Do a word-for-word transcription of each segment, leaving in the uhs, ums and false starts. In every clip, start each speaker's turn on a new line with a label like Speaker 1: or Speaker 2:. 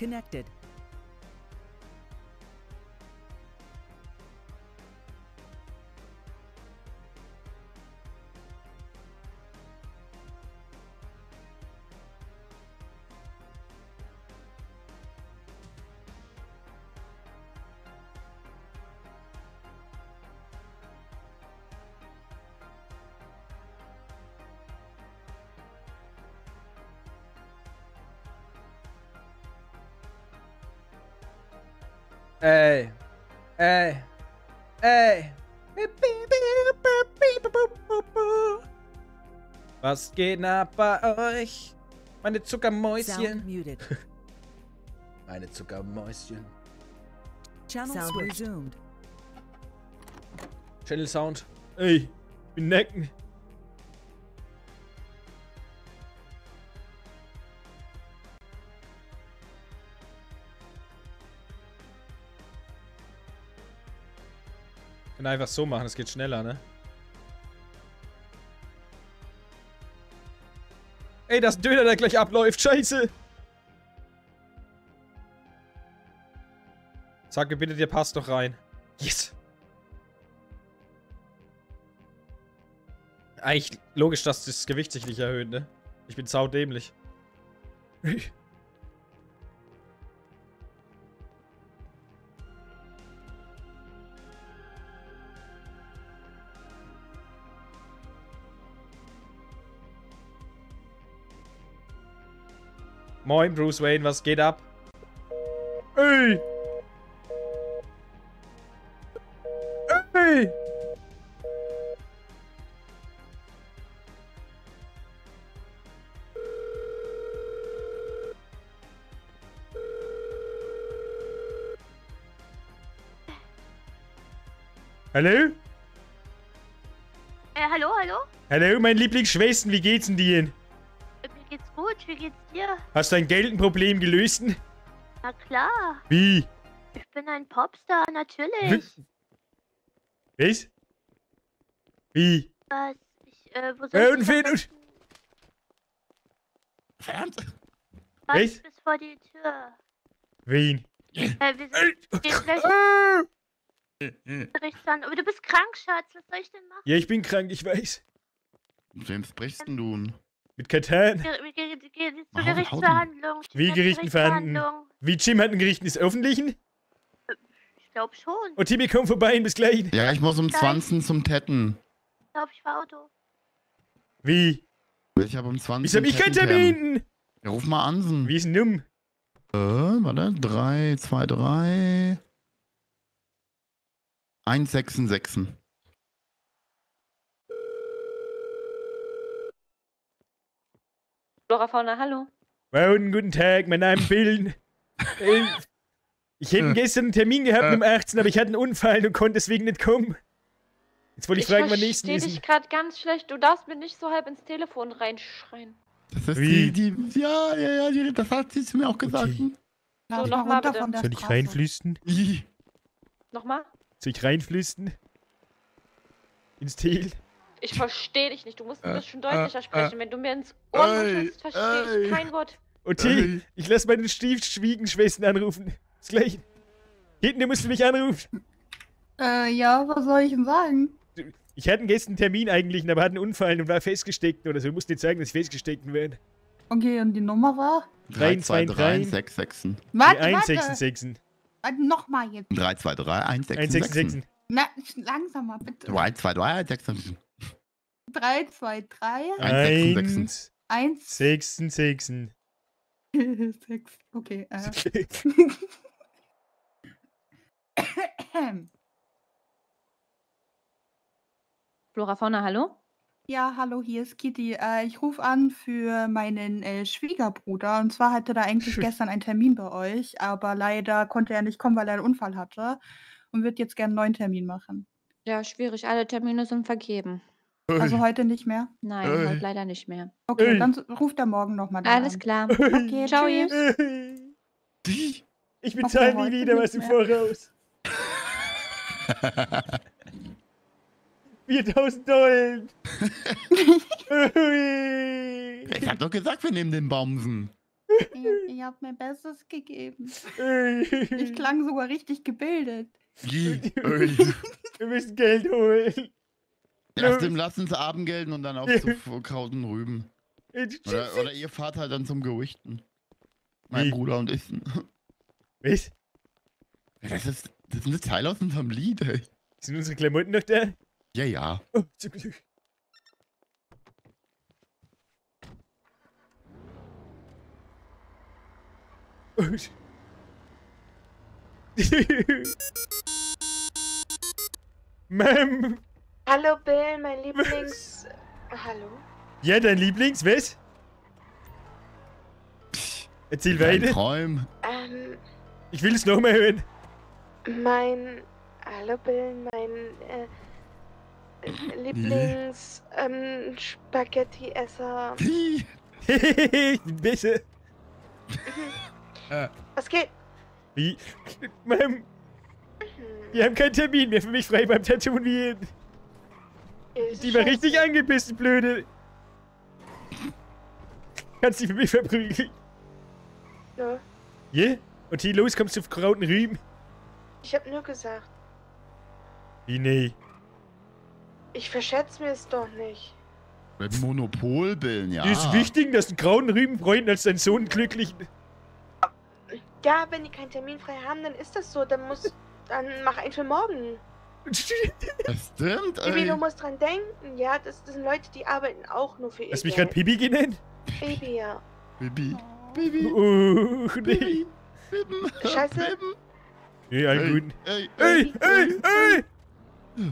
Speaker 1: connected.
Speaker 2: Ey. Ey. Ey. Was geht ab bei euch? Meine Zuckermäuschen. Meine Zuckermäuschen.
Speaker 1: Channel Sound resumed.
Speaker 2: Channel Sound. Ey, ich bin Necken. Kann einfach so machen, es geht schneller, ne? Ey, das ist ein Döner, der gleich abläuft. Scheiße. Sag mir bitte, dir passt doch rein. Yes. Eigentlich logisch, dass das Gewicht sich nicht erhöht, ne? Ich bin saudämlich. Moin, Bruce Wayne, was geht ab? Ey! Ey! Hallo?
Speaker 3: Äh, hallo, hallo?
Speaker 2: Hallo, mein Lieblingsschwestern, wie geht's denn dir?
Speaker 3: Mir geht's gut, wie geht's dir?
Speaker 2: Hast du dein Geldenproblem gelöst?
Speaker 3: Na klar.
Speaker 2: Wie?
Speaker 3: Ich bin ein Popstar, natürlich.
Speaker 2: Was? Wie?
Speaker 3: Was? Ich, äh, wo
Speaker 2: Äh,
Speaker 3: soll
Speaker 2: und
Speaker 3: ich
Speaker 2: Finn
Speaker 3: am
Speaker 2: und...
Speaker 3: besten-
Speaker 2: Was?
Speaker 3: Warte bis vor die Tür.
Speaker 2: Wen?
Speaker 3: Äh, wir sind, gehen gleich
Speaker 2: Ah!
Speaker 3: Gerichtsamt. Aber du bist krank, Schatz. Was soll ich denn machen?
Speaker 2: Ja, ich bin krank, ich weiß.
Speaker 4: Mit wem sprichst denn du?
Speaker 2: Mit Katan.
Speaker 3: Wir, wir gehen, wir gehen zur
Speaker 4: Hausen,
Speaker 3: Gerichtsverhandlung.
Speaker 2: Wie
Speaker 3: Zur
Speaker 2: Gerichten verhandeln?
Speaker 3: Gerichtsverhandlung.
Speaker 2: Wie Jim hat ein Gericht ist öffentlichen?
Speaker 3: Ich glaub schon.
Speaker 2: Und Timmy kommt vorbei und bis gleich.
Speaker 4: Ja, ich muss um
Speaker 3: Gleich.
Speaker 4: zwanzig zum Tetten.
Speaker 3: Ich glaub, ich fahr Auto.
Speaker 2: Wie?
Speaker 4: Ich habe um zwanzig
Speaker 2: Wieso hab ich keinen
Speaker 4: Tetten-Termin.
Speaker 2: Termin?
Speaker 4: Ja, ruf mal Ansen.
Speaker 2: Wie ist denn dumm?
Speaker 4: Äh, warte. drei, zwei, drei. eins sechs sechs.
Speaker 5: Flora Fauna, hallo.
Speaker 2: Wow, guten Tag, mein Name ist Bill. Äh, Ich hätte gestern einen Termin gehabt um achtzehn, aber ich hatte einen Unfall und konnte deswegen nicht kommen. Jetzt wollte ich,
Speaker 5: Ich
Speaker 2: fragen, wann nächsten
Speaker 5: verstehe
Speaker 2: ist.
Speaker 5: dich gerade ganz schlecht. Du darfst mir nicht so halb ins Telefon reinschreien.
Speaker 4: Das ist
Speaker 2: Wie?
Speaker 4: die, die, ja, ja, ja, die, das hat sie zu mir auch gesagt.
Speaker 2: Okay.
Speaker 5: So, nochmal bitte.
Speaker 2: Soll ich reinflüstern?
Speaker 4: Ih.
Speaker 5: Nochmal?
Speaker 2: Soll ich reinflüstern? Ins Tel?
Speaker 5: Ich verstehe dich nicht. Du musst ein
Speaker 4: Äh,
Speaker 5: bisschen deutlicher
Speaker 4: äh,
Speaker 5: sprechen.
Speaker 4: äh.
Speaker 5: Wenn du mir ins Ohr
Speaker 4: Ey,
Speaker 5: sprichst, verstehe
Speaker 4: ey.
Speaker 5: ich kein Wort.
Speaker 2: Okay,
Speaker 4: Ey.
Speaker 2: ich lasse meine Stiefschwiegenschwestern anrufen. Ist gleich. Hinten, du musst mich anrufen.
Speaker 6: Äh, ja, was soll ich denn sagen?
Speaker 2: Ich hatte gestern einen Termin eigentlich, aber hatte einen Unfall und war festgesteckt oder so. Ich musste nicht sagen, dass ich festgesteckt werde.
Speaker 6: Okay, und die Nummer war?
Speaker 4: drei zwei drei
Speaker 2: drei.
Speaker 4: eins sechs sechs.
Speaker 6: Warte,
Speaker 2: eins sechs
Speaker 6: warte.
Speaker 2: sechs.
Speaker 6: Warte, nochmal jetzt.
Speaker 4: drei zwei drei eins
Speaker 2: eins
Speaker 4: sechs
Speaker 2: sechs
Speaker 4: sechs.
Speaker 2: sechs.
Speaker 6: Na, langsamer, bitte.
Speaker 4: drei zwei drei eins sechs sechs.
Speaker 6: drei, zwei, drei,
Speaker 4: eins
Speaker 2: eins
Speaker 6: eins,
Speaker 2: sechs sechs.
Speaker 6: sechs. Okay, äh.
Speaker 5: Flora Fauna, hallo?
Speaker 6: Ja, hallo, hier ist Kitty. Äh, ich rufe an für meinen äh, Schwiegerbruder. Und zwar hatte er eigentlich gestern einen Termin bei euch, aber leider konnte er nicht kommen, weil er einen Unfall hatte. Und wird jetzt gerne einen neuen Termin machen.
Speaker 5: Ja, schwierig. Alle Termine sind vergeben.
Speaker 6: Also heute nicht mehr?
Speaker 5: Nein,
Speaker 4: Ey.
Speaker 5: heute leider nicht mehr.
Speaker 6: Okay,
Speaker 2: Ey.
Speaker 6: dann ruft er morgen nochmal an.
Speaker 5: Alles klar.
Speaker 6: Okay,
Speaker 5: Ciao,
Speaker 6: tschüss.
Speaker 4: Die.
Speaker 2: Ich bezahle
Speaker 6: Okay,
Speaker 2: nie
Speaker 6: heute
Speaker 2: wieder was
Speaker 6: nicht
Speaker 2: im
Speaker 6: mehr.
Speaker 2: Voraus. viertausend Dollar.
Speaker 4: Ich hab doch gesagt, wir nehmen den Bomsen.
Speaker 6: Ich, ich habe mein Bestes gegeben. Ich klang sogar richtig gebildet.
Speaker 4: Geh.
Speaker 2: Wir müssen Geld holen.
Speaker 4: Erst lass uns Abend gelten und dann auf zu Krauten Rüben. Oder, oder ihr fahrt halt dann zum Gewichten. Mein
Speaker 2: Wie?
Speaker 4: Bruder und ich.
Speaker 2: Was?
Speaker 4: Das ist, das ist eine Zeile aus unserem Lied, ey.
Speaker 2: Sind unsere Klamotten noch da?
Speaker 4: Ja, ja.
Speaker 2: Oh, zum Glück. Oh. Ma'am.
Speaker 5: Hallo Bill, mein Lieblings... Hallo?
Speaker 2: Ja, dein Lieblings, was? Erzähl
Speaker 4: Dein
Speaker 2: weiter.
Speaker 4: Träum.
Speaker 5: Ähm,
Speaker 2: Ich will es nochmal hören.
Speaker 5: mein... Hallo Bill, mein... Äh, Lieblings... Ähm, Spaghetti-Esser...
Speaker 2: Ich bin besser.
Speaker 5: Was geht?
Speaker 2: Wie? Ma'am, wir haben keinen Termin mehr für mich frei beim Tätowieren.
Speaker 5: Ist
Speaker 2: Die war
Speaker 5: scheiße.
Speaker 2: richtig angepisst, die Blöde. Kannst dich für mich verprügeln.
Speaker 5: Ja,
Speaker 2: Yeah? Und hier los, kommst du auf Krauten Rüben?
Speaker 5: ich hab nur gesagt,
Speaker 2: Wie, nee.
Speaker 5: ich verschätze mir es doch nicht.
Speaker 4: Mit Monopol bilden, ja.
Speaker 2: Dir ist wichtig, dass du Krauten Rüben freuen als dein Sohn glücklich.
Speaker 5: Ja, wenn die keinen Termin frei haben, dann ist das so. Dann muss... Dann mach einen für morgen.
Speaker 4: Das stimmt,
Speaker 5: Baby,
Speaker 4: ey.
Speaker 5: du musst dran denken. Ja, das, das sind Leute, die arbeiten auch nur für ihr
Speaker 2: Hast mich gerade
Speaker 5: Geld.
Speaker 2: Pipi genannt?
Speaker 5: Baby, ja.
Speaker 4: Baby. Baby.
Speaker 2: Oh, nee.
Speaker 4: Baby. Baby.
Speaker 5: Scheiße.
Speaker 4: Baby.
Speaker 2: Nee, all
Speaker 4: Ey,
Speaker 2: gut.
Speaker 4: ey,
Speaker 2: Ey, ey, ey!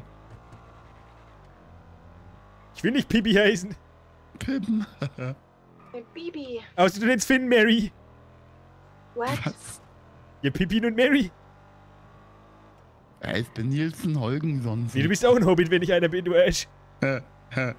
Speaker 2: Ich will nicht Pipi heißen.
Speaker 4: Pippen.
Speaker 5: Hey, Baby.
Speaker 2: Außer du nennst Finn Mary.
Speaker 5: What?
Speaker 4: Was?
Speaker 2: Ja, Pippin und Mary.
Speaker 4: Ja, ich bin Nielsen Holgenson.
Speaker 2: Nee, du bist auch ein Hobbit, wenn ich einer bin, du Arsch.
Speaker 4: Äh, äh.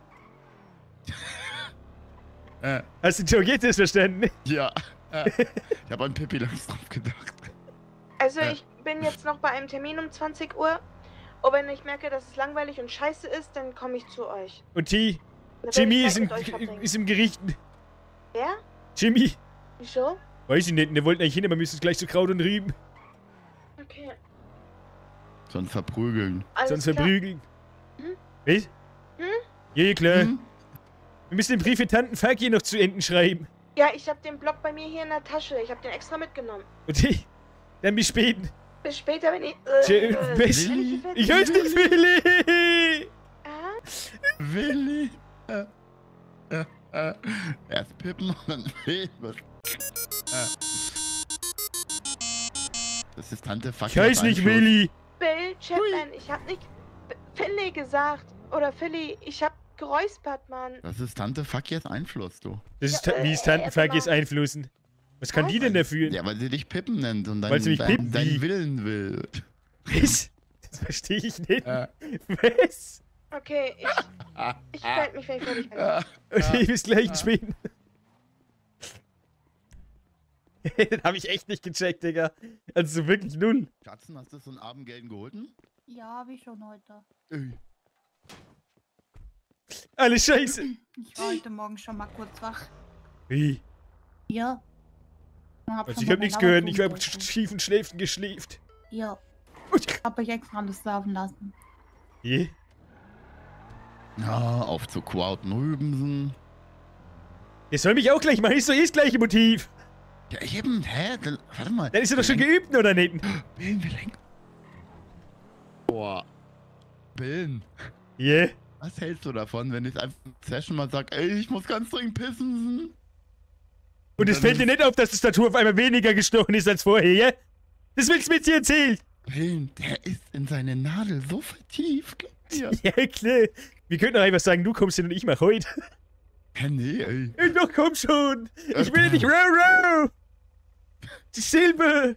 Speaker 4: Äh,
Speaker 2: Hast du Georgettes verstanden?
Speaker 4: ja. Äh, ich habe an Pippi Langs drauf gedacht.
Speaker 5: Also,
Speaker 4: Ja.
Speaker 5: ich bin jetzt noch bei einem Termin um zwanzig Uhr. Und wenn ich merke, dass es langweilig und scheiße ist, dann komme ich zu euch.
Speaker 2: Und T,
Speaker 5: Dann will
Speaker 2: Jimmy
Speaker 5: ich
Speaker 2: ist
Speaker 5: Zeit
Speaker 2: im,
Speaker 5: mit euch verbringen.
Speaker 2: ist im Gericht.
Speaker 5: Wer?
Speaker 2: Jimmy?
Speaker 5: Wieso?
Speaker 2: Weiß ich nicht, der wollte eigentlich hin, aber wir müssen gleich zu Kraut und Rüben.
Speaker 5: Okay.
Speaker 4: Sonst verprügeln.
Speaker 5: Alles
Speaker 2: Sonst
Speaker 5: klar.
Speaker 2: verprügeln.
Speaker 5: Hm?
Speaker 2: Was?
Speaker 5: Hm?
Speaker 2: Ja, ja, klar.
Speaker 4: Hm?
Speaker 2: Wir müssen den Brief für Tanten Faki noch zu Enden schreiben.
Speaker 5: Ja, ich habe den Block bei mir hier in der Tasche. Ich habe den extra mitgenommen.
Speaker 2: Und T, dann bis später.
Speaker 5: Bis später, wenn ich...
Speaker 2: Tschö,
Speaker 5: Äh,
Speaker 2: bis-
Speaker 5: wenn ich fertig
Speaker 2: Ich heiße nicht Willi!
Speaker 5: Ah,
Speaker 4: Willi. Äh, äh, äh. Erst Pippen und dann Willi. Äh. Das ist Tante Fuck.
Speaker 2: Ich heiße nicht Willi!
Speaker 5: Bill Chapman, ich habe nicht B- Philly gesagt. Oder Philly, ich habe geräuspert, Mann.
Speaker 4: Das ist Tante Fakis Einfluss, du.
Speaker 2: Das ist,
Speaker 5: Ja,
Speaker 2: Ta- wie ist
Speaker 5: äh,
Speaker 2: Tanten
Speaker 5: äh,
Speaker 2: Fakis
Speaker 5: genau.
Speaker 2: einflussen? Was kann
Speaker 5: Was?
Speaker 2: die denn dafür?
Speaker 4: Ja, weil sie dich Pippen nennt und
Speaker 2: Weil sie mich
Speaker 4: deinen
Speaker 2: Pippen-
Speaker 4: dein,
Speaker 2: wie?
Speaker 4: dein Willen will.
Speaker 2: Was? Das verstehe ich nicht.
Speaker 4: Äh.
Speaker 2: Was?
Speaker 5: Okay, ich, ich melde mich, wenn ich fertig bin.
Speaker 2: Okay, bis gleich später. Den hab ich echt nicht gecheckt, Digga. Also so wirklich null.
Speaker 4: Schatzen, hast du so ein Abendgelden geholten?
Speaker 6: Ja, habe ich schon heute.
Speaker 4: Ey.
Speaker 2: Alles scheiße.
Speaker 6: Ich war heute Morgen schon mal kurz wach.
Speaker 2: Wie?
Speaker 6: Ja. Und hab
Speaker 2: Also
Speaker 6: schon
Speaker 2: ich
Speaker 6: mal
Speaker 2: hab nichts
Speaker 6: mein
Speaker 2: gehört. Ich hab
Speaker 6: Lavazoo
Speaker 2: schiefen Schläften geschläft.
Speaker 6: Ja,
Speaker 2: Ui.
Speaker 6: hab ich extra alles laufen lassen.
Speaker 2: Je?
Speaker 4: Ja, auf zu Quauten Rübensen.
Speaker 2: Der soll mich auch gleich machen. Ist doch eh das gleiche Motiv.
Speaker 4: Ja, eben, hä? Dann, warte mal.
Speaker 2: Dann ist er doch schon
Speaker 4: Wir
Speaker 2: geübt, oder nicht?
Speaker 4: Billen, wir lenken. Boah. Billen.
Speaker 2: Je?
Speaker 4: Was hältst du davon, wenn ich einfach in der Session mal sag, ey, ich muss ganz dringend pissen?
Speaker 2: Und es
Speaker 4: dann
Speaker 2: fällt dir
Speaker 4: ist-
Speaker 2: nicht auf, dass das Tattoo auf einmal weniger gestochen ist als vorher, ja? Das willst du mir jetzt hier erzählen?
Speaker 4: Billen, der ist in seine Nadel so vertieft. Ja.
Speaker 2: Ja, klar. Wir könnten doch einfach sagen, du kommst hin und ich mach heute.
Speaker 4: Hä, nee, ey.
Speaker 2: Ey, doch, komm schon. Ich will nicht row, row. Die Silbe.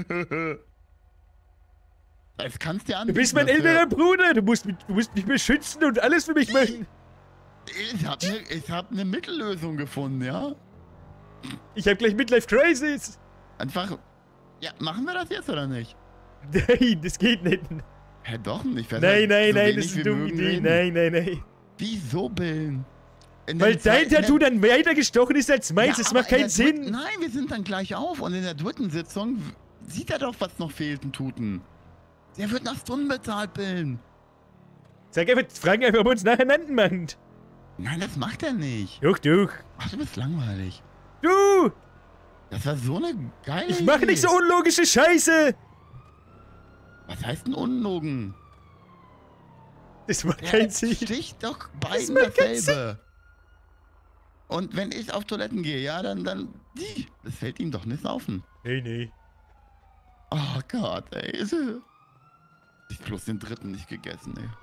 Speaker 4: Das kannst du ja
Speaker 2: Du bist mein
Speaker 4: anbieten,
Speaker 2: älterer
Speaker 4: dass
Speaker 2: Bruder. Du musst, mich- du musst mich beschützen und alles für mich machen.
Speaker 4: wir- Ich hab ne, ich hab ne Mittellösung gefunden, ja?
Speaker 2: Ich hab gleich Midlife Crisis.
Speaker 4: Einfach, ja, machen wir das jetzt oder nicht?
Speaker 2: Nein, das geht nicht.
Speaker 4: Hä, doch nicht.
Speaker 2: Nein, nein, nein, das ist eine dumme Idee.
Speaker 4: Nein.
Speaker 2: Nein, nein, nein.
Speaker 4: Wieso, Billen?
Speaker 2: Weil dein Tattoo dann weiter gestochen ist als meins,
Speaker 4: Ja,
Speaker 2: das macht
Speaker 4: aber in
Speaker 2: keinen
Speaker 4: der
Speaker 2: Sinn.
Speaker 4: dritten- Nein, wir sind dann gleich auf und in der dritten Sitzung sieht er doch, was noch fehlt, ein Tuten. Der wird nach Stunden bezahlt, Billen.
Speaker 2: Sag einfach, fragen einfach, ob er uns nacheinander macht.
Speaker 4: Nein, das macht er nicht.
Speaker 2: Doch, doch.
Speaker 4: Ach, du bist langweilig.
Speaker 2: Du!
Speaker 4: Das war so eine geile
Speaker 2: Ich mache
Speaker 4: Idee.
Speaker 2: nicht so unlogische Scheiße!
Speaker 4: Was heißt denn Unlogen?
Speaker 2: Das macht
Speaker 4: Der
Speaker 2: keinen Sinn.
Speaker 4: sticht doch beiden
Speaker 2: macht keinen
Speaker 4: dasselbe. Und wenn ich auf Toiletten gehe, ja, dann, dann, die, das fällt ihm doch nicht saufen.
Speaker 2: Nee, nee.
Speaker 4: Oh Gott, ey. Ich hab bloß den dritten nicht gegessen, ey.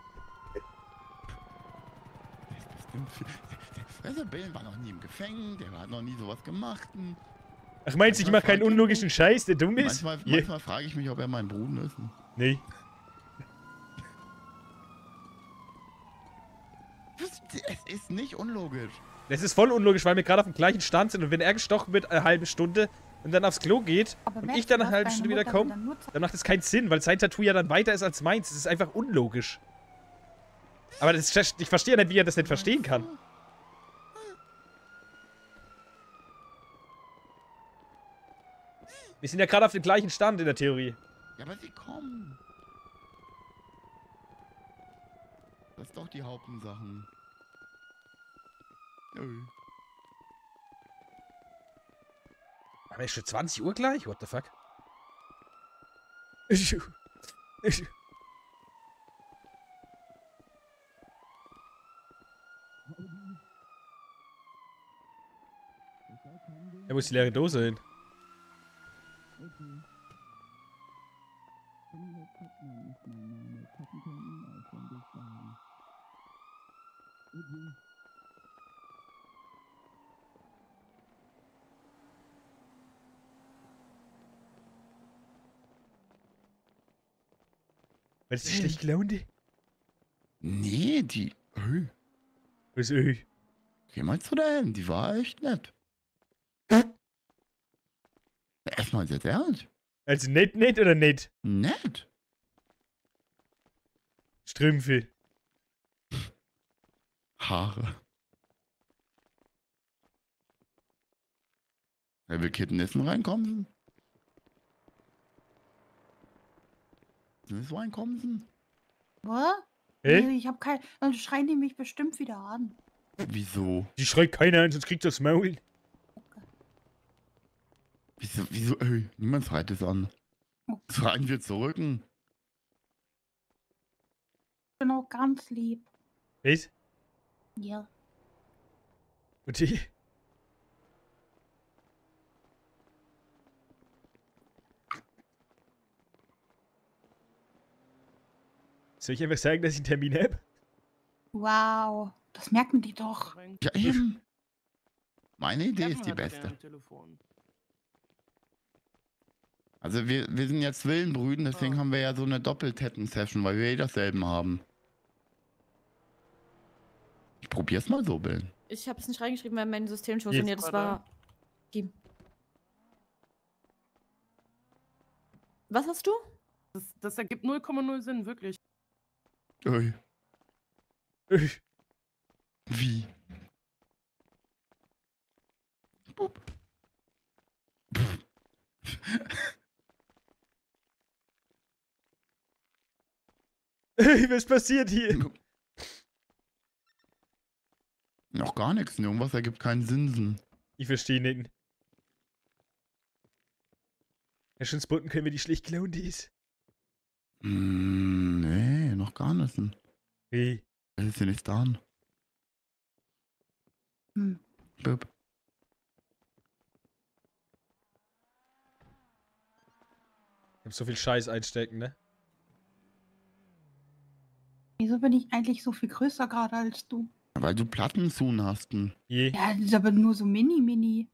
Speaker 4: Der ist bestimmt viel- der- der- Der Bill war noch nie im Gefängnis, der hat noch nie sowas gemacht.
Speaker 2: Ach, meinst du, ich mache keinen unlogischen Scheiß, der dumm ist?
Speaker 4: Manchmal,
Speaker 2: Yeah.
Speaker 4: manchmal frage ich mich, ob er mein Bruder ist.
Speaker 2: Nee.
Speaker 4: Es ist nicht unlogisch.
Speaker 2: Das ist voll unlogisch, weil wir gerade auf dem gleichen Stand sind und wenn er gestochen wird eine halbe Stunde und dann aufs Klo geht
Speaker 6: Aber
Speaker 2: und
Speaker 6: merkst
Speaker 2: ich dann
Speaker 6: du,
Speaker 2: eine
Speaker 6: dass
Speaker 2: halbe
Speaker 6: deine
Speaker 2: Stunde wieder
Speaker 6: Mutter
Speaker 2: komme,
Speaker 6: dann nur zu-
Speaker 2: dann macht das keinen Sinn, weil sein Tattoo ja dann weiter ist als meins. Das ist einfach unlogisch. Aber das, ich verstehe ja nicht, wie er das nicht verstehen kann. Wir sind ja gerade auf dem gleichen Stand in der Theorie.
Speaker 4: Ja, aber sie kommen. Das ist doch die Hauptsachen. Nö.
Speaker 2: Aber ist schon zwanzig Uhr gleich? What the fuck? Ich, ich, Er muss die leere Dose hin. Was ist die schlecht gelaunte?
Speaker 4: Nee, die. Öh.
Speaker 2: Was öh?
Speaker 4: Geh mal zu der hin, die war echt nett. Erstmal sehr ernst.
Speaker 2: Also nett, nett oder nett?
Speaker 4: Nett.
Speaker 2: Strümpfe.
Speaker 4: Haare. Er will Kitten reinkommen. Willst du reinkommen?
Speaker 6: Was?
Speaker 2: Hä?
Speaker 6: Nee, ich hab kein. Dann schreien die mich bestimmt wieder an.
Speaker 4: Wieso?
Speaker 2: Die schreit keiner an, sonst kriegt das Maul.
Speaker 4: Wieso? Wieso? Ey, niemand schreit es an. Schreien wir zurück.
Speaker 6: Ich bin auch ganz lieb.
Speaker 2: Was?
Speaker 6: Ja.
Speaker 2: Und die? Soll ich einfach sagen, dass ich einen Termin habe?
Speaker 6: Wow. Das merken die doch.
Speaker 4: Ja, eben. Meine Idee ist die beste. Also wir, wir sind ja Zwillenbrüden, deswegen
Speaker 7: Oh.
Speaker 4: haben wir ja so eine Doppeltetten-Session, weil wir eh dasselben haben. Ich probier's mal so, Bill.
Speaker 7: Ich habe es nicht reingeschrieben, weil mein System
Speaker 2: Jetzt.
Speaker 7: funktioniert. Das war. Team. Was hast du?
Speaker 8: Das, das ergibt null Komma null Sinn, wirklich.
Speaker 4: Ui.
Speaker 2: Äh,
Speaker 4: Wie? Bup. Pff.
Speaker 2: Was passiert hier?
Speaker 4: Noch gar nichts, irgendwas ergibt keinen Sinn.
Speaker 2: Ich verstehe nicht. Ja, schon spotten können wir die schlecht gelaunte ist.
Speaker 4: Hm, nee, noch gar nichts.
Speaker 2: Hey.
Speaker 4: Das ist ja nichts dran.
Speaker 6: Hm.
Speaker 4: Bup.
Speaker 2: Ich hab so viel Scheiß einstecken, ne?
Speaker 6: Wieso bin ich eigentlich so viel größer gerade als du?
Speaker 4: Weil du Plattenzoon hast. Hm.
Speaker 2: Je.
Speaker 6: Ja, das ist aber nur so mini, mini.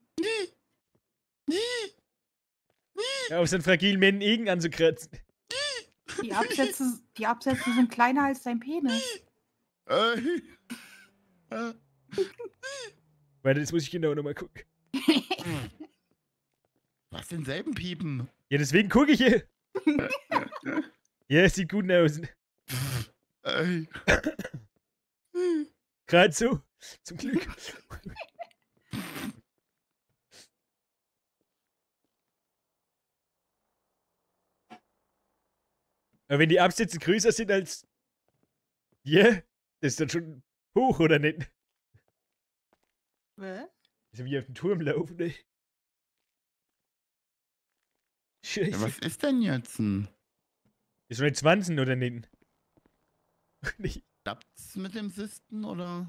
Speaker 2: Ja, auf so einen fragilen Männchen Egen anzukratzen.
Speaker 6: Die Absätze, die Absätze sind kleiner als dein Penis.
Speaker 4: Äh. Äh.
Speaker 2: Warte, jetzt muss ich genau nochmal gucken.
Speaker 4: Was denselben Piepen?
Speaker 2: Ja, deswegen gucke ich hier. Ja, es sieht gut aus.
Speaker 4: Ey.
Speaker 2: Gerade so. Zum Glück. Aber wenn die Absätze größer sind als hier, das ist dann schon hoch, oder nicht?
Speaker 6: Was?
Speaker 2: Das ist wie auf dem Turm laufen, ne? Scheiße.
Speaker 4: Ja, was ist denn jetzt? Hm?
Speaker 2: Ist schon ein zwanzig, oder nicht? Nicht.
Speaker 4: Klappt's mit dem Sisten, oder?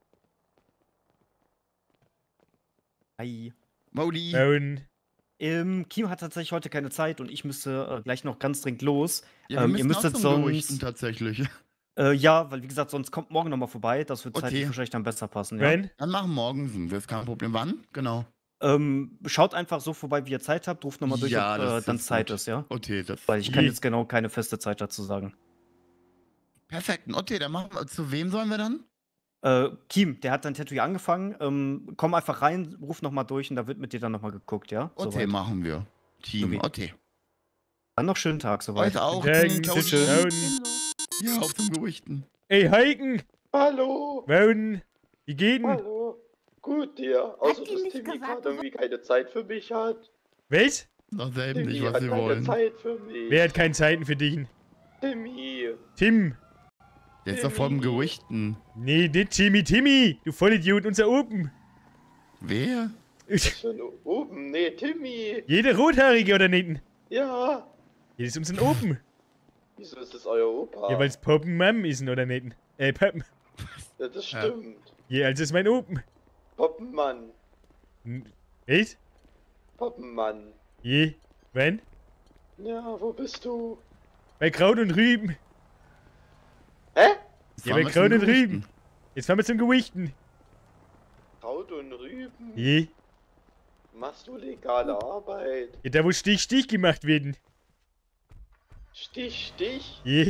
Speaker 9: Hi.
Speaker 4: Mauli.
Speaker 2: Bauen.
Speaker 9: Ähm, Kim hat tatsächlich heute keine Zeit und ich müsste äh, gleich noch ganz dringend los.
Speaker 4: Ja, wir
Speaker 9: ähm,
Speaker 4: müssen
Speaker 9: ihr müsstet
Speaker 4: auch zum Gerüchten
Speaker 9: sonst.
Speaker 4: tatsächlich.
Speaker 9: Äh, ja, weil wie gesagt, sonst kommt morgen nochmal vorbei. Das wird
Speaker 4: Okay.
Speaker 9: zeitlich wahrscheinlich dann besser passen. Ja?
Speaker 2: Wenn?
Speaker 4: Dann machen morgen Sinn, das ist kein Problem. Wann? Genau.
Speaker 9: Ähm, schaut einfach so vorbei, wie ihr Zeit habt. Ruft nochmal durch,
Speaker 4: Ja,
Speaker 9: ob
Speaker 4: das
Speaker 9: äh, dann
Speaker 4: ist
Speaker 9: Zeit
Speaker 4: gut.
Speaker 9: ist, ja?
Speaker 4: Okay, das.
Speaker 9: Weil ich kann
Speaker 2: Je-
Speaker 9: jetzt genau keine feste Zeit dazu sagen.
Speaker 4: Perfekt. Okay, dann machen wir. Zu wem sollen wir dann?
Speaker 9: Äh, Kim, der hat sein Tattoo angefangen. Ähm, komm einfach rein, ruf nochmal durch und da wird mit dir dann nochmal geguckt, ja?
Speaker 4: Okay,
Speaker 9: Soweit.
Speaker 4: machen wir. Team,
Speaker 9: Supi.
Speaker 4: okay.
Speaker 9: Dann noch schönen Tag, soweit.
Speaker 4: Euch auch.
Speaker 2: Guten
Speaker 4: Ciao.
Speaker 2: Tag, tschüss. Bauen.
Speaker 4: Ja, auf zum Gerüchten.
Speaker 2: Ey, Heiken!
Speaker 10: Hallo,
Speaker 2: Bauen! Wie geht denn?
Speaker 10: hallo. Gut dir. Außer
Speaker 3: die
Speaker 10: dass
Speaker 3: nicht
Speaker 10: Timmy
Speaker 3: gesagt,
Speaker 10: gerade irgendwie keine Zeit für mich hat.
Speaker 2: Was?
Speaker 4: Doch selben nicht,
Speaker 10: Timmy
Speaker 4: was
Speaker 10: hat
Speaker 4: sie
Speaker 10: keine
Speaker 4: wollen.
Speaker 10: Zeit für mich.
Speaker 2: Wer hat keine Zeiten für dich?
Speaker 10: Timmy.
Speaker 2: Tim!
Speaker 4: Der ist doch vom Gerüchten.
Speaker 2: Nee, nicht Timmy, Timmy! Du Vollidiot, unser Open!
Speaker 4: Wer?
Speaker 10: Schon oben. Nee, Timmy.
Speaker 2: Jeder Rothaarige, oder nicht?
Speaker 10: Ja.
Speaker 2: Hier ist unser Open.
Speaker 10: Wieso ist das euer Opa?
Speaker 2: Ja, weil's Poppen Mam ist, oder nicht? Äh, Poppen.
Speaker 10: Ja, das
Speaker 4: Ja.
Speaker 10: stimmt.
Speaker 2: Ja, also ist mein Open.
Speaker 10: Poppenmann.
Speaker 2: Hm, Was?
Speaker 10: Poppenmann.
Speaker 2: Je? Wann?
Speaker 10: Ja, wo bist du?
Speaker 2: Bei Kraut und Rüben.
Speaker 10: Hä?
Speaker 4: Das
Speaker 2: Ja,
Speaker 4: waren
Speaker 2: bei
Speaker 4: wir zum
Speaker 2: Kraut und
Speaker 4: Gerüchten.
Speaker 2: Rüben. Jetzt fahren wir zum Gewichten.
Speaker 10: Kraut und Rüben?
Speaker 2: Je?
Speaker 10: Machst du legale Arbeit?
Speaker 2: Ja, da wo Stich, Stich gemacht werden.
Speaker 10: Stich, Stich?
Speaker 2: Je?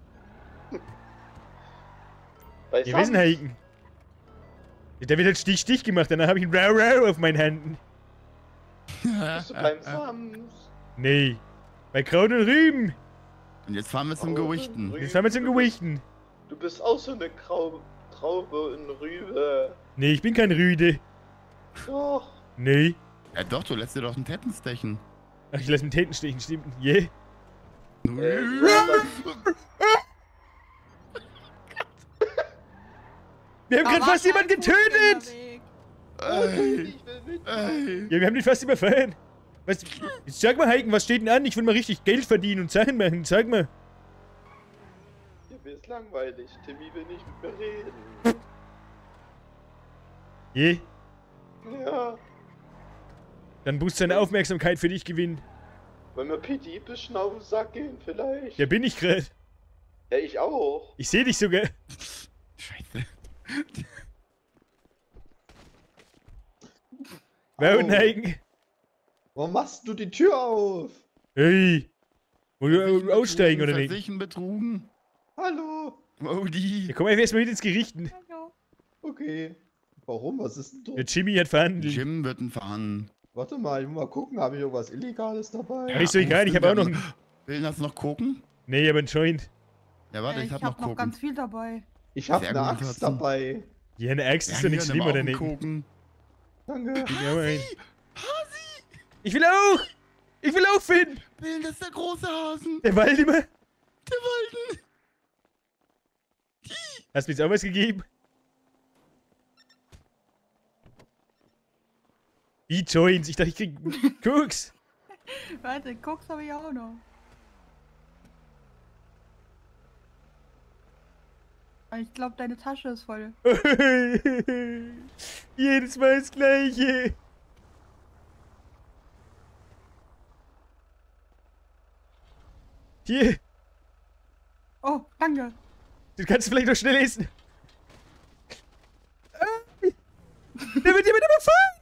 Speaker 10: Bei
Speaker 2: Ja, wir sind
Speaker 10: Sams?
Speaker 2: Heiken. Ja, da wird halt Stich, Stich gemacht, danach habe ich ein Rau Rau auf meinen Händen.
Speaker 10: Bist du beim Sams?
Speaker 2: Nee. Bei Kraut und Rüben.
Speaker 4: Und jetzt fahren wir zum
Speaker 10: Kraut und
Speaker 4: Gerüchten.
Speaker 10: Rüben.
Speaker 2: Jetzt fahren wir zum Gewichten.
Speaker 10: Du bist auch so eine Grau Traube und Rübe.
Speaker 2: Nee, ich bin kein Rüde.
Speaker 10: Doch.
Speaker 2: Nee.
Speaker 4: Ja doch, du lässt dir doch einen Tetten stechen.
Speaker 2: Ach, ich lass einen Täten stechen, stimmt. Je?
Speaker 10: Äh, ja, dann,
Speaker 2: Wir haben
Speaker 6: Da
Speaker 2: gerade
Speaker 6: war
Speaker 2: fast
Speaker 6: kein
Speaker 2: jemanden getötet!
Speaker 6: Fußgängerweg.
Speaker 4: Ey,
Speaker 10: ich will mit.
Speaker 4: ey.
Speaker 2: Ja, wir haben den fast überfallen. Was? Jetzt sag mal, Heiken, was steht denn an? Ich will mal richtig Geld verdienen und Sachen machen. Sag mal.
Speaker 10: Ja, mir ist langweilig. Timmy will nicht mit mir reden.
Speaker 2: Je?
Speaker 10: Ja.
Speaker 2: Dann musst du deine Aufmerksamkeit für dich gewinnen.
Speaker 10: Wollen wir P D bisschen auf den Sack gehen vielleicht?
Speaker 2: Ja, bin ich gerade.
Speaker 10: Ja, ich auch.
Speaker 2: Ich sehe dich sogar.
Speaker 4: Scheiße.
Speaker 2: Warum,
Speaker 10: Au.
Speaker 2: Heiken?
Speaker 10: Warum machst du die Tür auf?
Speaker 2: Hey. Wollen wir
Speaker 4: Versichern
Speaker 2: aussteigen oder
Speaker 4: betrogen,
Speaker 2: nicht?
Speaker 4: Versichern betrogen.
Speaker 10: Hallo.
Speaker 4: Mauli.
Speaker 2: Ja, komm einfach erstmal mit ins Gerichten.
Speaker 6: Hallo.
Speaker 10: Okay. Warum? Was ist denn
Speaker 2: Der
Speaker 10: dort?
Speaker 2: Jimmy hat verhandelt.
Speaker 4: Jim wird ein Fahren.
Speaker 10: Warte mal, ich muss mal gucken, habe ich irgendwas Illegales dabei?
Speaker 2: Ja, ist so egal, ich habe auch noch einen...
Speaker 4: Will das noch gucken?
Speaker 2: Nee, aber anscheinend.
Speaker 4: Ja, warte,
Speaker 6: Äh,
Speaker 4: ich hab
Speaker 6: hab
Speaker 4: noch gucken.
Speaker 6: ganz viel dabei.
Speaker 10: Ich habe
Speaker 4: Sehr
Speaker 10: eine
Speaker 4: gut,
Speaker 10: Axt
Speaker 4: Hudson.
Speaker 10: dabei.
Speaker 2: Ja, eine Axt ist doch nicht
Speaker 4: hier,
Speaker 2: schlimm,
Speaker 4: nimm
Speaker 2: oder
Speaker 4: auch
Speaker 2: nicht?
Speaker 4: einen Gucken.
Speaker 10: Danke.
Speaker 2: Gib mir auch einen. Ich will auch! Ich will auch finden!
Speaker 4: Will, das ist der große Hasen.
Speaker 2: Der Waldemar!
Speaker 4: Der Walden.
Speaker 2: Hast du mir jetzt auch was gegeben? Wie Joints? Ich dachte, ich krieg Koks.
Speaker 6: Warte, Koks habe ich auch noch. Aber ich glaube, deine Tasche ist voll.
Speaker 2: Jedes Mal das Gleiche. Hier,
Speaker 6: Oh, danke.
Speaker 2: du kannst vielleicht noch schnell essen. Ah, da wird jemand überfallen.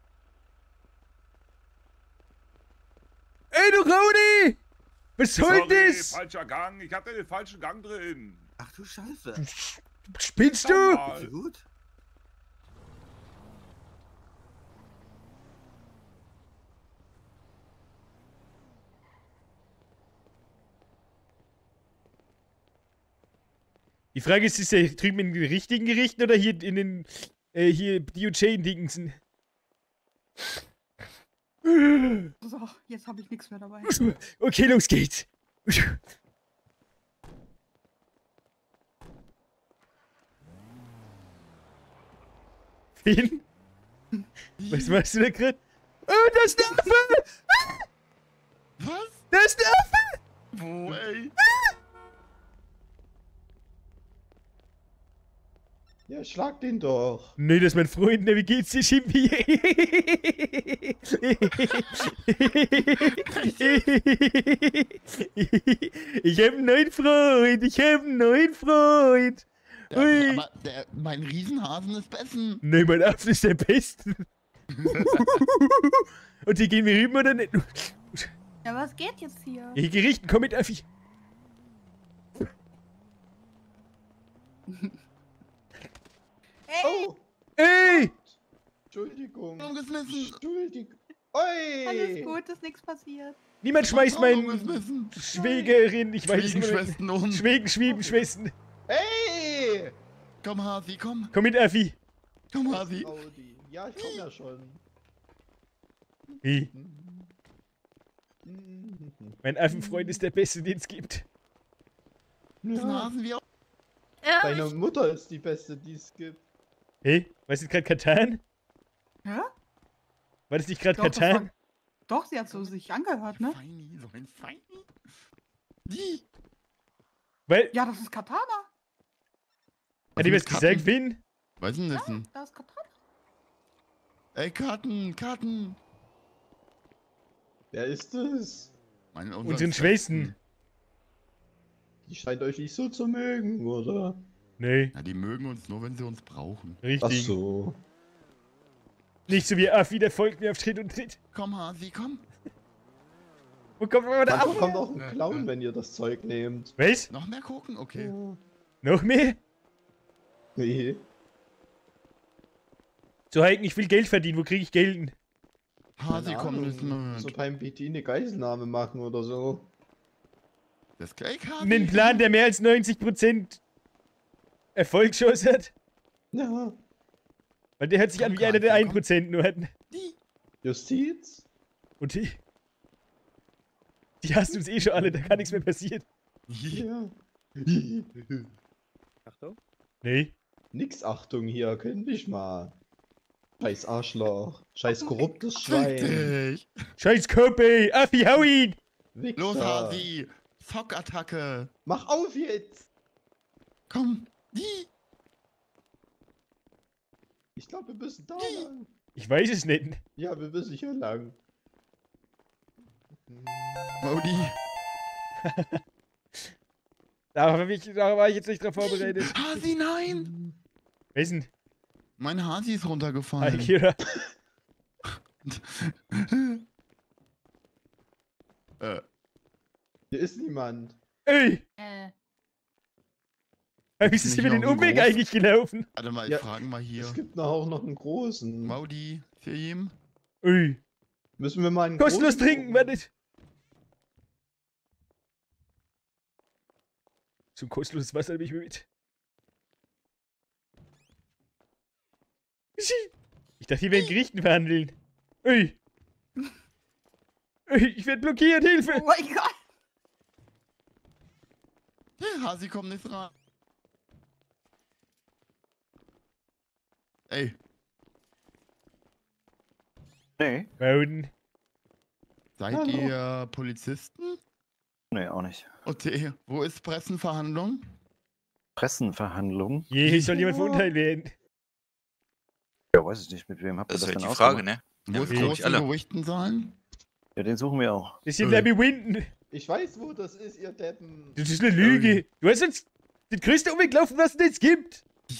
Speaker 2: Ey, du Rowdy! Was soll
Speaker 11: Sorry,
Speaker 2: das?
Speaker 11: falscher Gang. Ich hatte den falschen Gang drin.
Speaker 12: Ach du Scheiße.
Speaker 2: Spinnst
Speaker 11: Schau
Speaker 2: du?
Speaker 11: mal.
Speaker 12: Ist gut?
Speaker 2: Die Frage ist, ist der drüben in den richtigen Gerichten oder hier in den, äh, hier D O J-Dingsen?
Speaker 6: So, jetzt habe ich nichts mehr dabei.
Speaker 2: Okay, los geht's. Finn? Was machst du da gerade? Oh, das ist ein Affe!
Speaker 4: Was?
Speaker 2: Das ist ein Affe!
Speaker 4: Wo, ey?
Speaker 10: Ja, schlag den doch.
Speaker 2: Nee, das ist mein Freund. Na, wie geht's dir, Schimpi? Ich hab einen neuen Freund. Ich hab einen neuen Freund.
Speaker 4: Der,
Speaker 2: Ui.
Speaker 4: aber der, mein Riesenhasen ist besten.
Speaker 2: Nee, mein Affe ist der Beste. Und die gehen wir rüber oder nicht?
Speaker 6: Ja, was geht jetzt hier?
Speaker 2: Hier Gerichten, komm mit, Affi.
Speaker 10: Oh!
Speaker 2: Ey!
Speaker 10: Entschuldigung.
Speaker 4: Umgeschmissen.
Speaker 10: Entschuldigung. Oi!
Speaker 6: Alles gut, ist nichts passiert.
Speaker 2: Niemand schmeißt meinen
Speaker 4: Umgeschmissen.
Speaker 2: Schwägerin, ich weiß nicht mehr.
Speaker 4: Schwiegenschwestern um.
Speaker 2: Schwägen, Schwiebenschwestern.
Speaker 10: Ey!
Speaker 4: Komm, Hasi, komm.
Speaker 2: Komm mit, Affi.
Speaker 4: Komm, Hasi.
Speaker 10: Audi. Ja, ich komm ja schon.
Speaker 2: Wie? Mein Affenfreund ist der Beste, den es gibt.
Speaker 4: Das
Speaker 10: Ja.
Speaker 4: Hasen wie auch.
Speaker 3: Ja,
Speaker 10: Deine
Speaker 3: ich,
Speaker 10: Mutter ist die Beste, die es gibt.
Speaker 2: Hey, was ist gerade Katan?
Speaker 6: Ja?
Speaker 2: War das nicht gerade
Speaker 6: Doch, das
Speaker 2: Katan?
Speaker 6: war- Doch, sie hat so sich angehört, ne?
Speaker 4: Feini, so ein Feini. Die.
Speaker 2: Weil,
Speaker 6: Ja, das ist Katana.
Speaker 2: hat die was gesagt, Finn?
Speaker 4: Was ist denn das denn?
Speaker 6: Da ist Katana.
Speaker 4: Ey, Karten, Karten.
Speaker 10: Wer ist es?
Speaker 4: Meine,
Speaker 2: Unseren Schwestern.
Speaker 10: Die scheint euch nicht so zu mögen, oder?
Speaker 2: Nee,
Speaker 4: Ja, die mögen uns nur, wenn sie uns brauchen.
Speaker 10: Ach
Speaker 2: richtig.
Speaker 10: so.
Speaker 2: Nicht so wie Affi, der folgt mir auf Tritt und Tritt.
Speaker 4: Komm, Hasi, komm.
Speaker 2: Wo kommt aber der
Speaker 10: Manchmal
Speaker 2: Affe?
Speaker 10: kommt auch ein
Speaker 4: Ja,
Speaker 10: Clown,
Speaker 4: ja.
Speaker 10: wenn ihr das Zeug nehmt.
Speaker 2: Was?
Speaker 4: Noch mehr gucken? Okay.
Speaker 10: Ja.
Speaker 2: Noch mehr?
Speaker 10: Nee.
Speaker 2: So, Heiken, ich will Geld verdienen. Wo kriege ich Geld?
Speaker 4: Hasi,
Speaker 10: Keine
Speaker 4: komm,
Speaker 10: Ahnung,
Speaker 4: das ist
Speaker 10: so
Speaker 4: eine...
Speaker 10: beim B T eine Geiselnahme machen oder so.
Speaker 4: Das Ey, Hasi.
Speaker 2: Einen Plan, der mehr als neunzig Prozent Erfolgschance hat?
Speaker 10: Ja.
Speaker 2: Weil der hört sich an
Speaker 4: Komm,
Speaker 2: wie einer der
Speaker 4: Karl,
Speaker 2: ein Prozent nur hat.
Speaker 4: Die.
Speaker 10: Justiz?
Speaker 2: Und die? Die hassen uns eh schon alle, da kann nichts mehr passieren.
Speaker 10: Ja.
Speaker 9: Achtung.
Speaker 2: Nee.
Speaker 10: Nix Achtung hier, kenn dich mal. Scheiß Arschloch. Scheiß korruptes Schwein.
Speaker 4: Richtig.
Speaker 2: Scheiß Kopi! Affi, hau ihn!
Speaker 10: Wichser.
Speaker 4: Los, Hasi. Zockattacke.
Speaker 10: Mach auf jetzt!
Speaker 4: Komm. Die.
Speaker 10: Ich glaube, wir müssen da lang.
Speaker 2: Ich weiß es nicht.
Speaker 10: Ja, wir müssen hier lang.
Speaker 4: Modi.
Speaker 2: Da war, ich, da war ich jetzt nicht drauf vorbereitet.
Speaker 4: Hasi, nein.
Speaker 2: Wer ist denn?
Speaker 4: Mein Hasi ist
Speaker 2: Hi,
Speaker 4: runtergefallen.
Speaker 2: Kira.
Speaker 4: äh.
Speaker 10: Hier ist niemand.
Speaker 2: Ey!
Speaker 6: Äh,
Speaker 2: Wie ist es
Speaker 4: Nicht
Speaker 2: über den
Speaker 4: noch ein
Speaker 2: Umweg
Speaker 4: Groß-
Speaker 2: eigentlich gelaufen?
Speaker 4: Warte mal, ich
Speaker 10: Ja.
Speaker 4: frage mal hier.
Speaker 10: Es gibt noch auch noch einen großen.
Speaker 4: Maudi, für ihn.
Speaker 2: Ui.
Speaker 10: Müssen wir mal einen
Speaker 2: Kostenlos
Speaker 10: großen
Speaker 2: trinken,
Speaker 10: gucken?
Speaker 2: wartet. So ein kostenloses Wasser nehme ich mir mit. Ich dachte, hier werden Gerichten verhandeln. Ui. Ui, ich werde blockiert, Hilfe!
Speaker 6: oh mein Gott.
Speaker 4: Hey, Hasi kommt nicht rein. Ey,
Speaker 9: Nee.
Speaker 2: Bauden.
Speaker 4: seid
Speaker 10: Hallo.
Speaker 4: ihr Polizisten?
Speaker 9: Nee, auch nicht.
Speaker 4: Okay, wo ist Pressenverhandlung?
Speaker 9: Pressenverhandlung?
Speaker 2: Je, soll jemand
Speaker 10: Ja.
Speaker 2: verurteilt werden.
Speaker 9: Ja, weiß ich nicht, mit wem habt ihr
Speaker 12: Das
Speaker 9: das,
Speaker 12: ist halt
Speaker 9: denn
Speaker 12: die Frage,
Speaker 9: ausgemacht?
Speaker 12: ne?
Speaker 4: Wo
Speaker 12: Ja,
Speaker 4: ist
Speaker 12: wir
Speaker 4: großen
Speaker 12: alle.
Speaker 4: Gerüchtenzahlen?
Speaker 9: Ja, den suchen wir auch.
Speaker 2: Das sind
Speaker 4: Äh.
Speaker 2: Abby Winton.
Speaker 10: Ich weiß, wo das ist, ihr Deppen.
Speaker 2: Das ist eine Lüge. Du hast uns den größten Umweg laufen, was es jetzt gibt.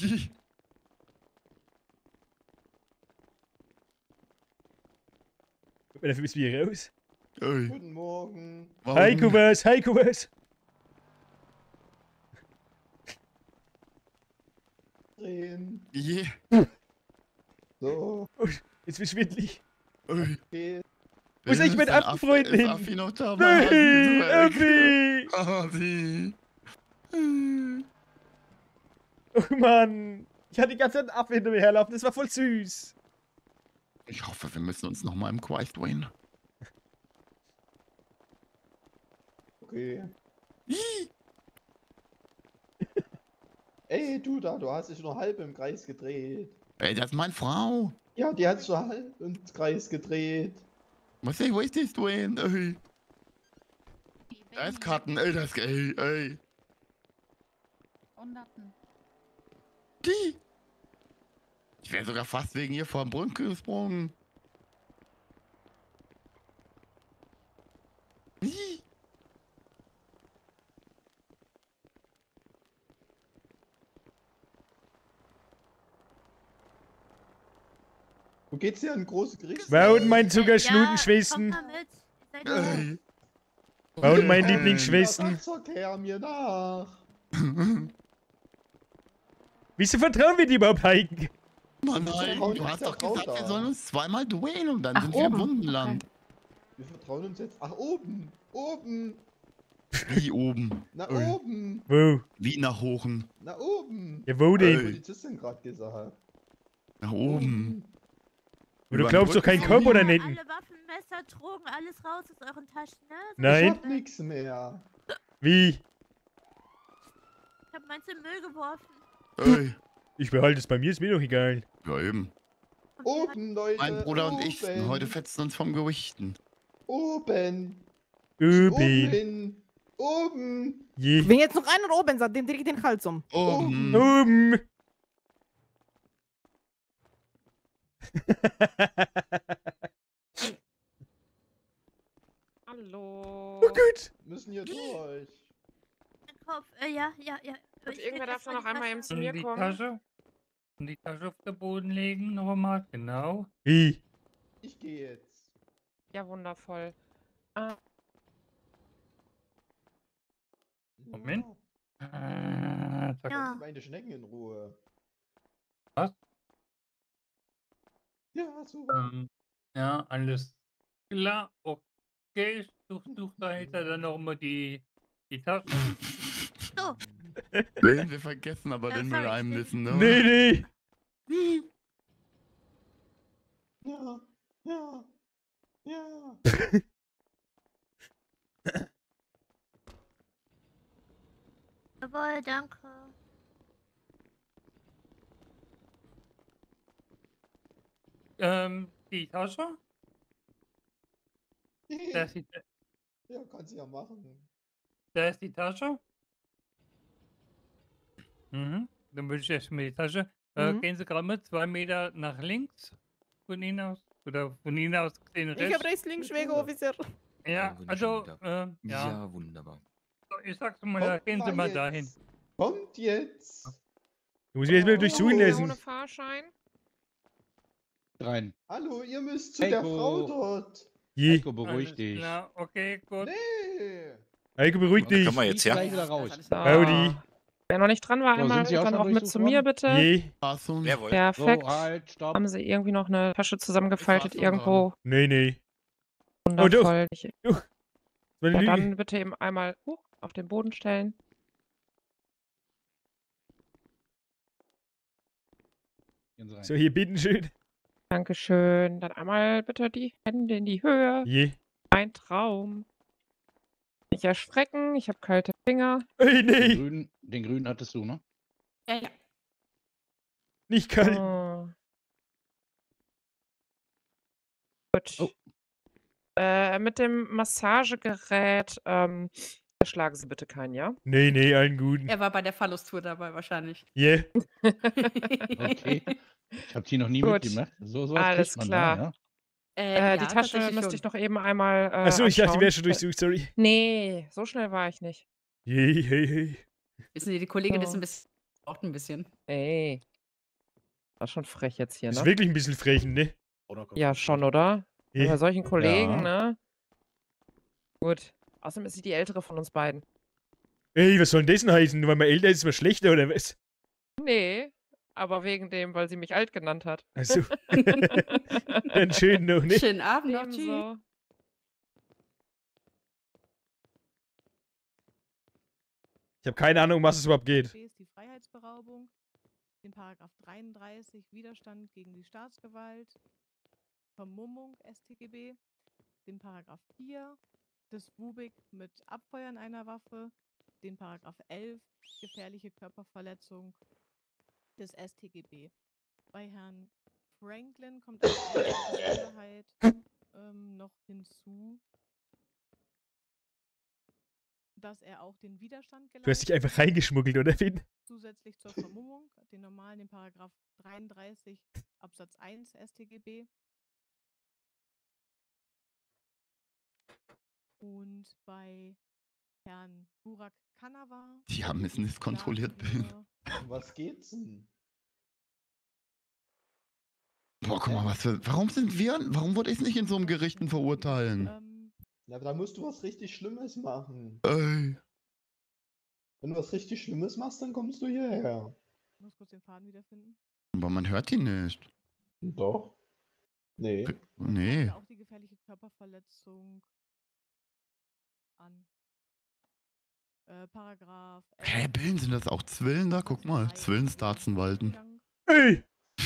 Speaker 2: Aber dafür müssen wir hier raus.
Speaker 4: Ey,
Speaker 10: Guten Morgen.
Speaker 4: warum-
Speaker 2: Heiko was, Heiko was.
Speaker 10: Drehen.
Speaker 4: Je.
Speaker 10: So,
Speaker 2: Jetzt wird schwindelig.
Speaker 4: Ey.
Speaker 10: okay.
Speaker 2: Wo ist eigentlich mein
Speaker 4: ein Aff-
Speaker 2: Affenfreund
Speaker 4: ist
Speaker 2: hin?
Speaker 4: Affi noch da?
Speaker 2: Nein,
Speaker 4: Hasi ist weg.
Speaker 2: Affi!
Speaker 4: Hasi.
Speaker 2: Oh Mann. Ich hatte die ganze Zeit einen Affe hinter mir herlaufen. Das war voll süß.
Speaker 4: Ich hoffe, wir müssen uns nochmal im Kreis drehen.
Speaker 10: Okay. Ey, du da, du hast dich nur halb im Kreis gedreht.
Speaker 4: Ey, das ist meine Frau.
Speaker 10: Ja, die hat sich nur halb im Kreis gedreht.
Speaker 4: Was ist, wo ist das Dwayne? Ey. Da ist Karten, ey, das, ey, ey.
Speaker 6: Hunderten.
Speaker 4: Die. Ich wäre sogar fast wegen ihr vor dem Brunnen gesprungen. Die.
Speaker 10: Wo geht's hier an große Gericht?
Speaker 2: War und mein Zuckerschnutenschwesten.
Speaker 4: Ey.
Speaker 2: War und mein
Speaker 10: Ey,
Speaker 2: Lieblingsschwesten.
Speaker 10: Zock her mir nach.
Speaker 2: Wieso vertrauen wir die überhaupt, Heike?
Speaker 4: Mann, nein,
Speaker 10: vertrauen
Speaker 4: du
Speaker 10: uns
Speaker 4: hast
Speaker 10: der
Speaker 4: doch
Speaker 10: Frau
Speaker 4: gesagt,
Speaker 10: da.
Speaker 4: wir sollen uns zweimal duellen und dann
Speaker 8: Ach,
Speaker 4: sind wir im
Speaker 8: oben.
Speaker 4: Wundenland.
Speaker 10: Wir vertrauen uns jetzt. Ach, oben. Oben.
Speaker 4: Wie oben?
Speaker 10: Na,
Speaker 4: Ey.
Speaker 10: oben.
Speaker 2: Wo?
Speaker 4: Wie nach oben?
Speaker 10: Na, oben.
Speaker 2: Ja, wo
Speaker 10: Die
Speaker 2: denn?
Speaker 10: Polizistin gerade gesagt.
Speaker 4: Nach oben.
Speaker 2: Und du
Speaker 4: Über
Speaker 2: glaubst
Speaker 4: den
Speaker 2: doch keinen
Speaker 4: Rücken
Speaker 2: Kopf
Speaker 4: von
Speaker 2: oder
Speaker 4: ihm.
Speaker 2: nicht?
Speaker 3: Alle Waffen, Messer, Drogen, alles raus aus euren Taschen, ne? So
Speaker 10: Ich
Speaker 2: Nein.
Speaker 10: hab nix mehr.
Speaker 2: Wie?
Speaker 3: Ich hab meins in den Müll geworfen.
Speaker 4: Ey.
Speaker 2: Ich behalte es bei mir, ist mir doch egal.
Speaker 4: Ja, eben.
Speaker 10: Oben, Leute.
Speaker 4: Mein Bruder und
Speaker 10: oben.
Speaker 4: ich sind heute fetzen uns vom Gerichten.
Speaker 10: Oben. Oben
Speaker 2: Übi.
Speaker 10: hin. Oben.
Speaker 2: Je.
Speaker 8: Wenn jetzt noch einer oben sagt, dem dreh ich den Hals um.
Speaker 4: Oben.
Speaker 2: Oben.
Speaker 12: Hallo.
Speaker 2: Oh gut.
Speaker 10: Müssen hier durch.
Speaker 3: Mein Kopf, äh, ja, ja, ja.
Speaker 12: Und
Speaker 3: Ich
Speaker 12: irgendwer
Speaker 3: will
Speaker 12: darf
Speaker 3: erst mal
Speaker 12: noch
Speaker 3: die
Speaker 12: einmal eben
Speaker 3: Tasche-
Speaker 12: zu mir
Speaker 13: die
Speaker 12: kommen.
Speaker 13: Tasche. Und die Tasche auf den Boden legen, nochmal, genau.
Speaker 2: Wie?
Speaker 10: Ich gehe jetzt.
Speaker 12: Ja, wundervoll. Ah,
Speaker 13: Moment.
Speaker 10: Ja.
Speaker 13: Ah, zack.
Speaker 3: Ja.
Speaker 10: Lass meine Schnecken in Ruhe.
Speaker 13: Was?
Speaker 10: Ja, super.
Speaker 13: Ähm, ja, alles klar. Okay, ich such, such dahinter dann nochmal die, die Tasche.
Speaker 3: So,
Speaker 4: Den wir vergessen aber
Speaker 3: Ja,
Speaker 4: den
Speaker 3: sorry,
Speaker 4: Müll
Speaker 3: ich
Speaker 4: einmissen, ne?
Speaker 2: Nee, nee.
Speaker 10: Ja, ja, ja.
Speaker 3: jawohl, danke.
Speaker 13: Ähm, die Tasche? Da ist die,
Speaker 10: Ja, kannst du ja machen.
Speaker 13: da ist die Tasche. Mhm. Dann würde ich erstmal die Tasche. Äh,
Speaker 8: Mhm.
Speaker 13: gehen Sie gerade mit zwei Meter nach links von Ihnen aus. Oder von Ihnen aus gesehen
Speaker 8: Ich
Speaker 13: rechts.
Speaker 8: hab rechts, links, Schwiegerofficer.
Speaker 13: Ja, also, äh, ja.
Speaker 14: Ja, wunderbar.
Speaker 13: So, ich sag's mal, da gehen Sie mal dahin.
Speaker 10: jetzt. Kommt jetzt.
Speaker 2: Du musst mich jetzt mal durchsuchen
Speaker 12: ohne
Speaker 2: lassen.
Speaker 12: Fahrschein.
Speaker 15: Rein.
Speaker 10: Hallo, ihr müsst zu der
Speaker 15: Heiko.
Speaker 10: Frau dort.
Speaker 2: Je.
Speaker 15: Heiko, beruhig
Speaker 13: Alles
Speaker 15: dich.
Speaker 13: klar, okay, gut.
Speaker 10: Nee.
Speaker 2: Heiko, beruhig
Speaker 14: Da
Speaker 2: dich.
Speaker 14: können wir jetzt, ja?
Speaker 15: Gleich wieder raus.
Speaker 12: So.
Speaker 2: Howdy.
Speaker 12: Wer noch nicht dran war,
Speaker 15: So,
Speaker 12: einmal
Speaker 15: sind Sie auch
Speaker 12: dann
Speaker 15: schon
Speaker 12: auch mit
Speaker 15: durchsucht
Speaker 12: zu mir,
Speaker 15: worden?
Speaker 12: bitte.
Speaker 2: Je.
Speaker 4: Achtung.
Speaker 14: Jawohl.
Speaker 12: Perfekt.
Speaker 15: So, halt, stopp.
Speaker 12: Haben Sie irgendwie noch eine Tasche zusammengefaltet
Speaker 4: Ich war schon
Speaker 12: irgendwo?
Speaker 2: Nee, nee. Oh, doch.
Speaker 12: Wundervoll. Ich-
Speaker 2: Meine
Speaker 12: Ja,
Speaker 2: Lüge.
Speaker 12: dann bitte eben einmal hoch auf den Boden stellen.
Speaker 15: Gehen Sie rein.
Speaker 2: So, hier, bitteschön.
Speaker 12: Dankeschön. Dann einmal bitte die Hände in die Höhe.
Speaker 2: Je.
Speaker 12: Ein Traum. Nicht erschrecken, ich habe kalte Finger.
Speaker 2: Ey,
Speaker 15: Den
Speaker 2: nee.
Speaker 15: grünen, den grünen hattest du, ne?
Speaker 7: Ja, ja.
Speaker 2: Nicht kalt.
Speaker 12: Oh. Gut.
Speaker 15: Oh.
Speaker 12: Äh, mit dem Massagegerät, ähm, schlagen Sie bitte keinen, ja?
Speaker 2: Nee, nee, allen guten.
Speaker 7: Er war bei der Phallus-Tour dabei wahrscheinlich.
Speaker 2: Je.
Speaker 15: Okay. Ich hab die noch nie
Speaker 12: Gut.
Speaker 15: mitgemacht. So, so was
Speaker 12: Alles
Speaker 15: kriegt man
Speaker 12: klar.
Speaker 15: Da, ja?
Speaker 12: Äh,
Speaker 7: ja,
Speaker 12: die Tasche
Speaker 7: tatsächlich
Speaker 12: müsste
Speaker 7: schon.
Speaker 12: ich noch eben einmal. Äh,
Speaker 2: Achso, ich dachte, die
Speaker 12: anschauen.
Speaker 2: wäre schon durchsucht, sorry.
Speaker 12: Nee, so schnell war ich nicht.
Speaker 2: Je, hey, hey.
Speaker 7: Wissen Sie, die Kollegin ist
Speaker 12: So.
Speaker 7: ein bisschen. Braucht ein bisschen.
Speaker 12: Ey. War schon frech jetzt hier,
Speaker 2: Ist
Speaker 12: ne?
Speaker 2: wirklich ein bisschen frechen, ne?
Speaker 12: Ja, schon, oder?
Speaker 2: Je.
Speaker 12: Bei solchen Kollegen,
Speaker 15: Ja.
Speaker 12: ne? Gut. Außerdem ist sie die ältere von uns beiden.
Speaker 2: Ey, was soll denn das denn heißen? Nur weil man älter ist, ist man schlechter, oder was?
Speaker 12: Nee, aber wegen dem, weil sie mich alt genannt hat.
Speaker 2: Also. Dann schön noch, ne?
Speaker 7: Schönen Abend noch. Tschüss.
Speaker 12: Ebenso.
Speaker 2: Ich habe keine Ahnung, um was es überhaupt geht.
Speaker 6: Die Freiheitsberaubung.
Speaker 14: den Paragraph dreiunddreißig Widerstand gegen die Staatsgewalt, Vermummung S t G B, den Paragraph vier des W U B I C mit Abfeuern einer Waffe, den Paragraph elf gefährliche Körperverletzung des S t G B. Bei Herrn Franklin kommt als Besonderheit ähm, noch hinzu, dass er auch den Widerstand
Speaker 2: Du hast dich einfach reingeschmuggelt, oder Finn?
Speaker 14: Zusätzlich zur Vermummung, den normalen, den Paragraph dreiunddreißig Absatz eins S t G B. Und bei Herrn Burak Kanawa.
Speaker 4: Die haben es nicht kontrolliert, Bill.
Speaker 10: Um was geht's denn?
Speaker 4: Boah, guck mal, was für. Warum sind wir. Warum wurde ich nicht in so einem Gerichten verurteilen?
Speaker 14: Ähm,
Speaker 10: Na, da musst du was richtig Schlimmes machen.
Speaker 4: Ey.
Speaker 10: Wenn du was richtig Schlimmes machst, dann kommst du hierher.
Speaker 14: Ich muss kurz den Faden wiederfinden.
Speaker 4: Aber man hört ihn nicht.
Speaker 10: Doch. Nee.
Speaker 4: Nee.
Speaker 14: Auch die gefährliche Körperverletzung an. Äh, Paragraph.
Speaker 4: Hä, Billen, sind das auch Zwillen da? Guck mal, Zwillenstaatsanwalten.
Speaker 2: Ey!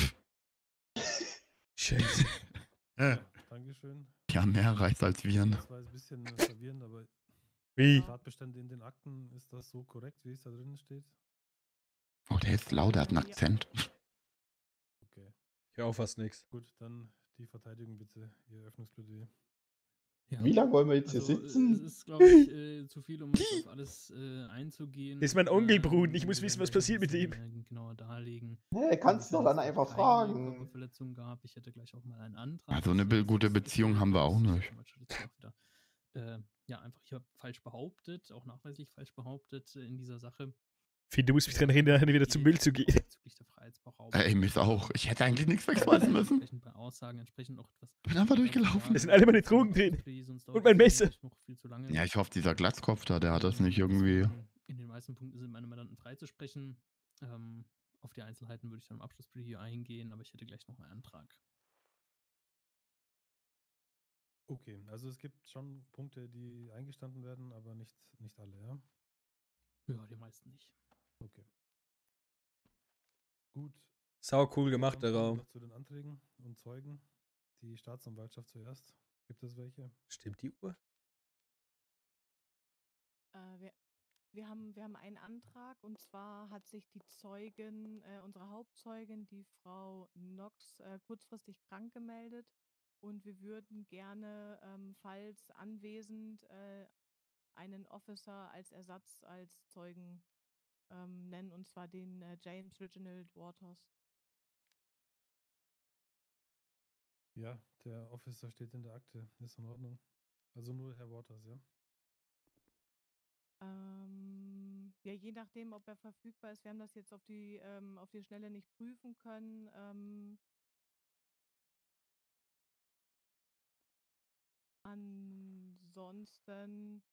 Speaker 2: Scheiße.
Speaker 4: Ja.
Speaker 16: Dankeschön.
Speaker 4: Die haben mehr Reiz als wir.
Speaker 16: Das war jetzt ein bisschen äh, verwirrend, aber
Speaker 2: Wie?
Speaker 16: die Tatbestände in den Akten, ist das so korrekt, wie es da drin steht?
Speaker 4: Oh, der ist laut, der hat einen Akzent.
Speaker 16: Okay.
Speaker 2: Ja, auch fast nix.
Speaker 16: Gut, dann die Verteidigung bitte, ihr Eröffnungsplädoyer.
Speaker 10: Ja. Wie lange wollen wir jetzt
Speaker 17: also,
Speaker 10: hier sitzen?
Speaker 17: Es ist, glaube ich, äh, zu viel, um auf alles äh, einzugehen.
Speaker 2: Das ist mein Onkel, Brun. Ich muss wissen, was passiert mit ihm.
Speaker 17: Äh, genauer darlegen.
Speaker 10: Nee, kannst du doch dann einfach fragen.
Speaker 17: Körperverletzung gab. Ich hätte gleich auch mal einen Antrag.
Speaker 4: Also eine be gute Beziehung haben wir auch nicht.
Speaker 17: Äh, ja, einfach hier falsch behauptet, auch nachweislich falsch behauptet äh, in dieser Sache.
Speaker 2: Finn, du musst mich dran erinnern, wieder zum Müll zu gehen.
Speaker 4: Ey, mich auch. Ich hätte eigentlich nichts wegschmeißen müssen.
Speaker 17: Entsprechend bei Aussagen entsprechend auch etwas.
Speaker 4: Bin einfach durchgelaufen.
Speaker 2: Da sind alle meine Drogen drin. Und mein Messer.
Speaker 4: Ja, ich hoffe, dieser Glatzkopf da, der hat das nicht irgendwie.
Speaker 17: In den meisten Punkten sind meine Mandanten freizusprechen. Ähm, auf die Einzelheiten würde ich dann im Abschlussplädoyer eingehen, aber ich hätte gleich noch einen Antrag.
Speaker 16: Okay, also es gibt schon Punkte, die eingestanden werden, aber nicht, nicht alle, ja?
Speaker 17: Ja, die meisten nicht.
Speaker 16: Okay. Gut.
Speaker 2: Sau cool gemacht,
Speaker 16: Dann
Speaker 2: der
Speaker 16: kommen wir
Speaker 2: Raum.
Speaker 16: noch zu den Anträgen und Zeugen. Die Staatsanwaltschaft zuerst. Gibt es welche?
Speaker 2: Stimmt die Uhr?
Speaker 14: Äh, wir, wir, haben, wir haben einen Antrag und zwar hat sich die Zeugin, äh, unsere Hauptzeugin, die Frau Knox, äh, kurzfristig krank gemeldet und wir würden gerne, ähm, falls anwesend, äh, einen Officer als Ersatz als Zeugen ähm, nennen, und zwar den äh, James Reginald Waters.
Speaker 16: Ja, der Officer steht in der Akte. Ist in Ordnung. Also nur Herr Waters, ja?
Speaker 14: Ähm, ja, je nachdem, ob er verfügbar ist. Wir haben das jetzt auf die, ähm, auf die Schnelle nicht prüfen können. Ähm, ansonsten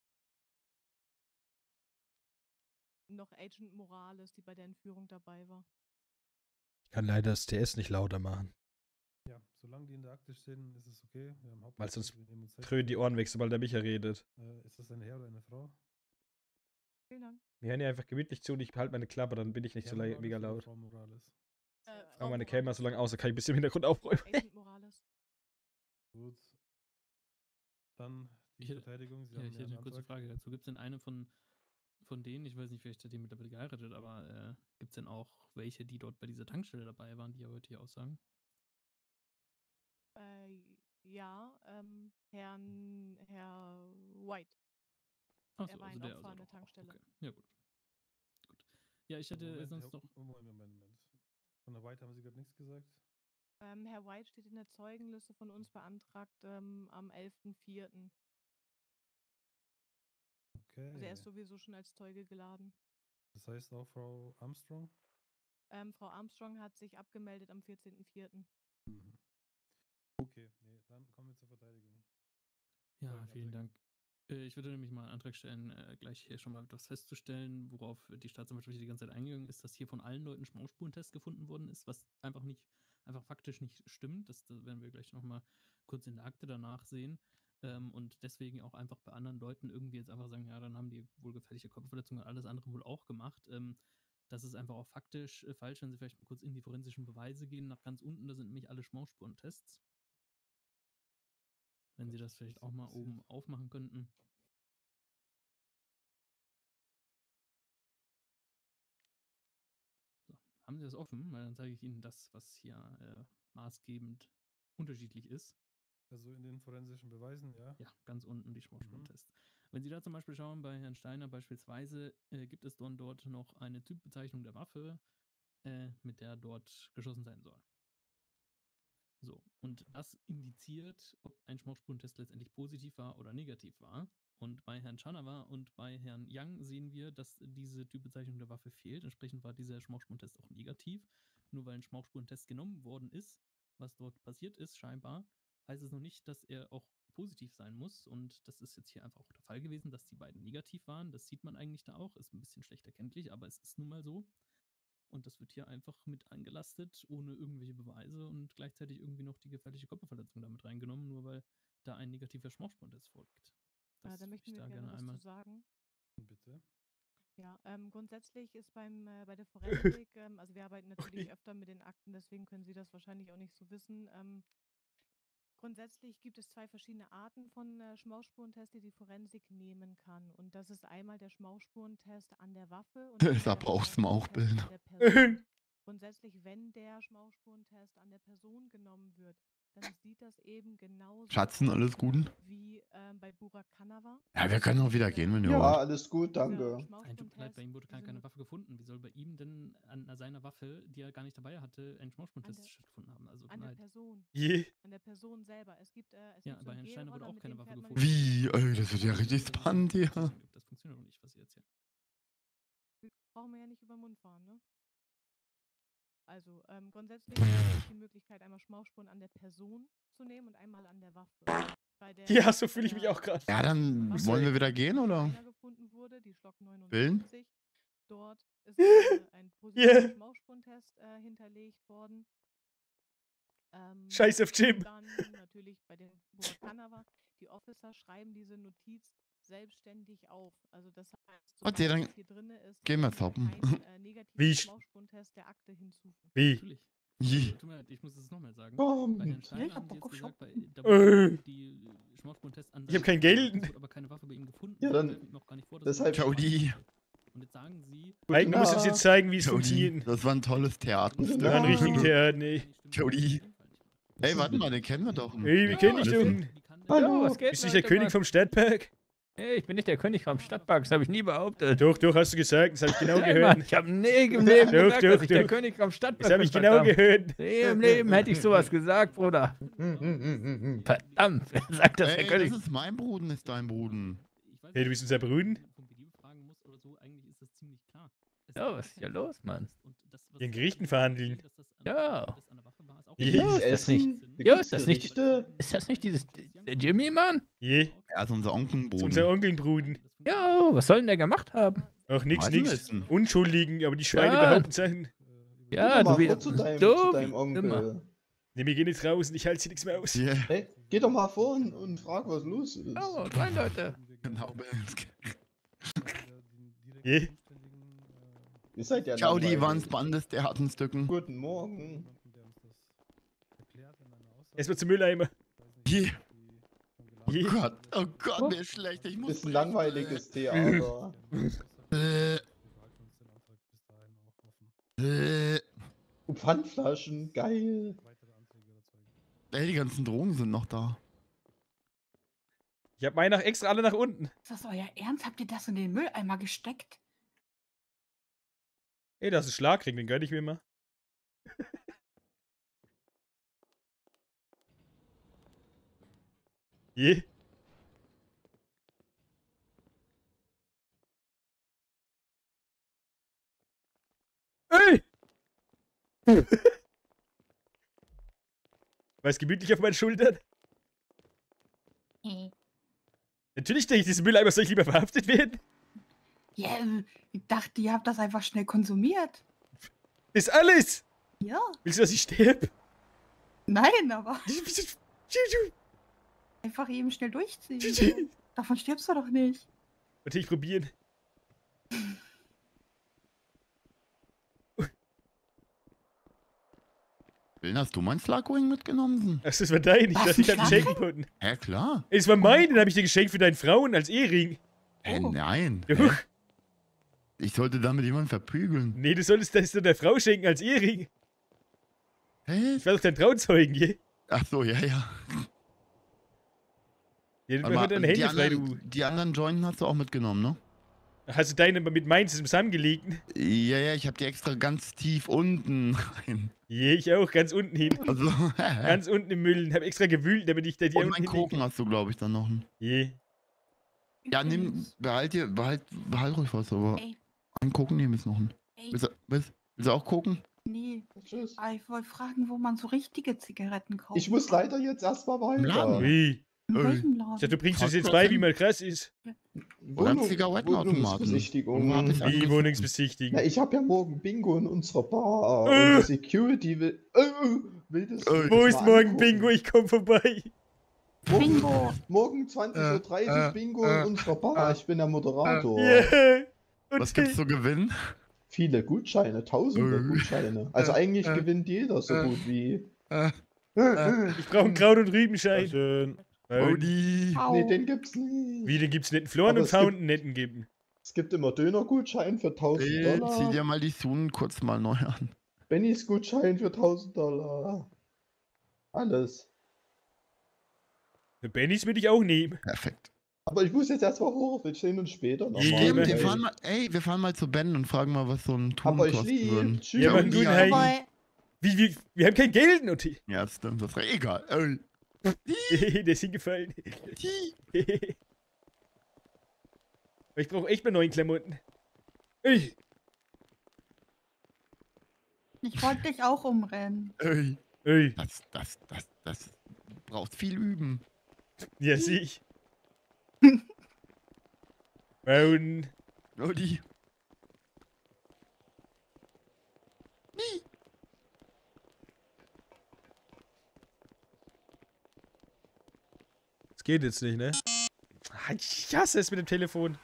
Speaker 14: noch Agent Morales, die bei der Entführung dabei war.
Speaker 2: Ich kann leider das T S nicht lauter machen.
Speaker 16: Ja, solange die in der Akte stehen, ist es okay. Wir haben
Speaker 2: Weil sonst
Speaker 16: wir nehmen uns Zeit.
Speaker 2: dröhnen die Ohren weg, sobald der Micha redet.
Speaker 16: Äh, ist das ein Herr oder eine Frau?
Speaker 14: Vielen Dank.
Speaker 2: Wir hören ja einfach gemütlich zu und ich behalte meine Klappe, dann bin ich nicht
Speaker 16: Herr
Speaker 2: so la-
Speaker 16: Morales
Speaker 2: mega
Speaker 16: oder
Speaker 2: laut.
Speaker 16: Frau Morales?
Speaker 14: Äh,
Speaker 2: Frau meine Kamera so lange aus, dann kann ich ein bisschen im Hintergrund aufräumen.
Speaker 14: Agent Morales.
Speaker 16: Gut. Dann die
Speaker 17: Ich hätte,
Speaker 16: Verteidigung. Sie
Speaker 17: ja,
Speaker 16: haben
Speaker 17: ich
Speaker 16: ja
Speaker 17: hätte
Speaker 16: einen
Speaker 17: eine kurze
Speaker 16: Antrag.
Speaker 17: Frage dazu. Gibt es denn eine von, von denen, ich weiß nicht, vielleicht hat die mittlerweile geheiratet, aber äh, gibt es denn auch welche, die dort bei dieser Tankstelle dabei waren, die ja heute hier aussagen?
Speaker 14: Äh, ja, ähm, Herrn, Herr White.
Speaker 17: Achso,
Speaker 14: er war
Speaker 17: also
Speaker 14: ein
Speaker 17: der
Speaker 14: Opfer
Speaker 17: also
Speaker 14: an der
Speaker 17: doch.
Speaker 14: Tankstelle.
Speaker 17: Okay. Ja, gut. Gut. Ja, ich hätte
Speaker 16: Moment,
Speaker 17: sonst
Speaker 16: Herr-
Speaker 17: noch.
Speaker 16: Moment, Moment, Moment. Von der White haben Sie gerade nichts gesagt?
Speaker 14: Ähm, Herr White steht in der Zeugenliste von uns beantragt ähm, am elften vierten
Speaker 16: Okay.
Speaker 14: Also er ist sowieso schon als Zeuge geladen.
Speaker 16: Das heißt auch Frau Armstrong?
Speaker 14: Ähm, Frau Armstrong hat sich abgemeldet am vierzehnten vierten
Speaker 16: Mhm. Okay, nee, dann kommen wir zur Verteidigung.
Speaker 17: Ja,
Speaker 16: Zeugenanträge.
Speaker 17: vielen Dank. Äh, Ich würde nämlich mal einen Antrag stellen, äh, gleich hier schon mal etwas festzustellen, worauf die Staatsanwaltschaft die ganze Zeit eingegangen ist, dass hier von allen Leuten Schmausspurentest gefunden worden ist, was einfach nicht, einfach faktisch nicht stimmt. Das, das werden wir gleich nochmal kurz in der Akte danach sehen. Ähm, und deswegen auch einfach bei anderen Leuten irgendwie jetzt einfach sagen, ja, dann haben die wohl gefährliche Körperverletzungen und alles andere wohl auch gemacht. Ähm, das ist einfach auch faktisch äh, falsch, wenn Sie vielleicht mal kurz in die forensischen Beweise gehen, nach ganz unten, da sind nämlich alle Schmauchspurentests. Wenn Sie das vielleicht auch mal oben aufmachen könnten. So, haben Sie das offen? Weil dann zeige ich Ihnen das, was hier äh, maßgebend unterschiedlich ist.
Speaker 16: Also in den forensischen Beweisen, ja?
Speaker 17: Ja, ganz unten die Schmauchspurentests. Wenn Sie da zum Beispiel schauen, bei Herrn Steiner beispielsweise, äh, gibt es dann dort noch eine Typbezeichnung der Waffe, äh, mit der dort geschossen sein soll. So, und das indiziert, ob ein Schmauchspurentest letztendlich positiv war oder negativ war. Und bei Herrn Chanawa und bei Herrn Yang sehen wir, dass diese Typbezeichnung der Waffe fehlt. Entsprechend war dieser Schmauchspurentest auch negativ. Nur weil ein Schmauchspurentest genommen worden ist, was dort passiert ist, scheinbar, heißt es noch nicht, dass er auch positiv sein muss. Und das ist jetzt hier einfach auch der Fall gewesen, dass die beiden negativ waren. Das sieht man eigentlich da auch. Ist ein bisschen schlecht erkenntlich, aber es ist nun mal so. Und das wird hier einfach mit angelastet, ohne irgendwelche Beweise und gleichzeitig irgendwie noch die gefährliche Körperverletzung damit reingenommen, nur weil da ein negativer Schmauchspurentest vorliegt.
Speaker 14: Ja,
Speaker 17: Das
Speaker 14: da
Speaker 17: würde
Speaker 14: möchten
Speaker 17: ich
Speaker 14: wir
Speaker 17: da
Speaker 14: gerne
Speaker 17: gerne
Speaker 14: was
Speaker 17: einmal.
Speaker 14: zu sagen.
Speaker 16: Bitte.
Speaker 14: Ja, ähm, grundsätzlich ist beim äh, bei der Forensik, ähm, also wir arbeiten natürlich öfter mit den Akten, deswegen können Sie das wahrscheinlich auch nicht so wissen. Ähm, grundsätzlich gibt es zwei verschiedene Arten von äh, Schmauchspurentests, die die Forensik nehmen kann. Und das ist einmal der Schmauchspurentest an der Waffe und
Speaker 4: Das
Speaker 14: einmal der
Speaker 4: brauchst du auch
Speaker 14: Schmauchspurentest
Speaker 4: Bild.
Speaker 14: an der Person. Grundsätzlich, wenn der Schmauchspurentest an der Person genommen wird, dann sieht das eben genauso
Speaker 4: Schatzen,
Speaker 14: aus
Speaker 4: alles gut?
Speaker 14: wie ähm, bei Burak Kanawa.
Speaker 4: Ja, wir können auch wieder gehen, wenn ihr
Speaker 10: Ja,
Speaker 4: wollt.
Speaker 10: alles gut, danke.
Speaker 17: Nein, tut mir leid, bei ihm wurde gar keine Waffe gefunden. Wie soll bei ihm denn an seiner Waffe, die er gar nicht dabei hatte, ein Schmauchspurentest stattgefunden haben? Also,
Speaker 14: An der
Speaker 17: nein.
Speaker 14: Person.
Speaker 2: Je.
Speaker 14: An der Person selber. Es gibt, äh, es
Speaker 17: Ja,
Speaker 14: gibt so
Speaker 17: bei
Speaker 14: einen
Speaker 17: Herrn Steiner wurde
Speaker 14: Gelroller,
Speaker 17: auch
Speaker 14: mit
Speaker 17: keine
Speaker 14: dem
Speaker 17: Waffe
Speaker 14: fährt man
Speaker 17: gefunden.
Speaker 4: Wie? Ey, das wird ja richtig spannend hier.
Speaker 17: Das funktioniert doch nicht, was Sie erzählen.
Speaker 14: Brauchen wir ja nicht über den Mund fahren, ne? Also, ähm, grundsätzlich ist die Möglichkeit, einmal Schmauchspuren an der Person zu nehmen und einmal an der Waffe. Bei der,
Speaker 2: Ja, so
Speaker 14: bei
Speaker 2: fühle ich mich
Speaker 14: der
Speaker 2: auch gerade.
Speaker 4: Ja, dann
Speaker 14: Waffe,
Speaker 4: wollen wir wieder gehen, oder?
Speaker 14: die gefunden wurde, die Schlock
Speaker 4: Willen?
Speaker 14: neunundfünfzig. Dort ist äh, ein positiver
Speaker 2: Yeah.
Speaker 14: Schmauchspurentest äh, hinterlegt worden. Ähm,
Speaker 2: Scheiß auf Jim.
Speaker 14: Dann natürlich bei den Burak Kanawa. Die Officer schreiben diese Notiz selbstständig auf. Also das heißt,
Speaker 4: Okay,
Speaker 14: sobald
Speaker 4: dann
Speaker 14: das hier drin ist,
Speaker 4: gehen wir
Speaker 14: können wir
Speaker 4: zoppen.
Speaker 14: keinen äh, negativen
Speaker 2: Wie ich-
Speaker 14: Schmauchspurentest der Akte hinzufügen.
Speaker 2: Wie?
Speaker 17: Natürlich.
Speaker 4: Je.
Speaker 17: Tut mir leid, ich muss es nochmal sagen.
Speaker 10: Komm.
Speaker 17: Bei Herrn
Speaker 10: Ja,
Speaker 17: Steiner
Speaker 10: ich hab
Speaker 17: haben Sie
Speaker 10: Bock
Speaker 17: jetzt
Speaker 10: auf
Speaker 17: gesagt, bei, da
Speaker 2: Äh.
Speaker 17: wurde die Schmauchspurentest an
Speaker 2: Ich hab
Speaker 17: seiner
Speaker 2: kein
Speaker 17: Waffe,
Speaker 2: Geld.
Speaker 17: es wurde aber keine Waffe bei ihm gefunden.
Speaker 10: Ja,
Speaker 17: das
Speaker 10: dann-
Speaker 17: stellt noch gar nicht vor, dass
Speaker 10: deshalb-
Speaker 17: es eine Waffe
Speaker 4: Jody.
Speaker 17: ist. Und jetzt sagen Sie,
Speaker 2: Mike, du musst uns jetzt zeigen, wie es
Speaker 4: Jody,
Speaker 2: funktioniert.
Speaker 4: das war ein tolles Theaterstück.
Speaker 2: Ja, ein richtiges Theater, nee.
Speaker 4: Jody. Ey, warte mal, den kennen wir doch.
Speaker 2: Hey, wie kenn ich den?
Speaker 10: Hallo,
Speaker 18: was geht?
Speaker 2: Bist du nicht der König vom Stadtpark?
Speaker 18: Hey, ich bin nicht der König vom Stadtpark, das habe ich nie behauptet.
Speaker 2: Doch, doch, hast du gesagt, das habe ich genau
Speaker 18: Hey,
Speaker 2: gehört.
Speaker 18: Mann, ich habe nie im Leben
Speaker 2: Doch,
Speaker 18: gesagt,
Speaker 2: doch,
Speaker 18: dass ich der
Speaker 2: doch.
Speaker 18: König vom Stadtpark
Speaker 2: Das habe ich
Speaker 18: bin,
Speaker 2: genau
Speaker 18: verdammt.
Speaker 2: gehört.
Speaker 18: Nie im Leben hätte ich sowas gesagt, Bruder. Verdammt, wer sagt das,
Speaker 4: Ey,
Speaker 18: der König?
Speaker 4: das ist mein Bruden, ist dein Bruden.
Speaker 2: Hey, du bist unser Bruden?
Speaker 17: vom B D U fragen muss oder so, eigentlich ist das ziemlich klar. Es
Speaker 18: Ja,
Speaker 17: gibt
Speaker 18: was ist
Speaker 17: keine
Speaker 18: hier los, Mann?
Speaker 17: Und das, was
Speaker 2: In
Speaker 17: Sie
Speaker 2: Gerichten
Speaker 17: sagen,
Speaker 2: verhandeln.
Speaker 17: dass das an-
Speaker 18: Ja.
Speaker 17: dass das an der Waffe war, ist auch
Speaker 2: Je.
Speaker 18: Ja,
Speaker 10: Gibt's
Speaker 18: ist das nicht,
Speaker 10: Essen?
Speaker 18: ja, ist
Speaker 10: Gibt's
Speaker 18: das nicht,
Speaker 10: Gerichte?
Speaker 18: ist das nicht dieses, der Jimmy, Mann?
Speaker 2: Je,
Speaker 4: Er ist unser
Speaker 2: das ist unser
Speaker 4: Onkelbruden.
Speaker 2: Onkelbruden.
Speaker 18: Ja, was soll denn der gemacht haben?
Speaker 2: Ach, nix,
Speaker 4: Weiß
Speaker 2: nix.
Speaker 4: wissen.
Speaker 2: Unschuldigen, aber die Schweine
Speaker 18: Ja.
Speaker 2: behaupten Sachen.
Speaker 18: Ja,
Speaker 10: Geh doch
Speaker 18: du,
Speaker 10: mal
Speaker 18: wie,
Speaker 10: vor zu deinem,
Speaker 18: du,
Speaker 10: zu deinem
Speaker 18: wie
Speaker 10: Onkel.
Speaker 18: immer.
Speaker 2: Ne, wir gehen jetzt raus und ich halte sie nichts mehr aus.
Speaker 4: Yeah.
Speaker 10: Hey, geh doch mal vor und, und frag, was los ist.
Speaker 18: Oh, rein, Leute.
Speaker 4: Genau.
Speaker 2: Je.
Speaker 10: Ihr seid ja
Speaker 4: Ciao, die
Speaker 10: langweilig.
Speaker 4: waren spannendes Theaterstücken.
Speaker 10: Guten Morgen.
Speaker 2: Erstmal zum Mülleimer.
Speaker 4: Je. Oh
Speaker 2: Je.
Speaker 4: Gott, oh Gott, mir ist schlecht. Ich muss.
Speaker 10: Ist ein langweiliges Theater.
Speaker 4: Äh, äh,
Speaker 10: Oh, Pfandflaschen, geil.
Speaker 4: ey, die ganzen Drogen sind noch da.
Speaker 2: Ich hab meine nach extra alle nach unten.
Speaker 6: Ist das euer Ernst? Habt ihr das in den Mülleimer gesteckt?
Speaker 2: Ey, das ist ein Schlagring, den gönn ich mir mal. Je. Ey! Was gemütlich auf meinen Schultern?
Speaker 6: Äh,
Speaker 2: Natürlich denke ich, diese Mülleimer soll ich lieber verhaftet werden.
Speaker 6: Ja, äh, ich dachte, ihr habt das einfach schnell konsumiert.
Speaker 2: Ist alles!
Speaker 6: Ja.
Speaker 2: Willst du, dass ich sterbe?
Speaker 6: Nein, aber einfach eben schnell durchziehen. Davon stirbst du doch nicht.
Speaker 2: Natürlich probieren.
Speaker 4: Willen, hast du mein Slugwing mitgenommen?
Speaker 2: Ach, das war dein, ich
Speaker 4: Was,
Speaker 2: dachte, ich hab
Speaker 4: ein
Speaker 2: einen schenken können.
Speaker 4: Ja, klar.
Speaker 2: Es war mein, den habe ich dir geschenkt für deinen Frauen als Ehering.
Speaker 4: Hä, nein.
Speaker 2: Doch.
Speaker 4: Hä? Ich sollte damit jemanden verprügeln.
Speaker 2: Nee, du solltest das der Frau schenken als Ehering.
Speaker 4: Hä?
Speaker 2: Ich war doch dein Trauzeugen, gell?
Speaker 4: Ach so, ja, ja.
Speaker 2: Ja,
Speaker 4: Aber
Speaker 2: dann hat deine
Speaker 4: die,
Speaker 2: Hände frei, du.
Speaker 4: anderen, die anderen Jointen hast du auch mitgenommen, ne?
Speaker 2: Hast du deine mit meins zusammengelegt?
Speaker 4: Ja, ja, ich hab die extra ganz tief unten rein.
Speaker 2: Ja, ich auch, ganz unten hin.
Speaker 4: Also,
Speaker 2: ganz unten im Müll. Hab extra gewühlt, damit ich da die
Speaker 4: und
Speaker 2: unten
Speaker 4: einen
Speaker 2: hinlege.
Speaker 4: Koken hast du, glaube ich, dann noch.
Speaker 2: Je.
Speaker 4: Ja, nimm, behalt dir, behalt, behalt ruhig was, aber einen Koken nehmen ist noch ein.
Speaker 6: Ey.
Speaker 4: Willst du, willst, willst du auch gucken?
Speaker 6: Nee. Ah, ich wollte fragen, wo man so richtige Zigaretten kauft.
Speaker 10: Ich muss leider jetzt erstmal weiter.
Speaker 2: Wie?
Speaker 6: In welchem Laden?
Speaker 2: Ich dachte, du bringst uns jetzt bei, wie mal krass ist.
Speaker 10: Wohnung- Wohnungsbesichtigung.
Speaker 2: Wie Wohnungsbesichtigen?
Speaker 10: Na, ich habe ja morgen Bingo in unserer Bar.
Speaker 2: Äh.
Speaker 10: Und die Security will, äh, will das.
Speaker 2: Wo ist morgen Bingo? Ich komm vorbei.
Speaker 10: Bingo! Morgen zwanzig Uhr dreißig
Speaker 4: äh,
Speaker 10: Bingo
Speaker 4: äh,
Speaker 10: in unserer Bar. Ich bin der Moderator.
Speaker 2: Yeah.
Speaker 4: Was gibt's zu gewinnen?
Speaker 10: Viele Gutscheine, tausende Gutscheine. Also eigentlich
Speaker 4: äh,
Speaker 10: gewinnt jeder so gut wie.
Speaker 2: Ich brauche einen Kraut- und Rübenschein.
Speaker 10: Schön.
Speaker 2: Rudi.
Speaker 10: Nee, den gibt's nie.
Speaker 2: Wie, den gibt's nicht? einen Floren
Speaker 10: Aber
Speaker 2: und
Speaker 10: es gibt-
Speaker 2: Fountain netten geben.
Speaker 10: Es gibt immer Dönergutschein für tausend
Speaker 4: Ey,
Speaker 10: Dollar.
Speaker 4: zieh dir mal die Sunen kurz mal neu an.
Speaker 10: Bennys Gutschein für tausend Dollar. Alles.
Speaker 2: Für Bennys würde ich auch nehmen.
Speaker 4: Perfekt.
Speaker 10: Aber ich muss jetzt erstmal hoch, wir sehen uns später nochmal.
Speaker 4: Stimmt, wir
Speaker 10: Ey.
Speaker 4: fahren mal, ey, wir fahren mal zu Ben und fragen mal, was so ein Tun
Speaker 10: Hab euch
Speaker 4: kosten
Speaker 10: lieb.
Speaker 4: würden.
Speaker 10: Tschüss.
Speaker 2: Ja, aber einen guten
Speaker 4: Ja,
Speaker 2: Heim. Wie, wie, wir haben kein Geld, Notti.
Speaker 4: Ja, stimmt, das ist egal. Ey.
Speaker 2: Der ist hingefallen. Ich brauche echt mal neuen Klamotten. Ey.
Speaker 6: Ich wollte dich auch umrennen.
Speaker 4: Ey.
Speaker 2: Ey.
Speaker 4: Das, das, das, das braucht viel üben.
Speaker 2: Ja, sieh ich. Und.
Speaker 4: Rudi.
Speaker 2: Das geht jetzt nicht, ne? Ah, ich hasse es mit dem Telefon.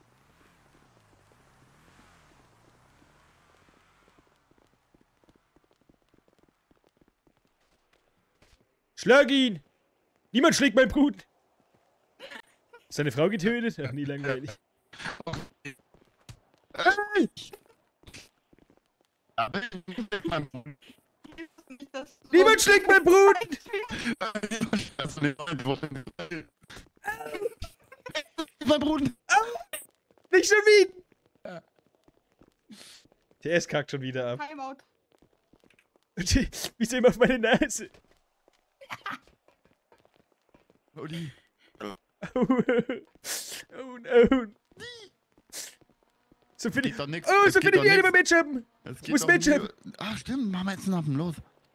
Speaker 2: Schlag ihn! Niemand schlägt mein Bruder! Ist seine Frau getötet? Ach, nie langweilig.
Speaker 4: Hey!
Speaker 2: Niemand schlägt mein Bruder!
Speaker 4: Mein Bruder!
Speaker 2: Nicht schon wieder! Der S kackt schon wieder ab.
Speaker 6: Timeout.
Speaker 2: Wieso immer auf meine Nase?
Speaker 4: Rudi.
Speaker 2: Oh, oh no. So finde ich.
Speaker 4: doch nix,
Speaker 2: Oh,
Speaker 4: es
Speaker 2: so
Speaker 4: geht
Speaker 2: finde ich
Speaker 4: doch
Speaker 2: die
Speaker 4: nix.
Speaker 2: immer Matchup.
Speaker 4: Es
Speaker 2: Ich
Speaker 4: geht
Speaker 2: muss
Speaker 4: doch
Speaker 2: Matchup.
Speaker 4: nur- Ach stimmt, machen wir jetzt einen Affen, los.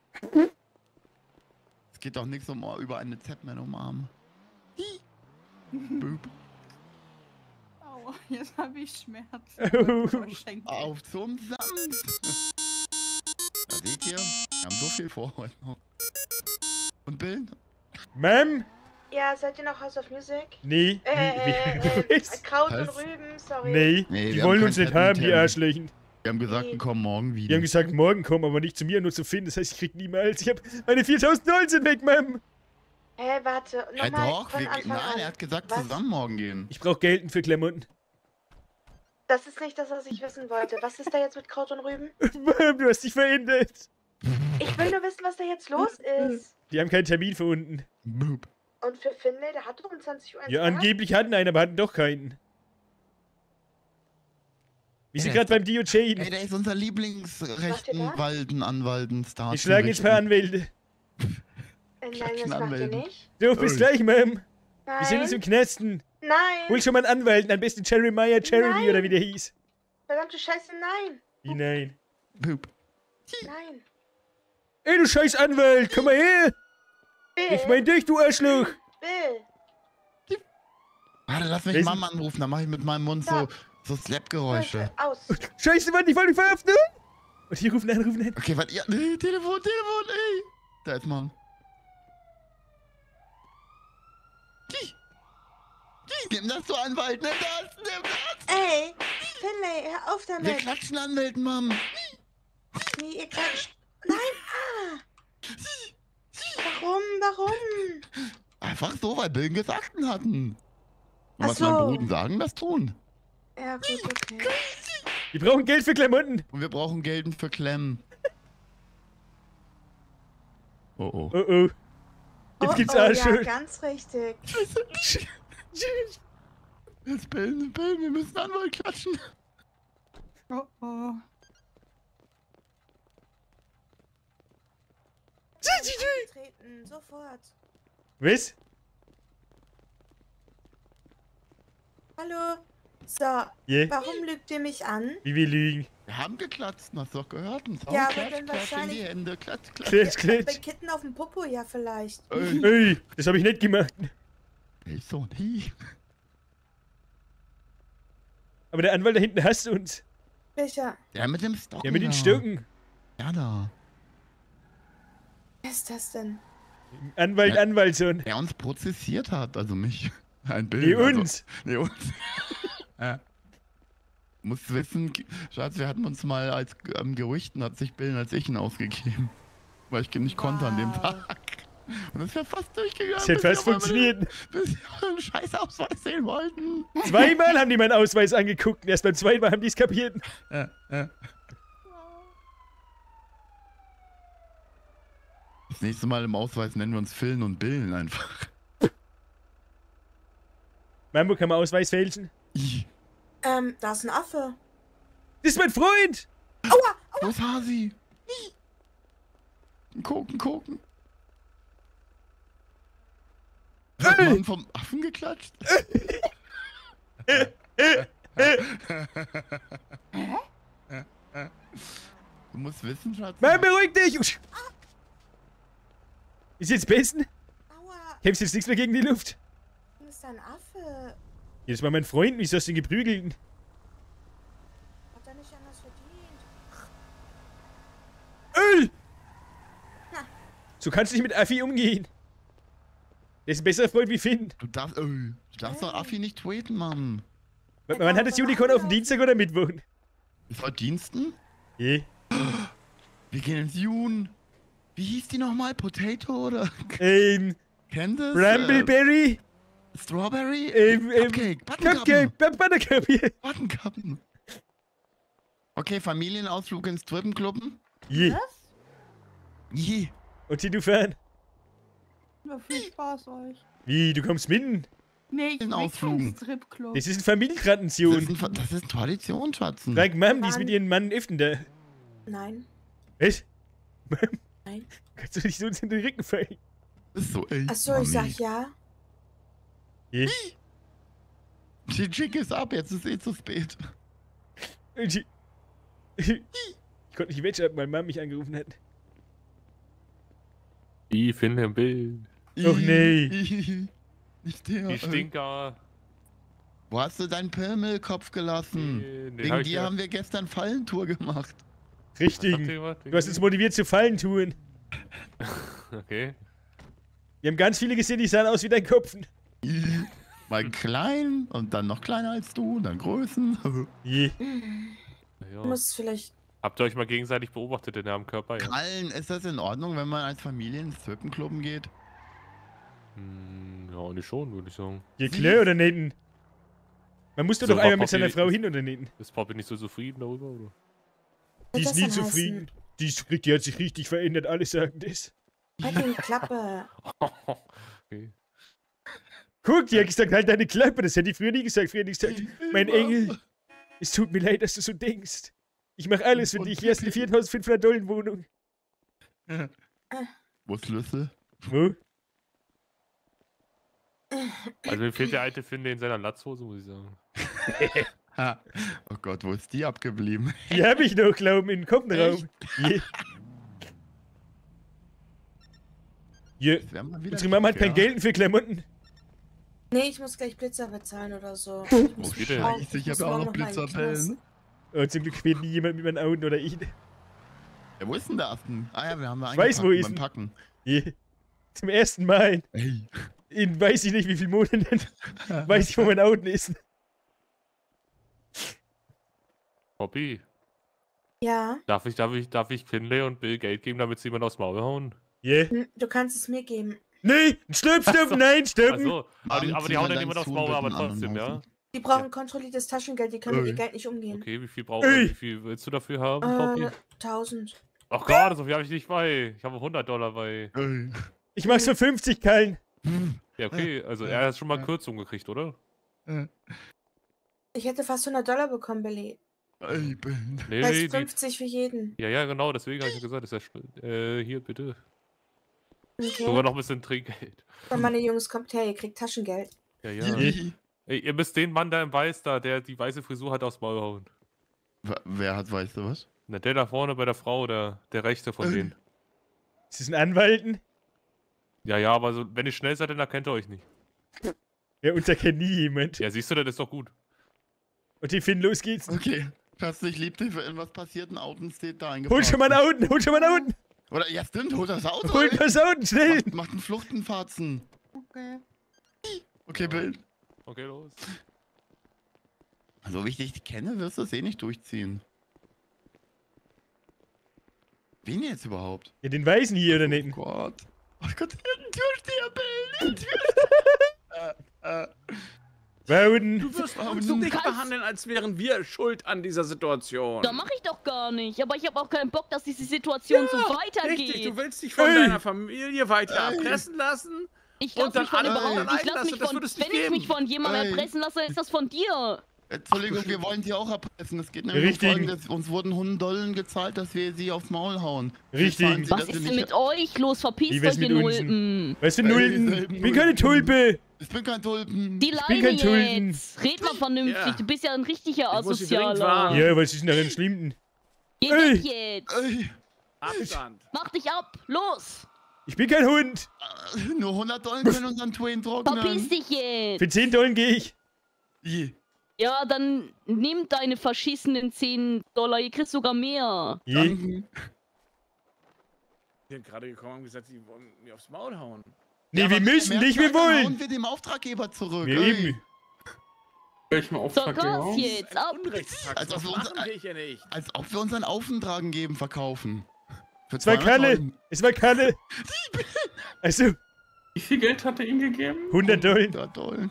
Speaker 4: Es geht doch nichts um über eine Z-Man umarmen. Boop.
Speaker 6: Aua, jetzt habe ich Schmerzen.
Speaker 2: Oh.
Speaker 4: Auf zum Samt. Da seht ihr, wir haben so viel vor heute noch. Und Bill?
Speaker 2: Ma'am?
Speaker 5: Ja, seid ihr noch House of Music?
Speaker 2: Nee.
Speaker 5: Äh,
Speaker 2: wie,
Speaker 5: äh,
Speaker 2: wie,
Speaker 5: äh,
Speaker 2: was?
Speaker 5: Kraut
Speaker 4: Was?
Speaker 5: und Rüben, sorry.
Speaker 2: Nee,
Speaker 4: Nee,
Speaker 2: die
Speaker 4: wir
Speaker 2: wollen
Speaker 4: haben
Speaker 2: uns
Speaker 4: keinen
Speaker 2: nicht haben, die
Speaker 4: Termin.
Speaker 2: Arschlöchen.
Speaker 4: Wir haben gesagt, wir kommen morgen wieder.
Speaker 2: Die haben gesagt, morgen kommen, aber nicht zu mir, nur zu Finn. Das heißt, ich krieg niemals. Ich hab meine viertausend Dollar sind weg, Ma'am.
Speaker 5: Hä, warte,
Speaker 4: Ja,
Speaker 5: nochmal
Speaker 4: doch,
Speaker 5: von
Speaker 4: wir, ge-
Speaker 5: Anfang
Speaker 4: nein,
Speaker 5: an.
Speaker 4: er hat gesagt,
Speaker 5: Was?
Speaker 4: zusammen morgen gehen.
Speaker 2: Ich brauch Geld für Klamotten.
Speaker 5: Das ist nicht das, was ich wissen wollte. Was ist da jetzt mit Kraut und Rüben?
Speaker 2: Ma'am, du hast dich verändert.
Speaker 5: Ich will nur wissen, was da jetzt los ist.
Speaker 2: Die haben keinen Termin für unten.
Speaker 4: Boop.
Speaker 5: Und für Finlay, der hatte um zwanzig Uhr eins
Speaker 2: Ja,
Speaker 5: gehabt?
Speaker 2: angeblich hatten einen, aber hatten doch keinen. Wir sind
Speaker 4: Ey,
Speaker 2: gerade beim D O J.
Speaker 4: Ey, der ist unser Lieblingsrechten Walden, Anwalten, Star.
Speaker 2: Wir schlagen jetzt ein paar Anwälte.
Speaker 5: Äh, nein, das macht ihr
Speaker 4: Anmelden.
Speaker 5: nicht.
Speaker 2: Du, bis
Speaker 4: Ui.
Speaker 2: gleich, Ma'am.
Speaker 5: Nein.
Speaker 2: Wir sind jetzt im Knesten.
Speaker 5: Nein.
Speaker 2: Hol schon mal einen Anwalt, am besten Jeremiah Jeremy
Speaker 5: Nein.
Speaker 2: oder wie der hieß.
Speaker 5: Verdammte Scheiße, nein.
Speaker 2: Wie nein?
Speaker 4: Boop.
Speaker 5: Nein.
Speaker 2: Ey, du scheiß Anwalt, komm mal her.
Speaker 5: Bill.
Speaker 2: Ich mein dich, du Arschloch.
Speaker 5: Bill.
Speaker 4: Warte, lass mich
Speaker 2: Wessen-
Speaker 4: Mama anrufen, dann mache ich mit meinem Mund so, so Slap-Geräusche.
Speaker 5: Aus.
Speaker 2: Scheiße, Mann, ich wollte dich verhaften. Und hier rufen an, rufen an.
Speaker 4: Okay, warte, ja, nee, Telefon, Telefon, ey. Da ist Mom. Die. Die, nimm das so Anwalt, nimm das, nimm das.
Speaker 5: Ey, Finlay, hör auf
Speaker 4: Wir
Speaker 5: damit.
Speaker 4: klatschen anmelden, Mom.
Speaker 5: Nee, ihr klatscht. Nein, ah. Warum? Warum?
Speaker 4: Einfach so, weil Bill Gesagten hatten. Und
Speaker 5: Ach
Speaker 4: was meinen
Speaker 5: so.
Speaker 4: Bruden sagen, das tun.
Speaker 5: Ja, gut, okay.
Speaker 2: Wir brauchen Geld für Klamotten.
Speaker 4: Und wir brauchen Geld für Klemmen. Oh oh.
Speaker 2: Oh oh. Jetzt
Speaker 5: oh,
Speaker 2: gibt's
Speaker 5: oh, ja,
Speaker 2: Arschschuld.
Speaker 5: ganz richtig.
Speaker 4: Jetzt Bill, Bill, wir müssen Anwalt klatschen.
Speaker 6: Oh oh.
Speaker 5: Treten, sofort.
Speaker 2: Was?
Speaker 5: Hallo? So,
Speaker 2: Yeah.
Speaker 5: warum lügt ihr mich an?
Speaker 2: Wie wir lügen.
Speaker 4: Wir haben geklatscht, hast du doch gehört. Ein Sound,
Speaker 5: Ja, aber
Speaker 4: klatsch,
Speaker 5: dann
Speaker 4: klatsch in die
Speaker 5: wahrscheinlich-
Speaker 4: Hände, klatsch, klatsch.
Speaker 2: Klitsch, klitsch.
Speaker 5: Bei Kitten auf dem Popo, ja vielleicht.
Speaker 4: Ey.
Speaker 2: Ey, das habe ich nicht gemacht.
Speaker 4: Ich so nie.
Speaker 2: Aber der Anwalt da hinten hasst uns.
Speaker 5: Welcher?
Speaker 4: Der mit dem Stocken.
Speaker 2: Ja, mit den
Speaker 4: da.
Speaker 2: Stöcken.
Speaker 4: Ja, da.
Speaker 5: Wer ist das denn?
Speaker 2: Anwalt,
Speaker 4: Ja.
Speaker 2: Anwaltsohn.
Speaker 4: Der uns prozessiert hat, also mich. Ein Bild.
Speaker 2: Nee,
Speaker 4: also-
Speaker 2: uns.
Speaker 4: Nee, uns. Ja. Muss wissen, Schatz, wir hatten uns mal als ähm, Gerüchten, hat sich Bill als ich ihn ausgegeben. Weil ich nicht konnte an dem Tag. Und das ist ja fast durchgegangen.
Speaker 2: Das hat
Speaker 4: bis wir
Speaker 2: fast
Speaker 4: mal mit
Speaker 2: funktioniert.
Speaker 4: dem- Bis wir einen Scheißausweis sehen wollten.
Speaker 2: Zweimal haben die meinen Ausweis angeguckt. Erst beim zweiten Mal haben die es kapiert.
Speaker 4: Ja, ja. Das nächste Mal im Ausweis nennen wir uns Philn und Billen einfach.
Speaker 2: Mambo, kann man Ausweis fälschen?
Speaker 5: Ähm, da ist ein Affe.
Speaker 2: Das ist mein Freund!
Speaker 5: Aua!
Speaker 4: Wo ist Hasi? Gucken, gucken. Hat man vom Affen geklatscht? Du musst wissen, Schatz.
Speaker 2: Mann, beruhig dich! Ist jetzt besten? Kämpfst jetzt nichts mehr gegen die Luft?
Speaker 5: Du bist ein Affe.
Speaker 2: Jetzt war mein Freund, wieso hast du ihn geprügelt?
Speaker 5: Hat er nicht anders verdient.
Speaker 2: Öl! So kannst du nicht mit Affi umgehen. Der ist ein besserer Freund wie Finn.
Speaker 4: Du darfst, äh, du darfst doch Affi nicht tweeten, Mann.
Speaker 2: W wann hat das Unicorn auf dem Dienstag oder Mittwoch?
Speaker 4: Ist heute Diensten?
Speaker 2: Je.
Speaker 4: Wir gehen ins Jun. Wie hieß die nochmal? Potato oder?
Speaker 2: Ähm.
Speaker 4: Candice?
Speaker 2: Brambleberry?
Speaker 4: Äh, Strawberry?
Speaker 2: Ähm, ähm,
Speaker 4: Cupcake.
Speaker 2: Cupcake. Buttercup hier.
Speaker 4: Buttercup. Okay, Familienausflug ins Strippenclubben?
Speaker 2: Je.
Speaker 4: Je.
Speaker 2: Und du fahren?
Speaker 6: Ja, viel Spaß euch.
Speaker 2: Wie, du kommst mitten?
Speaker 6: Nee, ich will
Speaker 4: Ausflugen.
Speaker 6: keinen Stripclub.
Speaker 2: Das ist eine Familientradition.
Speaker 4: Das ist, ein, Ver- das ist Tradition, Schatzen.
Speaker 2: Frag Mom, die ist mit ihren Mann öffnen da.
Speaker 5: Nein.
Speaker 2: Was? Mom?
Speaker 5: Nein.
Speaker 2: Kannst du nicht so uns in den Rücken fallen?
Speaker 4: Ist so, ey.
Speaker 5: Achso, ich sag ja.
Speaker 2: Je.
Speaker 4: Die Chick ist ab, jetzt ist eh zu spät.
Speaker 2: Ich ich konnte nicht wegschalten, weil Mom mich angerufen hat.
Speaker 19: Ich finde ein Bild.
Speaker 2: Och nee.
Speaker 4: Nicht der.
Speaker 19: Die
Speaker 4: äh.
Speaker 19: Stinker.
Speaker 4: Wo hast du deinen Pimmelkopf gelassen?
Speaker 19: Nee, nee,
Speaker 4: Wegen
Speaker 19: hab ich
Speaker 4: dir
Speaker 19: ja.
Speaker 4: haben wir gestern Fallentour gemacht.
Speaker 2: Richtig.
Speaker 19: Was habt ihr gemacht?
Speaker 2: Du hast uns motiviert zu Fallen tun.
Speaker 19: Okay.
Speaker 2: Wir haben ganz viele gesehen, die sahen aus wie dein Kopf.
Speaker 4: Mal klein und dann noch kleiner als du, dann Größen.
Speaker 2: Je.
Speaker 19: Ja.
Speaker 5: Du musst vielleicht.
Speaker 19: Habt ihr euch mal gegenseitig beobachtet in eurem Körper? Ja.
Speaker 4: Krallen, ist das in Ordnung, wenn man als Familie ins Strippenclubben geht?
Speaker 19: Hm, ja, nicht schon, würde ich sagen.
Speaker 2: Je klar oder nicht? Man muss doch
Speaker 19: So,
Speaker 2: doch
Speaker 19: war
Speaker 2: einmal mit
Speaker 19: Poppy-
Speaker 2: seiner Frau hin oder nicht?
Speaker 19: Ist Poppy nicht so zufrieden darüber, oder?
Speaker 2: Die ist
Speaker 5: das
Speaker 2: nie
Speaker 5: denn
Speaker 2: zufrieden. Die, ist, die hat sich richtig verändert, alle sagen das.
Speaker 5: Halt die Klappe.
Speaker 19: Okay.
Speaker 2: Guck, die hat gesagt, halt deine Klappe. Das hätte ich früher nie gesagt. Früher hätte ich gesagt, mein Engel, es tut mir leid, dass du so denkst. Ich mache alles für dich. Hier hast du eine viertausendfünfhundert Dollar Wohnung.
Speaker 4: Wo ist Schlüssel?
Speaker 2: Wo?
Speaker 19: Also mir fehlt der alte Finde in seiner Latzhose, muss ich sagen.
Speaker 4: Ha. Oh Gott, wo ist die abgeblieben?
Speaker 2: Die hab ich noch, glauben, in den Kopfraum. Je. Je.
Speaker 4: Das wär mal wieder
Speaker 2: Unsere Mama hat
Speaker 4: schick,
Speaker 2: kein
Speaker 4: ja.
Speaker 2: Geld für Klamotten.
Speaker 5: Nee, ich muss gleich Blitzer bezahlen oder so. Ich
Speaker 19: Oh,
Speaker 5: muss
Speaker 19: bitte.
Speaker 5: morgen-
Speaker 4: Scheiße, ich
Speaker 5: muss
Speaker 4: hab auch
Speaker 5: morgen
Speaker 4: noch
Speaker 5: mal in den
Speaker 4: Blitzerbellen.
Speaker 5: Knast.
Speaker 2: Oh, zum Glück fehlt nie jemand mit meinen Augen oder ich.
Speaker 4: Ja, wo ist denn der Affen? Ah ja, wir haben da
Speaker 2: Ich weiß, wo
Speaker 4: eingepackt
Speaker 2: ist
Speaker 4: beim
Speaker 2: denn.
Speaker 4: Packen.
Speaker 2: Je. Zum ersten Mal.
Speaker 4: Ey.
Speaker 2: In weiß ich nicht wie viel Monaten. Weiß ich, wo mein Augen ist.
Speaker 19: Poppy,
Speaker 5: Ja.
Speaker 19: darf ich, darf ich, darf ich Finlay und Bill Geld geben, damit sie jemand aufs Maul hauen?
Speaker 2: Yeah.
Speaker 5: Hm, Du kannst es mir geben.
Speaker 2: Nee, stopp, stopp, nein, stopp.
Speaker 19: Achso, aber die, aber die hauen dann immer aufs Maul, aber trotzdem, ja?
Speaker 5: Die brauchen kontrolliertes Taschengeld, die können mit
Speaker 19: Ey.
Speaker 5: ihr Geld nicht umgehen.
Speaker 19: Okay, wie viel brauchst du? Wie viel willst du dafür haben, Poppy?
Speaker 5: Äh, tausend.
Speaker 19: Ach Gott, so viel habe ich nicht bei. Ich habe hundert Dollar bei.
Speaker 2: Ich mach's für fünfzig, Kallen.
Speaker 19: Ja, okay, also er hat schon mal Kürzung gekriegt, oder?
Speaker 5: Ich hätte fast hundert Dollar bekommen, Billy.
Speaker 19: Nee,
Speaker 5: Das
Speaker 19: nee,
Speaker 5: ist
Speaker 19: die,
Speaker 5: fünfzig für jeden.
Speaker 19: ja, ja, genau, deswegen habe ich ja gesagt, ist ja schnell. Äh, hier, bitte.
Speaker 5: Okay.
Speaker 19: Sogar noch ein bisschen Trinkgeld.
Speaker 5: Und meine Jungs, kommt her, ihr kriegt Taschengeld.
Speaker 19: Ja, ja. Ey, ihr müsst den Mann da im Weiß da, der die weiße Frisur hat, aufs Maul hauen.
Speaker 4: Wer hat weiße was?
Speaker 19: Na, der da vorne bei der Frau, der, der rechte von denen.
Speaker 2: Ist das ein Anwalten?
Speaker 19: Ja, ja, aber so, wenn ihr schnell seid, dann erkennt er euch nicht.
Speaker 2: Ja, uns erkennt nie jemand.
Speaker 19: Ja, siehst du, das ist doch gut.
Speaker 2: Und die Finn, los geht's.
Speaker 4: Okay. Schatz, ich lieb dich, wenn was passiert, ein Auten steht da eingepackt.
Speaker 2: Hol schon mal einen Auten, hol schon mal einen Auten.
Speaker 4: Oder, ja stimmt, hol das Auto.
Speaker 2: Hol
Speaker 4: ey.
Speaker 2: das Auten, schnell.
Speaker 4: Macht, macht einen Fluchtenfahrzen.
Speaker 5: Okay.
Speaker 4: Okay, Bill.
Speaker 19: Okay, los.
Speaker 4: So wie ich dich kenne, wirst du es eh nicht durchziehen. Wen jetzt überhaupt?
Speaker 2: Ja, den Weißen hier, oder nicht?
Speaker 4: Oh Gott. Oh Gott, ein Türsteher, Bill. Ein Türsteher.
Speaker 2: äh, äh. Wauden.
Speaker 18: Du wirst uns so nicht behandeln, als wären wir schuld an dieser Situation.
Speaker 20: Da mache ich doch gar nicht. Aber ich habe auch keinen Bock, dass diese Situation so weitergeht.
Speaker 18: Richtig, du willst dich von
Speaker 2: Ey.
Speaker 18: deiner Familie weiter
Speaker 2: Ey.
Speaker 18: erpressen lassen?
Speaker 20: Ich
Speaker 18: und
Speaker 20: lasse
Speaker 18: dann
Speaker 20: mich von
Speaker 18: alle
Speaker 20: überhaupt
Speaker 18: anderen
Speaker 20: ich lass
Speaker 18: einlassen,
Speaker 20: mich
Speaker 18: das
Speaker 20: von,
Speaker 18: würde es
Speaker 20: wenn
Speaker 18: nicht
Speaker 20: ich
Speaker 18: geben.
Speaker 20: mich von jemandem
Speaker 4: Ey.
Speaker 20: erpressen lasse, ist das von dir.
Speaker 4: Entschuldigung, wir wollen die auch erpressen. Es geht nämlich
Speaker 2: Richtig.
Speaker 4: um Folgendes. Uns wurden hundert Dollar gezahlt, dass wir sie aufs Maul hauen.
Speaker 2: Richtig.
Speaker 4: Wir zahlen sie,
Speaker 20: Was
Speaker 4: dass wir
Speaker 20: ist denn
Speaker 4: nicht-
Speaker 20: mit euch los? Verpisst
Speaker 2: Wie wär's
Speaker 20: euch, ihr
Speaker 2: mit uns?
Speaker 20: Nulpen.
Speaker 2: Was für
Speaker 4: Ey,
Speaker 2: Nulpen?
Speaker 4: selben
Speaker 2: Ich bin keine
Speaker 4: Nulpen.
Speaker 2: Tulpe.
Speaker 4: Ich bin kein Tulpen.
Speaker 20: Die
Speaker 2: bin
Speaker 20: Leine
Speaker 2: kein Tulpen.
Speaker 20: jetzt. Red mal vernünftig.
Speaker 18: Ja.
Speaker 20: Du bist ja ein richtiger
Speaker 18: Ich muss sie dringend
Speaker 20: Asozialer.
Speaker 18: warnen.
Speaker 2: Ja, was ist denn daran schlimm?
Speaker 20: Geh
Speaker 2: Ey.
Speaker 20: weg jetzt.
Speaker 4: Ey,
Speaker 18: Abstand.
Speaker 20: Mach dich ab. Los.
Speaker 2: Ich bin kein Hund.
Speaker 4: nur hundert Dollar können unseren Twain
Speaker 20: Verpiss
Speaker 4: trocknen.
Speaker 20: dich jetzt.
Speaker 2: Für zehn Dollar gehe ich.
Speaker 4: Je.
Speaker 20: Ja, dann nimm deine verschissenen zehn Dollar. Ihr kriegst sogar mehr.
Speaker 2: Je.
Speaker 18: Die sind gerade gekommen und gesagt, sie wollen mir aufs Maul hauen.
Speaker 2: Nee,
Speaker 4: Ja,
Speaker 2: wir
Speaker 4: aber
Speaker 2: müssen
Speaker 4: merkt
Speaker 2: nicht, wir
Speaker 4: man, dann
Speaker 2: wollen.
Speaker 4: hauen wir dem Auftraggeber zurück.
Speaker 2: Wir
Speaker 4: Ey.
Speaker 2: eben.
Speaker 13: Welchen
Speaker 20: So,
Speaker 13: Auftraggeber?
Speaker 20: los jetzt. Ab.
Speaker 18: Unrechtspraktisch.
Speaker 4: Als ob
Speaker 18: Was
Speaker 4: wir uns-
Speaker 18: machen wir hier nicht?
Speaker 4: Als ob wir unseren Aufentragen geben, verkaufen. Für
Speaker 2: Es war
Speaker 4: zweihundert
Speaker 2: Kalle.
Speaker 4: Dollar.
Speaker 2: Es war Kalle. Also,
Speaker 13: Wie viel Geld hat er ihm gegeben?
Speaker 2: hundert Dollar.
Speaker 4: hundert Dollar.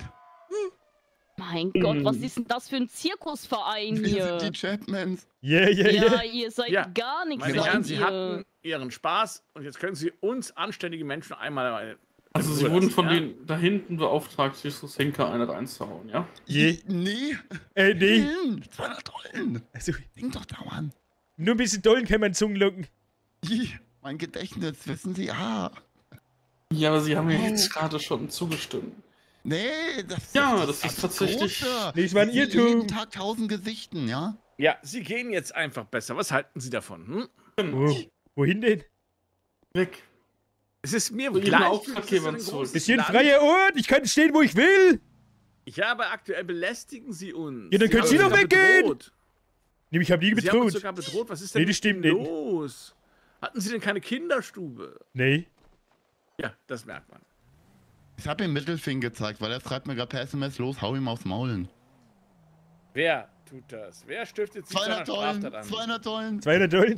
Speaker 20: Mein Gott, was ist denn das für ein Zirkusverein
Speaker 4: Wir
Speaker 20: hier?
Speaker 4: sind die Chapmans.
Speaker 2: Yeah, yeah,
Speaker 20: Ja,
Speaker 2: yeah.
Speaker 20: ihr seid
Speaker 18: Ja,
Speaker 20: gar nichts.
Speaker 18: Meine
Speaker 20: seid
Speaker 18: Herren, sie
Speaker 20: ihr.
Speaker 18: hatten ihren Spaß und jetzt können sie uns anständige Menschen einmal.
Speaker 13: Also sie wurden von denen da hinten beauftragt, Justus Henker eine reinzuhauen, ja?
Speaker 2: Je.
Speaker 4: Nee.
Speaker 2: Äh, nee.
Speaker 4: Hm, zweihundert Dollar.
Speaker 2: Also,
Speaker 4: Ding doch da, Mann.
Speaker 2: nur ein bisschen Dollen kann man Zungen locken.
Speaker 4: Je. Mein Gedächtnis, wissen Sie, ah.
Speaker 13: Ja, aber sie haben ja jetzt gerade schon zugestimmt.
Speaker 4: Nee, das,
Speaker 13: Ja, das ist tatsächlich-
Speaker 4: Große.
Speaker 2: Nee, es war ein
Speaker 4: Sie sehen
Speaker 2: Irrtum.
Speaker 4: jeden Tag tausend Gesichten, ja?
Speaker 18: Ja, sie gehen jetzt einfach besser. Was halten Sie davon? Hm?
Speaker 2: Wo, wohin denn?
Speaker 13: Weg.
Speaker 18: Es ist mir
Speaker 13: Zu Ihren
Speaker 18: gleich.
Speaker 13: Auftraggebern
Speaker 18: das ist ein
Speaker 13: zurück.
Speaker 18: großes
Speaker 2: Das ist hier ein
Speaker 18: Land.
Speaker 2: freier Ort. Ich kann stehen, wo ich will.
Speaker 18: Ja, aber aktuell belästigen Sie uns.
Speaker 2: Ja, dann können
Speaker 18: haben
Speaker 2: Sie
Speaker 18: uns
Speaker 2: doch
Speaker 18: sogar
Speaker 2: weggehen.
Speaker 18: bedroht.
Speaker 2: Nee, ich hab nie
Speaker 18: Sie haben uns
Speaker 2: bedroht.
Speaker 18: sogar bedroht. Was ist
Speaker 2: Nee,
Speaker 18: denn
Speaker 2: das stimmt
Speaker 18: mit Ihnen
Speaker 2: nicht.
Speaker 18: los? Hatten Sie denn keine Kinderstube?
Speaker 2: Nee.
Speaker 18: Ja, das merkt man.
Speaker 4: Ich hab ihm Mittelfinger gezeigt, weil er schreibt mir gerade per S M S, los, hau ihm aufs Maul.
Speaker 18: Wer tut das? Wer stiftet sich seiner
Speaker 4: zweihundert
Speaker 18: Straftat
Speaker 4: Dollar,
Speaker 18: an?
Speaker 4: zweihundert Dollar.
Speaker 2: zweihundert Dollar.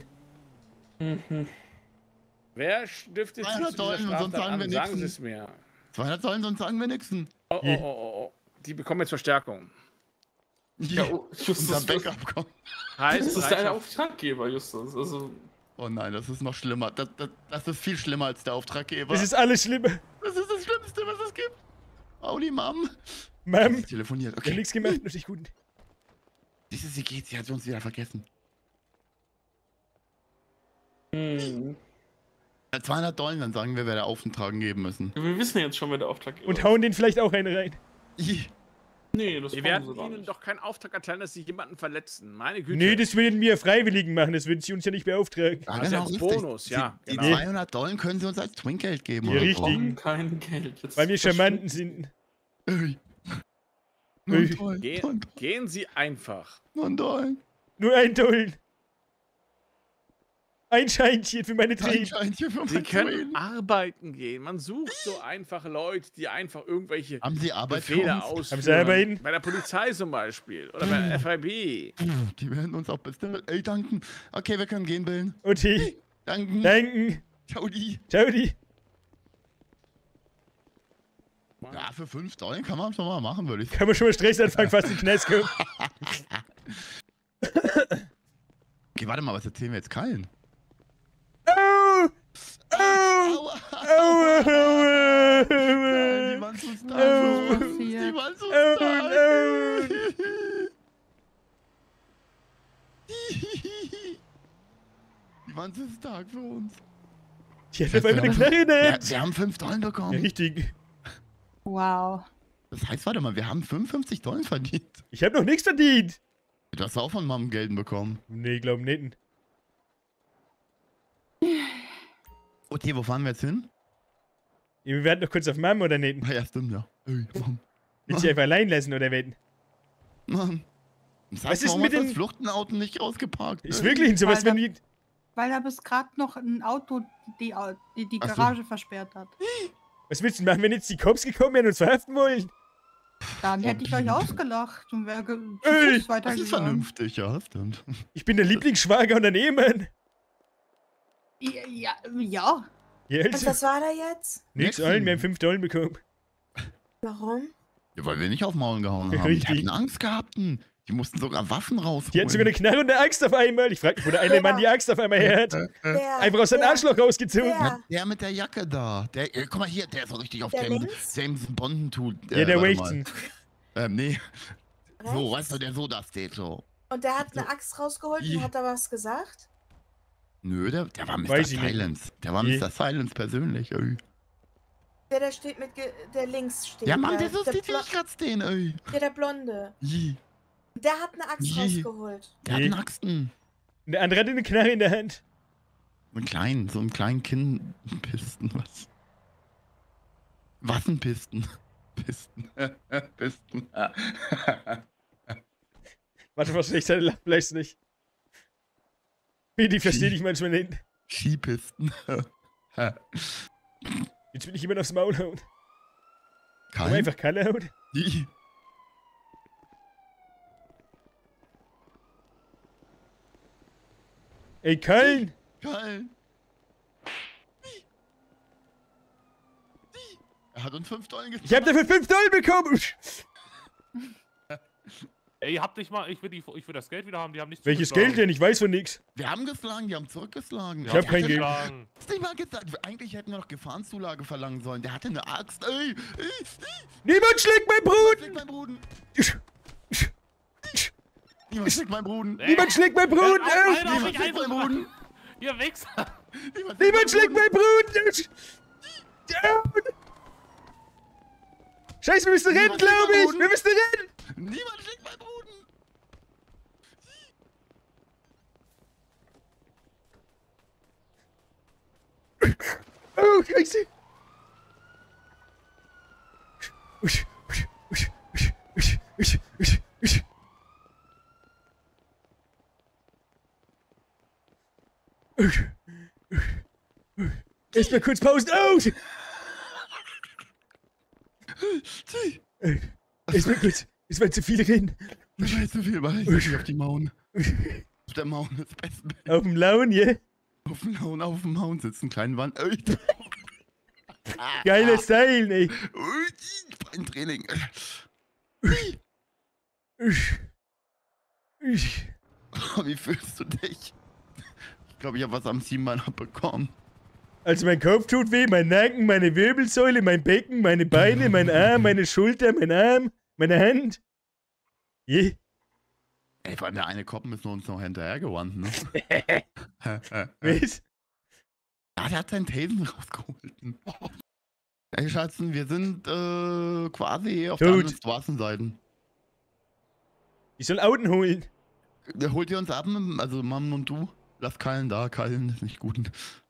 Speaker 18: Wer stiftet sich
Speaker 4: zweihundert
Speaker 18: dieser
Speaker 4: Dollar, sonst
Speaker 18: Straftat
Speaker 4: sagen wir
Speaker 18: an? Sagen
Speaker 4: nix.
Speaker 18: Sie es mir.
Speaker 4: zweihundert Dollar, sonst sagen wir nix.
Speaker 18: Oh, oh, oh, oh, oh. Die bekommen jetzt Verstärkung.
Speaker 13: Ja, oh, Justus,
Speaker 4: Unser
Speaker 13: das,
Speaker 4: Backup kommt.
Speaker 18: Heißt,
Speaker 13: das ist dein
Speaker 18: Bereitschaft-
Speaker 13: Auftraggeber, Justus. Also,
Speaker 4: Oh nein, das ist noch schlimmer. Das, das, das ist viel schlimmer als der Auftraggeber.
Speaker 2: Das ist alles schlimm.
Speaker 4: Das ist das Schlimmste, was es gibt. Audi, Mom.
Speaker 2: Mom.
Speaker 4: Sie telefoniert,
Speaker 2: Ich hab
Speaker 4: okay.
Speaker 2: nichts gemacht, nur dich gut.
Speaker 4: Siehst du, sie geht, sie hat uns wieder vergessen.
Speaker 13: hm.
Speaker 4: Ja, zweihundert Dollar, dann sagen wir, wer der Aufentragen geben müssen.
Speaker 13: Wir wissen ja jetzt schon, wer der Auftraggeber
Speaker 2: Und
Speaker 13: ist.
Speaker 2: hauen den vielleicht auch einen rein.
Speaker 4: Ih,
Speaker 13: Nee, das
Speaker 18: Wir
Speaker 13: brauchen
Speaker 18: werden
Speaker 13: sie gar
Speaker 18: Ihnen
Speaker 13: nicht.
Speaker 18: doch keinen Auftrag erteilen, dass Sie jemanden verletzen. Meine Güte.
Speaker 2: Nee, das würden wir Freiwilligen machen. Das würden sie uns ja nicht beauftragen.
Speaker 4: Ja,
Speaker 18: Das ist
Speaker 4: genau,
Speaker 18: jetzt
Speaker 4: richtig.
Speaker 18: Bonus,
Speaker 4: Die-
Speaker 18: ja,
Speaker 4: Die
Speaker 18: genau.
Speaker 4: zweihundert Dollar können sie uns als Trinkgeld geben.
Speaker 2: Ja,
Speaker 4: oder so.
Speaker 2: richtig.
Speaker 13: brauchen kein Geld. Jetzt
Speaker 2: Weil wir Charmanten
Speaker 13: verschwinden.
Speaker 2: sind.
Speaker 4: Ey. Nur ein
Speaker 2: Ey.
Speaker 4: Dollar,
Speaker 18: Gehen, gehen Sie einfach.
Speaker 4: nur ein Dollar.
Speaker 2: Nur ein Dollar. Ein Scheinchen für meine
Speaker 4: Ein
Speaker 2: Tränen.
Speaker 4: Scheinchen für
Speaker 18: Sie
Speaker 4: mein
Speaker 18: können
Speaker 4: Train.
Speaker 18: arbeiten gehen. Man sucht so einfache Leute, die einfach irgendwelche
Speaker 4: Haben Sie Arbeit für
Speaker 18: Befehle
Speaker 4: uns?
Speaker 18: ausführen.
Speaker 2: Haben Sie arbeiten?
Speaker 18: Bei der Polizei zum Beispiel. Oder bei der F I B.
Speaker 4: Die werden uns auch bestellt. Ey, danken. Okay, wir können gehen, Billen.
Speaker 2: Okay.
Speaker 4: Danken.
Speaker 2: Danken.
Speaker 4: Ciao, die.
Speaker 2: Ciao, die.
Speaker 4: Ja, für fünf Dollar kann man schon mal machen, würde ich sagen.
Speaker 2: Kann man schon mal Stress anfangen, fast in den Knast kommen.
Speaker 4: Okay, warte mal, was erzählen wir jetzt Kallen?
Speaker 2: Au! Au! Au!
Speaker 4: Die waren so stark für uns. Die waren so stark. Die waren so stark für uns.
Speaker 2: Die hat auf einmal eine Knarre in der
Speaker 4: Wir,
Speaker 2: Hand.
Speaker 4: wir haben fünf Dollar bekommen.
Speaker 2: Ja, richtig.
Speaker 6: Wow.
Speaker 4: Das heißt, warte mal, wir haben fünfundfünfzig Dollar verdient.
Speaker 2: Ich habe noch nichts verdient.
Speaker 4: Du hast auch von Mom Geld bekommen.
Speaker 2: Nee, ich glaube nicht.
Speaker 4: Okay, wo fahren wir jetzt hin?
Speaker 2: Ja, wir werden noch kurz auf Mom oder nicht?
Speaker 4: Ja, stimmt, ja. Ey, Mom.
Speaker 2: Willst du einfach allein lassen oder wetten?
Speaker 4: Mann. Das heißt,
Speaker 2: Was ist
Speaker 4: warum
Speaker 2: mit
Speaker 4: hat
Speaker 2: den...
Speaker 4: das Fluchtenauto nicht ausgeparkt?
Speaker 2: Ist wirklich so was, wenn die...
Speaker 6: Weil da bis gerade noch ein Auto die, die, die
Speaker 2: Ach so.
Speaker 6: Garage versperrt hat.
Speaker 2: Was willst du machen, wenn jetzt die Cops gekommen wären und uns verhaften wollen?
Speaker 6: Dann hätte ich euch ausgelacht und wäre ge- zu
Speaker 2: Ey,
Speaker 6: Fuß weitergegangen.
Speaker 4: Das ist vernünftig, ja, stimmt.
Speaker 2: Ich bin der Lieblingsschwager und ein Ehemann.
Speaker 6: Ja, ja, ja.
Speaker 2: Ja,
Speaker 5: Und
Speaker 2: also,
Speaker 5: was war da jetzt?
Speaker 2: nix allen, wir haben fünf Dollar bekommen.
Speaker 5: Warum?
Speaker 4: Ja, weil wir nicht auf Maul gehauen haben.
Speaker 2: Richtig.
Speaker 4: Die hatten Angst gehabt. Die mussten sogar Waffen rausholen.
Speaker 2: Die hatten sogar eine Knarre und eine Axt auf einmal. Ich frag mich, wo der eine Mann die Axt auf einmal her hat.
Speaker 4: Wer?
Speaker 2: Einfach aus seinem
Speaker 4: Wer?
Speaker 2: Arschloch rausgezogen.
Speaker 4: Ja, der mit der Jacke da. Der, äh, guck mal hier, der ist so richtig auf
Speaker 5: Der
Speaker 4: James,
Speaker 5: links?
Speaker 4: James Bond tut.
Speaker 2: Ja, der
Speaker 4: warte
Speaker 2: Wakeson.
Speaker 4: mal. Ähm, nee. So,
Speaker 5: Rechts?
Speaker 4: weißt du, der so da steht so.
Speaker 5: Und der hat eine Axt rausgeholt
Speaker 4: I.
Speaker 5: und hat da was gesagt?
Speaker 4: Nö, der, der war Mister
Speaker 2: Weiß ich nicht.
Speaker 4: Silence. Der war
Speaker 2: I.
Speaker 4: Mister Silence persönlich, ey.
Speaker 5: Der, der steht mit, ge der links steht.
Speaker 4: Ja, Mann,
Speaker 5: da.
Speaker 4: der so
Speaker 5: der
Speaker 4: sieht wie
Speaker 5: Blo-
Speaker 4: ich grad stehen, ey.
Speaker 5: Ja, der Blonde.
Speaker 4: I.
Speaker 5: Der hat eine Axt
Speaker 4: I.
Speaker 5: rausgeholt.
Speaker 4: Der hat einen Axten.
Speaker 2: Und der andere hat eine Knarre in der Hand.
Speaker 4: So einen kleinen, so einen kleinen Kinnpisten, was? Waffenpisten. Pisten. Pisten.
Speaker 2: Warte, was ich seine Lachfleisch nicht. Wie, die verstehe ich manchmal nicht.
Speaker 4: Skipisten.
Speaker 2: Jetzt will ich jemand aufs Maul hauen. Kann man
Speaker 4: Kein?
Speaker 2: einfach Kalle hauen?
Speaker 4: I.
Speaker 2: Ey, Köln!
Speaker 4: Geil. Er hat uns fünf Dollar gegeben.
Speaker 2: Ich hab dafür fünf Dollar bekommen!
Speaker 19: Ey, habt nicht mal, ich will, die, ich will das Geld wieder haben, die haben nichts
Speaker 2: Welches
Speaker 19: zugeschlagen.
Speaker 2: Geld denn? Ich weiß von nix.
Speaker 4: Wir haben geschlagen, die haben zurückgeschlagen.
Speaker 2: Ich hab kein Geld.
Speaker 19: Zugeschlagen.
Speaker 4: Hast du nicht mal gesagt? Eigentlich hätten wir noch Gefahrenzulage verlangen sollen. Der hatte eine Axt. Ey, ey, ey.
Speaker 2: Niemand schlägt mein
Speaker 4: Niemand
Speaker 2: Brut!
Speaker 4: schlägt mein Bruden. Niemand schlägt mein Bruden.
Speaker 2: Niemand schlägt mein Brut!
Speaker 19: Hört auf,
Speaker 2: Äh,
Speaker 19: Alter,
Speaker 4: Niemand
Speaker 19: mich
Speaker 4: schlägt mein Bruden.
Speaker 19: Ihr Wichser!
Speaker 2: Niemand schlägt mein Brut! Scheiße, wir müssen rennen,
Speaker 4: Niemand schlägt
Speaker 2: glaube
Speaker 4: mein
Speaker 2: ich!
Speaker 4: Bruden.
Speaker 2: Wir müssen rennen!
Speaker 4: Niemand schlägt mein Bruden.
Speaker 2: Oh, Scheiße! Usch, usch, usch, usch, usch, usch, usch, usch. Usch, usch, usch. Erstmal kurz Pause. Oh! Erstmal kurz. Es war zu viel reden.
Speaker 4: Das war zu viel, weil ich nicht auf die Mauern. Auf der Mauern ist das beste Bild.
Speaker 2: Auf dem Lauen, ja?
Speaker 4: Auf dem Mauern, auf dem Mauern sitzt ein kleiner Wand. Ey.
Speaker 2: Geiler Style, ey.
Speaker 4: Ein Training.
Speaker 2: Usch. Usch.
Speaker 4: Wie fühlst du dich? Ich glaube, ich habe was am Siebenbein abbekommen.
Speaker 2: Also mein Kopf tut weh, mein Nacken, meine Wirbelsäule, mein Becken, meine Beine, mein Arm, meine Schulter, mein Arm, meine Hand. Je.
Speaker 4: Ey, vor allem der eine Koppen ist uns noch hinterhergewandt, ne?
Speaker 2: Was?
Speaker 4: Ja, der hat seinen Tasen rausgeholt. Ey, Schatzen, wir sind äh, quasi auf der
Speaker 2: Tot.
Speaker 4: anderen Straßenseite.
Speaker 2: Ich soll Auden holen.
Speaker 4: Der holt ihr uns ab, also Mom und du. Lass Kallen da, Kallen ist nicht gut.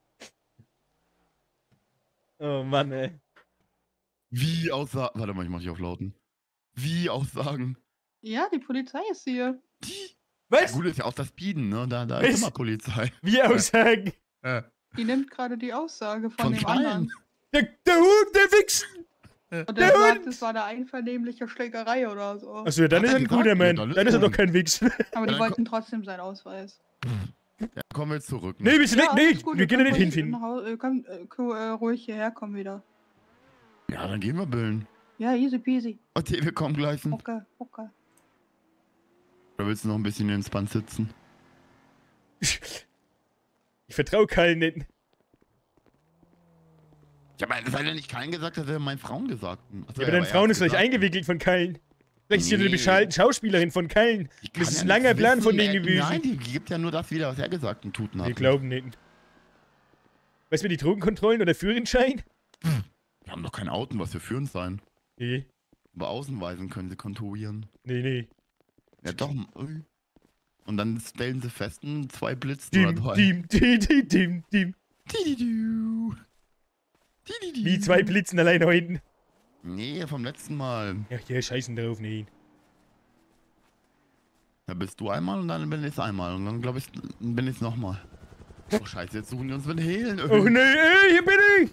Speaker 2: Oh Mann, ey.
Speaker 4: Wie Aussagen. Warte mal, ich mach dich auf Lauten. Wie Aussagen.
Speaker 6: Ja, die Polizei ist hier.
Speaker 2: Was?
Speaker 4: Ja, gut ist ja auch das Speeden, ne? Da, da
Speaker 2: Was?
Speaker 4: ist immer Polizei.
Speaker 2: Wie Aussagen?
Speaker 4: Ja.
Speaker 6: Die nimmt gerade die Aussage von,
Speaker 4: Von
Speaker 6: dem
Speaker 4: Kallen.
Speaker 6: anderen.
Speaker 2: Der, der Hund, der Wichsen!
Speaker 6: Und
Speaker 2: Der
Speaker 6: der sagt,
Speaker 2: Hund!
Speaker 6: es war eine einvernehmliche Schlägerei oder so.
Speaker 2: Achso, ja, dann
Speaker 4: Hat
Speaker 2: ist er
Speaker 4: er
Speaker 2: ein
Speaker 4: gesagt?
Speaker 2: guter
Speaker 4: Ja,
Speaker 2: Mann.
Speaker 4: dann ist
Speaker 2: Dann ist er
Speaker 4: er
Speaker 2: doch kein Wichsen.
Speaker 6: Aber die
Speaker 4: dann
Speaker 6: wollten trotzdem seinen Ausweis.
Speaker 4: Ja, kommen wir zurück.
Speaker 2: Nee, wir sind
Speaker 6: Ja,
Speaker 2: nicht,
Speaker 6: alles
Speaker 2: nee,
Speaker 6: gut,
Speaker 2: wir
Speaker 6: ihr
Speaker 2: können
Speaker 6: könnt
Speaker 2: nicht
Speaker 6: ruhig
Speaker 2: hinfinden.
Speaker 6: nach Hause- äh, Kommt äh, ko- äh, ruhig hierher, komm wieder.
Speaker 4: Ja, dann gehen wir billen.
Speaker 6: Ja, easy peasy.
Speaker 4: Okay, wir kommen gleich.
Speaker 6: Okay, okay.
Speaker 4: Oder willst du noch ein bisschen entspannt sitzen?
Speaker 2: Ich vertraue keinen nicht.
Speaker 4: Ich habe das hat ja nicht keinen gesagt, das hat er meinen Frauen gesagt. Achso,
Speaker 2: Ja, aber deine Frauen ist vielleicht eingewickelt von Keilen. Vielleicht ist sie
Speaker 4: Nee.
Speaker 2: eine beschalten Schauspielerin von Keilen. Das ist ein langer Plan von denen gewesen.
Speaker 4: Nein, die gibt ja nur das wieder, was er gesagt und tut.
Speaker 2: Wir glauben nicht. Weißt du, die Drogenkontrollen oder Führerschein?
Speaker 4: Wir haben doch kein Auto, was wir führen sein.
Speaker 2: Nee.
Speaker 4: Aber Außenweisen können sie kontrollieren.
Speaker 2: Nee, nee.
Speaker 4: Ja doch. Und dann stellen sie fest, ein zwei Blitzen
Speaker 2: Dim,
Speaker 4: oder drei.
Speaker 2: dim, dim, dim, dim, dim.
Speaker 4: Dididu.
Speaker 2: Wie zwei Blitzen allein heute.
Speaker 4: Nee, vom letzten Mal.
Speaker 2: Ja, hier scheißen drauf, nee.
Speaker 4: Da bist du einmal und dann bin ich einmal. Und dann glaube ich, bin ich nochmal. Oh scheiße, jetzt suchen die uns mit Hehlen.
Speaker 2: Oh nee, ey, hier bin ich!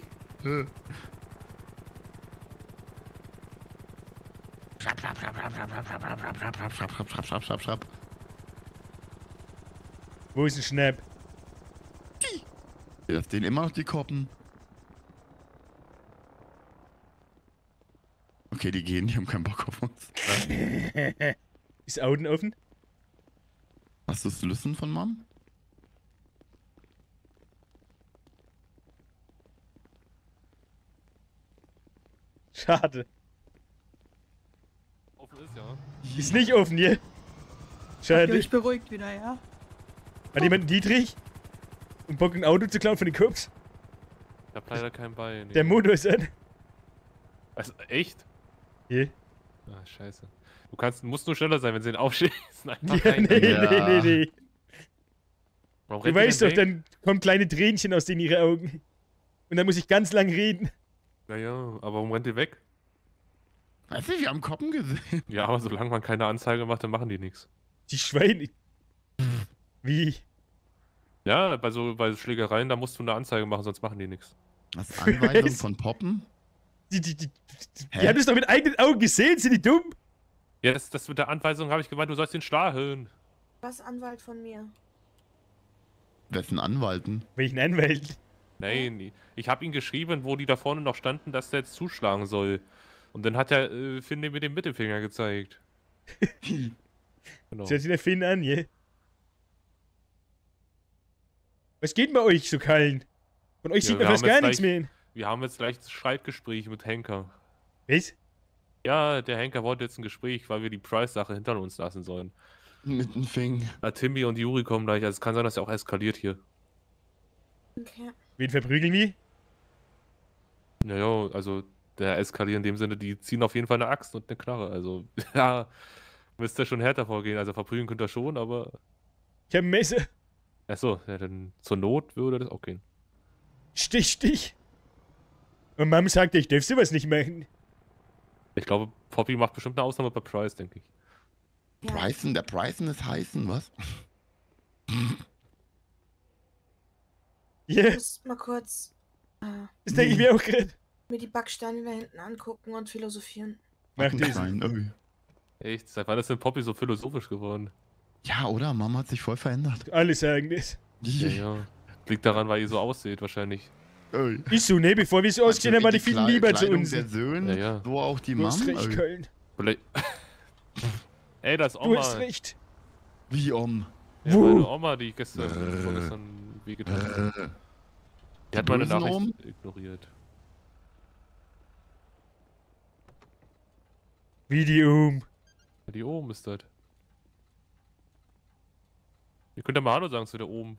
Speaker 4: Schrapp, schrapp, schrapp, schrapp, schrapp, schrapp, schrapp, schrapp, schrapp, schrapp, schrapp, schrapp, schrapp, schrapp, schrapp.
Speaker 2: Wo ist ein Schnapp?
Speaker 4: Das stehen immer noch die Koppen. Okay, die gehen, die haben keinen Bock auf uns.
Speaker 2: Ist Auden offen?
Speaker 4: Hast du Schlüssel von Mom?
Speaker 2: Schade.
Speaker 19: Offen ist, ja.
Speaker 2: Ist nicht offen hier.
Speaker 6: Habt ihr
Speaker 2: Schade.
Speaker 6: euch beruhigt wieder, ja?
Speaker 2: Hat jemand einen Dietrich? Und Bock ein Auto zu klauen von den Cops?
Speaker 19: Ich hab leider kein Bein. Nee.
Speaker 2: Der Motor ist an.
Speaker 19: Also, echt?
Speaker 2: Je.
Speaker 19: Ah, scheiße. Du kannst, musst nur schneller sein, wenn sie ihn aufschießen. Einfach
Speaker 2: Ja,
Speaker 19: rein.
Speaker 2: nee, nee, nee, nee.
Speaker 19: Warum
Speaker 2: Du
Speaker 19: rennt die
Speaker 2: weißt
Speaker 19: denn
Speaker 2: doch,
Speaker 19: weg?
Speaker 2: dann kommen kleine Tränchen aus denen ihre Augen. Und dann muss ich ganz lang reden.
Speaker 19: Naja, aber warum rennt ihr weg?
Speaker 4: Weißt du, wir haben Koppen gesehen.
Speaker 19: Ja, aber solange man keine Anzeige macht, dann machen die nichts.
Speaker 2: Die Schweine. Wie?
Speaker 19: Ja, bei so bei Schlägereien, da musst du eine Anzeige machen, sonst machen die nichts.
Speaker 4: Das ist Anweisung von Poppen?
Speaker 2: Die, die, die, die,
Speaker 4: Hä?
Speaker 2: die haben das doch mit eigenen Augen gesehen, sind die dumm?
Speaker 19: Ja, das, das mit der Anweisung habe ich gemeint, du sollst den schlagen.
Speaker 5: Was Anwalt von mir?
Speaker 4: Wessen Anwalten?
Speaker 2: Welchen Anwalt?
Speaker 19: Nein, ich habe ihm geschrieben, wo die da vorne noch standen, dass der jetzt zuschlagen soll. Und dann hat er äh, Finn mir mit dem Mittelfinger gezeigt. Genau.
Speaker 2: Schaut sich der Finn an, je. Was geht bei euch so kallen? Von euch
Speaker 19: Ja,
Speaker 2: sieht
Speaker 19: wir
Speaker 2: man fast
Speaker 19: haben
Speaker 2: gar
Speaker 19: jetzt
Speaker 2: nichts
Speaker 19: gleich-
Speaker 2: mehr.
Speaker 19: Wir haben jetzt gleich das Streitgespräch mit Henker.
Speaker 2: Was?
Speaker 19: Ja, der Henker wollte jetzt ein Gespräch, weil wir die Price-Sache hinter uns lassen sollen.
Speaker 4: Mit dem Fing.
Speaker 19: Na, Timmy und Juri kommen gleich, also es kann sein, dass er auch eskaliert hier.
Speaker 5: Okay.
Speaker 2: Wen verprügeln die?
Speaker 19: Naja, also der eskaliert in dem Sinne, die ziehen auf jeden Fall eine Axt und eine Knarre. Also, ja, müsst ihr schon härter vorgehen. Also verprügeln könnt ihr schon, aber.
Speaker 2: Ich hab ein Messer.
Speaker 19: Achso, ja, dann zur Not würde das auch gehen.
Speaker 2: Stich, Stich. Und Mom sagt, ich darf sowas nicht machen.
Speaker 19: Ich glaube, Poppy macht bestimmt eine Ausnahme bei Price, denke ich.
Speaker 4: Bryson, der Bryson ist heißen, was?
Speaker 2: Ja.
Speaker 5: Ich muss mal kurz äh,
Speaker 2: Das denke ich mir auch gerade.
Speaker 5: mir die Backsteine da hinten angucken und philosophieren.
Speaker 2: Mach das.
Speaker 4: Nein,
Speaker 19: Echt? Seit wann ist denn Poppy so philosophisch geworden?
Speaker 4: ja, oder? Mama hat sich voll verändert.
Speaker 2: Alle sagen das.
Speaker 19: Ja, ja. Liegt daran, weil ihr so ausseht, wahrscheinlich.
Speaker 2: Ist so, ne? Bevor wir so ausgesehen haben, war die viel
Speaker 4: Kleid-
Speaker 2: lieber zu
Speaker 4: Kleidung
Speaker 2: uns.
Speaker 4: der Söhne,
Speaker 19: Ja, ja.
Speaker 4: so auch die
Speaker 2: Du hast
Speaker 4: Mom.
Speaker 2: recht,
Speaker 4: Ey.
Speaker 2: Köln.
Speaker 19: Vielleicht. Ey, das ist
Speaker 2: Du
Speaker 19: Oma.
Speaker 2: hast recht.
Speaker 4: Wie Om?
Speaker 19: Ja,
Speaker 2: Wo?
Speaker 19: meine Oma, die ich gestern, vorgestern wehgetan hat.
Speaker 4: Äh.
Speaker 19: Die hat meine
Speaker 4: bösen
Speaker 19: Nachricht
Speaker 4: Omen?
Speaker 19: ignoriert.
Speaker 2: Wie die um.
Speaker 19: Ja, die oben ist das. Ihr könnt ja mal Hallo sagen zu der oben.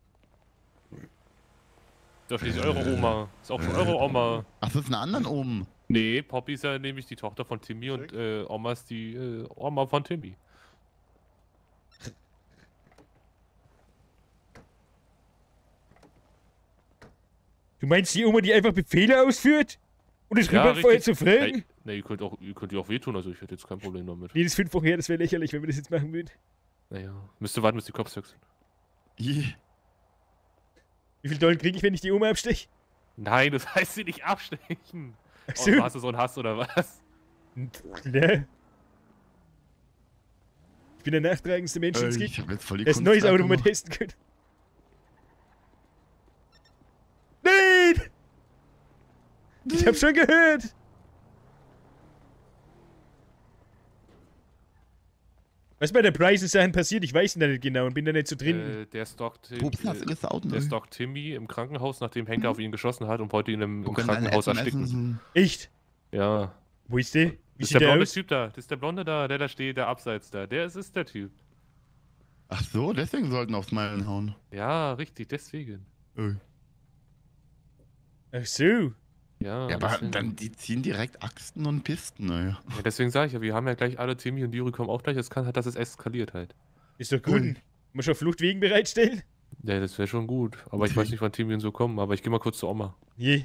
Speaker 19: Ist ja schließlich eure Oma. Ist auch für eure Oma.
Speaker 4: Ach, das ist eine anderen Omen.
Speaker 19: Nee, Poppy ist ja nämlich die Tochter von Timmy und äh, Oma ist die äh, Oma von Timmy.
Speaker 2: Du meinst die Oma, die einfach Befehle ausführt? Und es
Speaker 19: Ja,
Speaker 2: rüberfeuert
Speaker 19: richtig.
Speaker 2: zu fragen?
Speaker 19: Nee, nee, ihr könnt auch, ihr könnt ihr auch wehtun, also ich hätte jetzt kein Problem damit.
Speaker 2: Nee, das ist fünf Wochen her, das wäre lächerlich, wenn wir das jetzt machen würden.
Speaker 19: Naja, müsst ihr warten, bis die Cops weg sind.
Speaker 4: Je.
Speaker 2: Wie viel Dollar kriege ich, wenn ich die Oma absteche?
Speaker 19: Nein, das heißt sie nicht abstechen.
Speaker 2: Ach
Speaker 19: Oh,
Speaker 2: so.
Speaker 19: hast du so einen Hass oder was?
Speaker 2: Ne? Ich bin der nachtragendste Mensch, den es
Speaker 4: Ey,
Speaker 2: gibt.
Speaker 4: ich hab jetzt voll die
Speaker 2: Das ist ein neues
Speaker 4: Kunstwerke
Speaker 2: Auto, wo man
Speaker 4: gemacht.
Speaker 2: testen könnte. Ich hab schon gehört. Was bei der Bryson-Sachen passiert, ich weiß nicht genau und bin da nicht so drin.
Speaker 19: Äh, der stalkt,
Speaker 4: Pups, hast du gesaut,
Speaker 19: der
Speaker 4: ne?
Speaker 19: stalkt Timmy im Krankenhaus, nachdem Henker auf ihn geschossen hat und wollte ihn im, im
Speaker 4: Guck an deine
Speaker 19: Krankenhaus
Speaker 4: S M S
Speaker 19: ersticken.
Speaker 2: Echt?
Speaker 19: Ja.
Speaker 2: Wo ist der? Wie
Speaker 19: Das ist
Speaker 2: sieht
Speaker 19: der
Speaker 2: der
Speaker 19: blonde
Speaker 2: aus?
Speaker 19: Typ da. Das ist der Blonde da, der da steht, der abseits da. Der ist, ist der Typ.
Speaker 4: Ach so, deswegen sollten aufs Meilen hauen.
Speaker 19: Ja, richtig, deswegen.
Speaker 4: Öh.
Speaker 2: Ach so.
Speaker 19: Ja,
Speaker 4: Ja, aber
Speaker 19: deswegen.
Speaker 4: dann, die ziehen direkt Axten und Pisten, naja.
Speaker 19: Ja, deswegen sage ich ja, wir haben ja gleich alle, Timmy und Yuri kommen auch gleich, es kann halt, dass es eskaliert halt.
Speaker 2: Ist doch gut. Muss schon Fluchtwegen bereitstellen?
Speaker 19: Ja, das wäre schon gut. Aber ich weiß nicht, wann Timmy und so kommen, aber ich gehe mal kurz zur Oma.
Speaker 2: Je.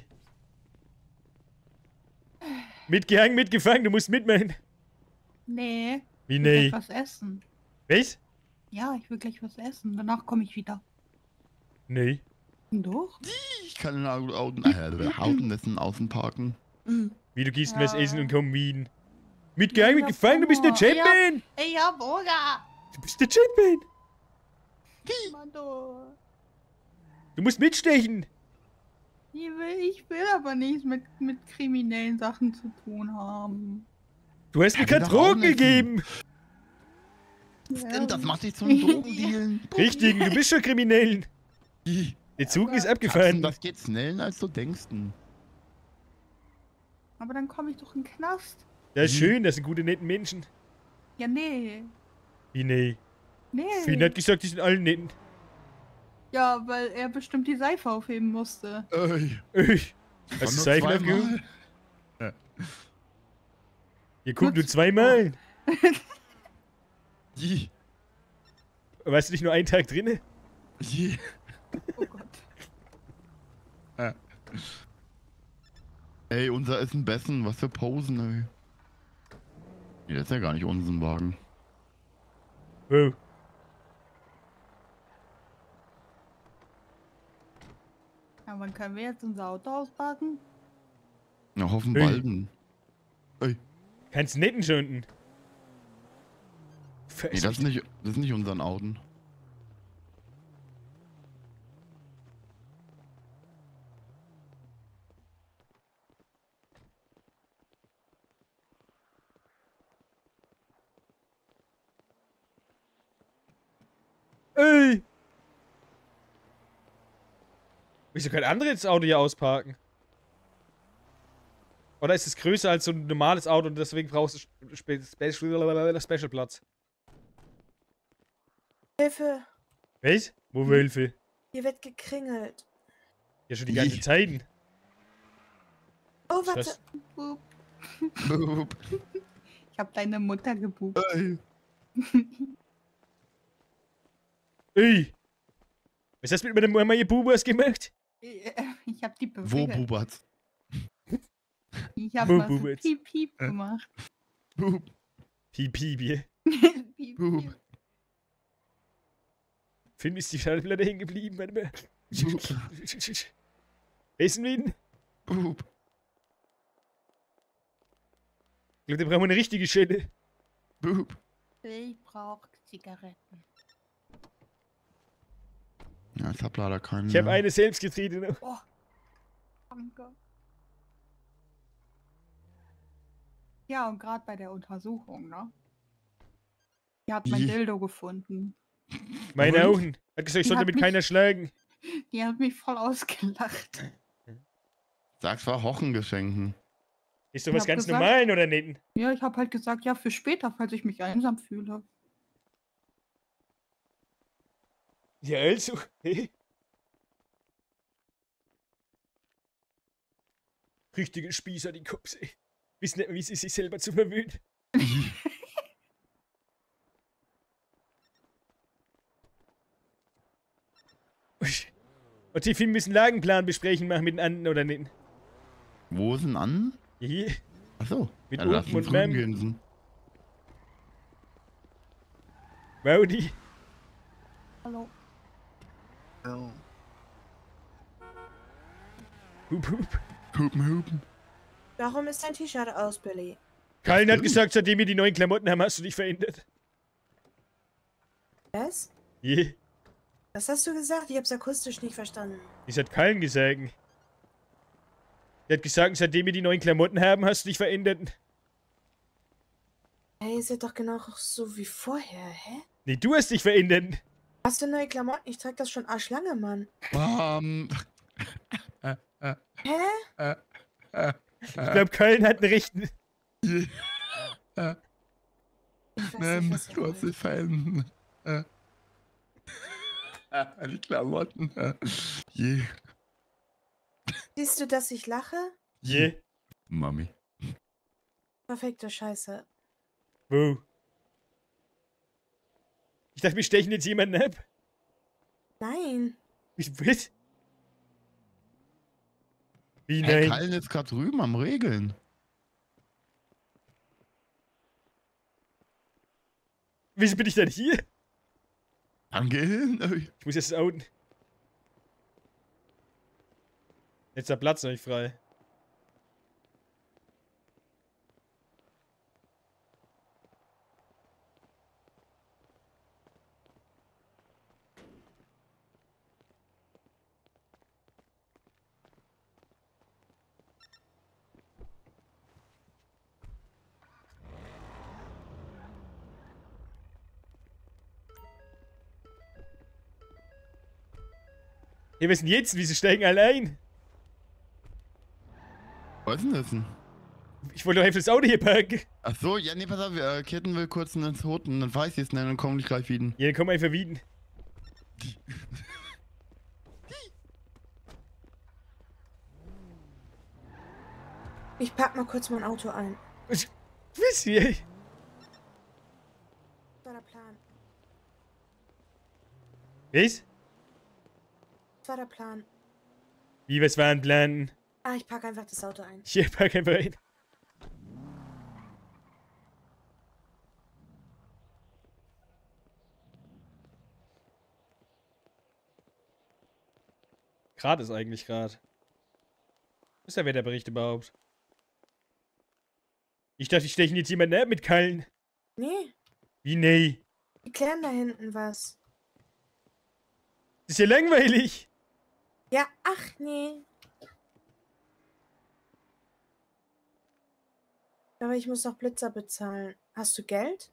Speaker 2: Mitgehangen, mitgefangen, du musst mitmachen.
Speaker 6: Nee.
Speaker 2: Wie
Speaker 6: Ich will
Speaker 2: nee?
Speaker 6: gleich was essen.
Speaker 2: Was?
Speaker 6: Ja, ich will gleich was essen. Danach komme ich wieder.
Speaker 2: Nee.
Speaker 6: Doch?
Speaker 4: Ich kann in Auten, äh, Autenessen außen parken.
Speaker 2: Wie, du gehst
Speaker 6: Ja.
Speaker 2: was essen und komm Wien. Mitgehangen, mitgefangen, du bist der Champion!
Speaker 6: Ich hab Hunger.
Speaker 2: Du bist der Champion!
Speaker 6: Mando.
Speaker 2: Du musst mitstechen!
Speaker 6: Ich will, ich will aber nichts mit, mit kriminellen Sachen zu tun haben.
Speaker 2: Du hast mir
Speaker 4: Ja,
Speaker 2: keine
Speaker 4: will doch auch
Speaker 2: Drogen
Speaker 4: nicht.
Speaker 2: gegeben!
Speaker 4: Stimmt, das macht dich zum Drogendealen.
Speaker 2: Richtig, du bist schon kriminell! Der Zug ist abgefahren.
Speaker 4: Das geht schneller, als du denkst.
Speaker 6: Aber dann komme ich doch in den Knast.
Speaker 2: Das ist schön, das sind gute, nette Menschen.
Speaker 6: Ja, nee.
Speaker 2: Wie nee?
Speaker 6: Nee.
Speaker 2: Finn hat gesagt, die sind alle netten.
Speaker 6: Ja, weil er bestimmt die Seife aufheben musste.
Speaker 4: Ey.
Speaker 2: Ey. Hast du
Speaker 4: nur
Speaker 2: Seifen
Speaker 4: zweimal.
Speaker 2: aufgehoben?
Speaker 4: Ja.
Speaker 2: Ihr guckt nur zweimal.
Speaker 4: Je.
Speaker 2: Warst du nicht nur einen Tag drinne?
Speaker 4: Je.
Speaker 6: Oh Gott.
Speaker 4: Ja. Ey, unser ist ein Bessen, was für Posen, ey. Nee, das ist ja gar nicht unseren Wagen.
Speaker 2: Oh.
Speaker 6: Ja, wann können wir jetzt unser Auto ausparken?
Speaker 4: Na, hoffen
Speaker 2: Ey.
Speaker 4: balden. Ey.
Speaker 2: Kannst netten schon.
Speaker 4: Nee, das ist nicht, das ist nicht unseren Auden.
Speaker 2: Ey! Wieso können andere jetzt das Auto hier ausparken? Oder ist es größer als so ein normales Auto und deswegen brauchst du Spe Special, Special Platz?
Speaker 5: Hilfe,
Speaker 2: Was? Wo Wölfe?
Speaker 5: hier wird gekringelt.
Speaker 2: Ja, schon die ganze Zeit.
Speaker 5: Oh,
Speaker 2: Ist
Speaker 5: warte.
Speaker 2: das-
Speaker 6: Boop.
Speaker 4: Boop.
Speaker 6: Ich hab deine Mutter gebucht.
Speaker 4: Ey.
Speaker 2: Ey! Was hast du mit meiner Mama ihr Bubas gemacht?
Speaker 6: Ich hab die
Speaker 4: Wo
Speaker 6: bewegt.
Speaker 4: Bubat?
Speaker 6: Ich hab
Speaker 2: Wo
Speaker 6: was
Speaker 2: Bubert?
Speaker 6: Piep Piep gemacht.
Speaker 4: Boop.
Speaker 2: Piep, piep, hier.
Speaker 6: Piep,
Speaker 4: Boop.
Speaker 6: piep.
Speaker 2: Finn ist die Schallplatte hängen geblieben, warte mal. Essen wir ihn?
Speaker 4: Boop.
Speaker 2: Ich glaube, da brauchen wir eine richtige Schelle.
Speaker 4: Boop.
Speaker 6: Ich brauch Zigaretten.
Speaker 4: Ja, ich hab leider keinen.
Speaker 2: Ich habe
Speaker 4: mehr.
Speaker 2: eine selbst getreten noch.
Speaker 6: Oh, danke. Ja, und gerade bei der Untersuchung, ne? Die hat mein
Speaker 4: Wie?
Speaker 6: Dildo gefunden.
Speaker 2: Meine
Speaker 4: Und?
Speaker 2: Augen. Hat gesagt, ich
Speaker 6: Die
Speaker 2: sollte
Speaker 6: hat
Speaker 2: mit
Speaker 6: mich-
Speaker 2: keiner schlagen.
Speaker 6: Die hat mich voll ausgelacht.
Speaker 4: Sag's war Hochengeschenken.
Speaker 2: Ist doch
Speaker 6: Ich
Speaker 2: was
Speaker 6: hab
Speaker 2: ganz
Speaker 6: gesagt-
Speaker 2: Normalen, oder nicht?
Speaker 6: Ja, ich habe halt gesagt, ja, für später, falls ich mich einsam fühle.
Speaker 2: Ja, also. Richtige Spießer, die Cops, ey. Wissen nicht, wie sie sich selber zu verwöhnen. Und die Film müssen Lagenplan besprechen machen mit den anderen, oder nicht?
Speaker 4: Wo sind an?
Speaker 2: Hier.
Speaker 4: Achso.
Speaker 2: Mit
Speaker 4: Ja, lass
Speaker 2: Open
Speaker 4: uns
Speaker 2: und Mem.
Speaker 4: gehen.
Speaker 2: Rowdy.
Speaker 6: Hallo.
Speaker 2: Hup, hup.
Speaker 4: Hupen, hupen.
Speaker 5: Warum ist dein T-Shirt aus, Billy?
Speaker 2: Kallen hat gesagt, seitdem wir die neuen Klamotten haben, hast du dich verändert.
Speaker 5: Was?
Speaker 2: Je.
Speaker 5: Was hast du gesagt? Ich hab's akustisch nicht verstanden.
Speaker 2: Das hat Kallen gesagt. Der hat gesagt, seitdem wir die neuen Klamotten haben, hast du dich verändert.
Speaker 5: Hey, ihr seid doch genau so wie vorher, hä?
Speaker 2: Nee, du hast dich verändert.
Speaker 5: Hast du neue Klamotten? Ich trag das schon arschlange, Mann.
Speaker 4: Ähm. Äh, äh,
Speaker 5: Hä?
Speaker 4: äh, äh,
Speaker 2: Ich glaube, Köln hat einen rechten.
Speaker 4: äh.
Speaker 5: Ich weiß
Speaker 4: Nein,
Speaker 5: nicht, was ihr
Speaker 4: du hast dich verändert. Äh. Äh, die Klamotten. Äh. Je.
Speaker 5: Siehst du, dass ich lache?
Speaker 2: Je.
Speaker 4: Mami.
Speaker 5: Perfekte Scheiße.
Speaker 2: Wo? Ich dachte, wir stechen jetzt jemanden ab.
Speaker 5: Nein.
Speaker 2: Ich was? Wie
Speaker 4: Hey,
Speaker 2: nein?
Speaker 4: Kallen ist gerade drüben am Regeln.
Speaker 2: Wieso bin ich denn hier?
Speaker 4: Angehen?
Speaker 2: Ich muss jetzt outen. Jetzt der Platz noch nicht frei. Hey, was ist denn jetzt? Wieso steigen alle ein?
Speaker 4: Was ist denn das denn?
Speaker 2: Ich wollte doch einfach das Auto hier parken.
Speaker 4: Ach so, ja, nee, pass auf, äh, Kitten will kurz ins Hoten, dann weiß ich es, dann komme ich gleich wieder.
Speaker 2: Ja, dann komm einfach wieder.
Speaker 5: Ich pack mal kurz mein Auto ein.
Speaker 2: Was? Was hier?
Speaker 5: Das war der Plan.
Speaker 2: Was?
Speaker 5: Das war der Plan.
Speaker 2: Wie, was war ein Plan?
Speaker 5: Ah, ich pack einfach das Auto ein.
Speaker 2: Hier, pack einfach rein. Grad ist eigentlich Grad. Was ist der Wetterbericht überhaupt? Ich dachte, ich steche jetzt jemanden ab mit Kallen.
Speaker 5: Nee,
Speaker 2: Wie, nee?
Speaker 5: die klären da hinten was.
Speaker 2: Das ist ja langweilig.
Speaker 5: Ja, ach nee. Aber ich muss noch Blitzer bezahlen. Hast du Geld?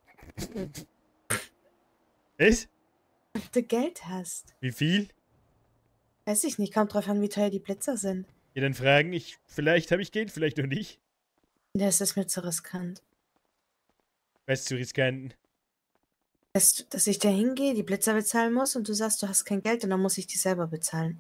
Speaker 2: Was?
Speaker 5: Ob du Geld hast?
Speaker 2: Wie viel?
Speaker 5: Weiß ich nicht, kommt drauf an, wie teuer die Blitzer sind.
Speaker 2: Ja, dann fragen ich, vielleicht habe ich Geld, vielleicht noch nicht.
Speaker 5: Das ist mir zu riskant.
Speaker 2: Was zu riskant?
Speaker 5: Dass, dass ich da hingehe, die Blitzer bezahlen muss und du sagst, du hast kein Geld und dann muss ich die selber bezahlen.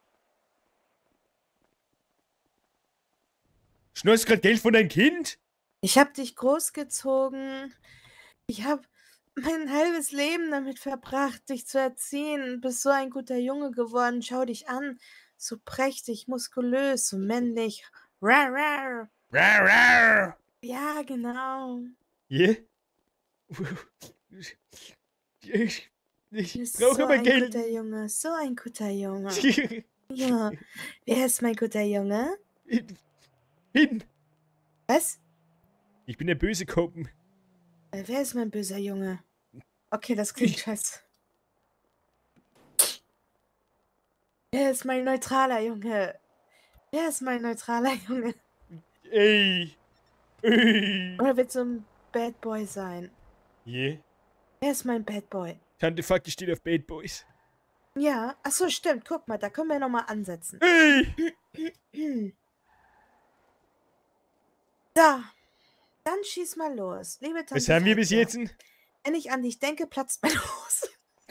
Speaker 2: Schnurst gerade Geld von deinem Kind?
Speaker 5: Ich hab dich großgezogen. Ich hab mein halbes Leben damit verbracht, dich zu erziehen. Du bist so ein guter Junge geworden. Schau dich an. So prächtig, muskulös, so männlich. Rar, rar.
Speaker 2: Rar, rar.
Speaker 5: Ja, genau.
Speaker 2: Yeah? Ich,
Speaker 5: Du
Speaker 2: ich
Speaker 5: bist
Speaker 2: brauche
Speaker 5: so
Speaker 2: aber
Speaker 5: ein
Speaker 2: Geld.
Speaker 5: guter Junge. So ein guter Junge. Ja. Wer ist mein guter Junge?
Speaker 2: Hin.
Speaker 5: Was?
Speaker 2: Ich bin der böse Kopen.
Speaker 5: Äh, Wer ist mein böser Junge? Okay, das klingt scheiße. Wer ist mein neutraler Junge? Wer ist mein neutraler Junge?
Speaker 2: Ey. Ey.
Speaker 5: Oder willst du ein Bad Boy sein?
Speaker 2: Yeah.
Speaker 5: Wer ist mein Bad Boy?
Speaker 2: Tante Facke steht auf Bad Boys.
Speaker 5: Ja, ach so, stimmt. Guck mal, da können wir nochmal ansetzen.
Speaker 2: Ey.
Speaker 5: So, dann schieß mal los. Liebe Tante
Speaker 2: Was haben wir bis
Speaker 5: Feige,
Speaker 2: jetzt?
Speaker 5: Wenn ich an dich denke, platzt meine Hose.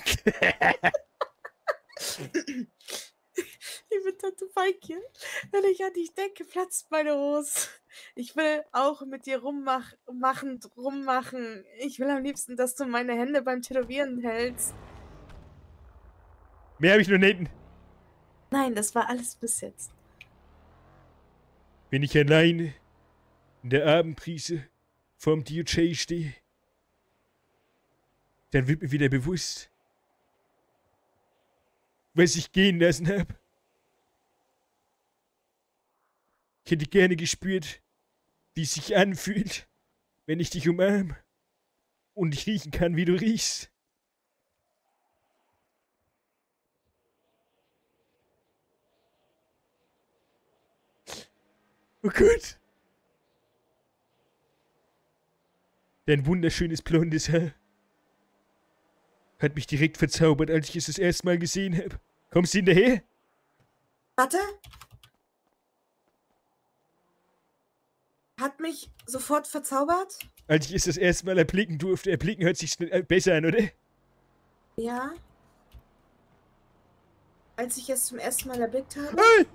Speaker 5: Liebe Tante Feige, wenn ich an dich denke, platzt meine Hose. Ich will auch mit dir rummach machen, rummachen. Ich will am liebsten, dass du meine Hände beim Tätowieren hältst.
Speaker 2: Mehr habe ich noch nicht.
Speaker 5: Nein, das war alles bis jetzt.
Speaker 2: Wenn ich alleine in der Abendbrise vorm D J stehe, dann wird mir wieder bewusst, was ich gehen lassen habe. Ich hätte gerne gespürt, wie es sich anfühlt, wenn ich dich umarme und ich riechen kann, wie du riechst. Oh Gott. Dein wunderschönes blondes Haar hat mich direkt verzaubert, als ich es das erste Mal gesehen habe. Kommst du hinterher?
Speaker 5: Warte. Hat mich sofort verzaubert?
Speaker 2: Als ich es das erste Mal erblicken durfte. Erblicken hört sich schnell, äh, besser an, oder?
Speaker 5: Ja. Als ich es zum ersten Mal erblickt habe?
Speaker 2: Hey!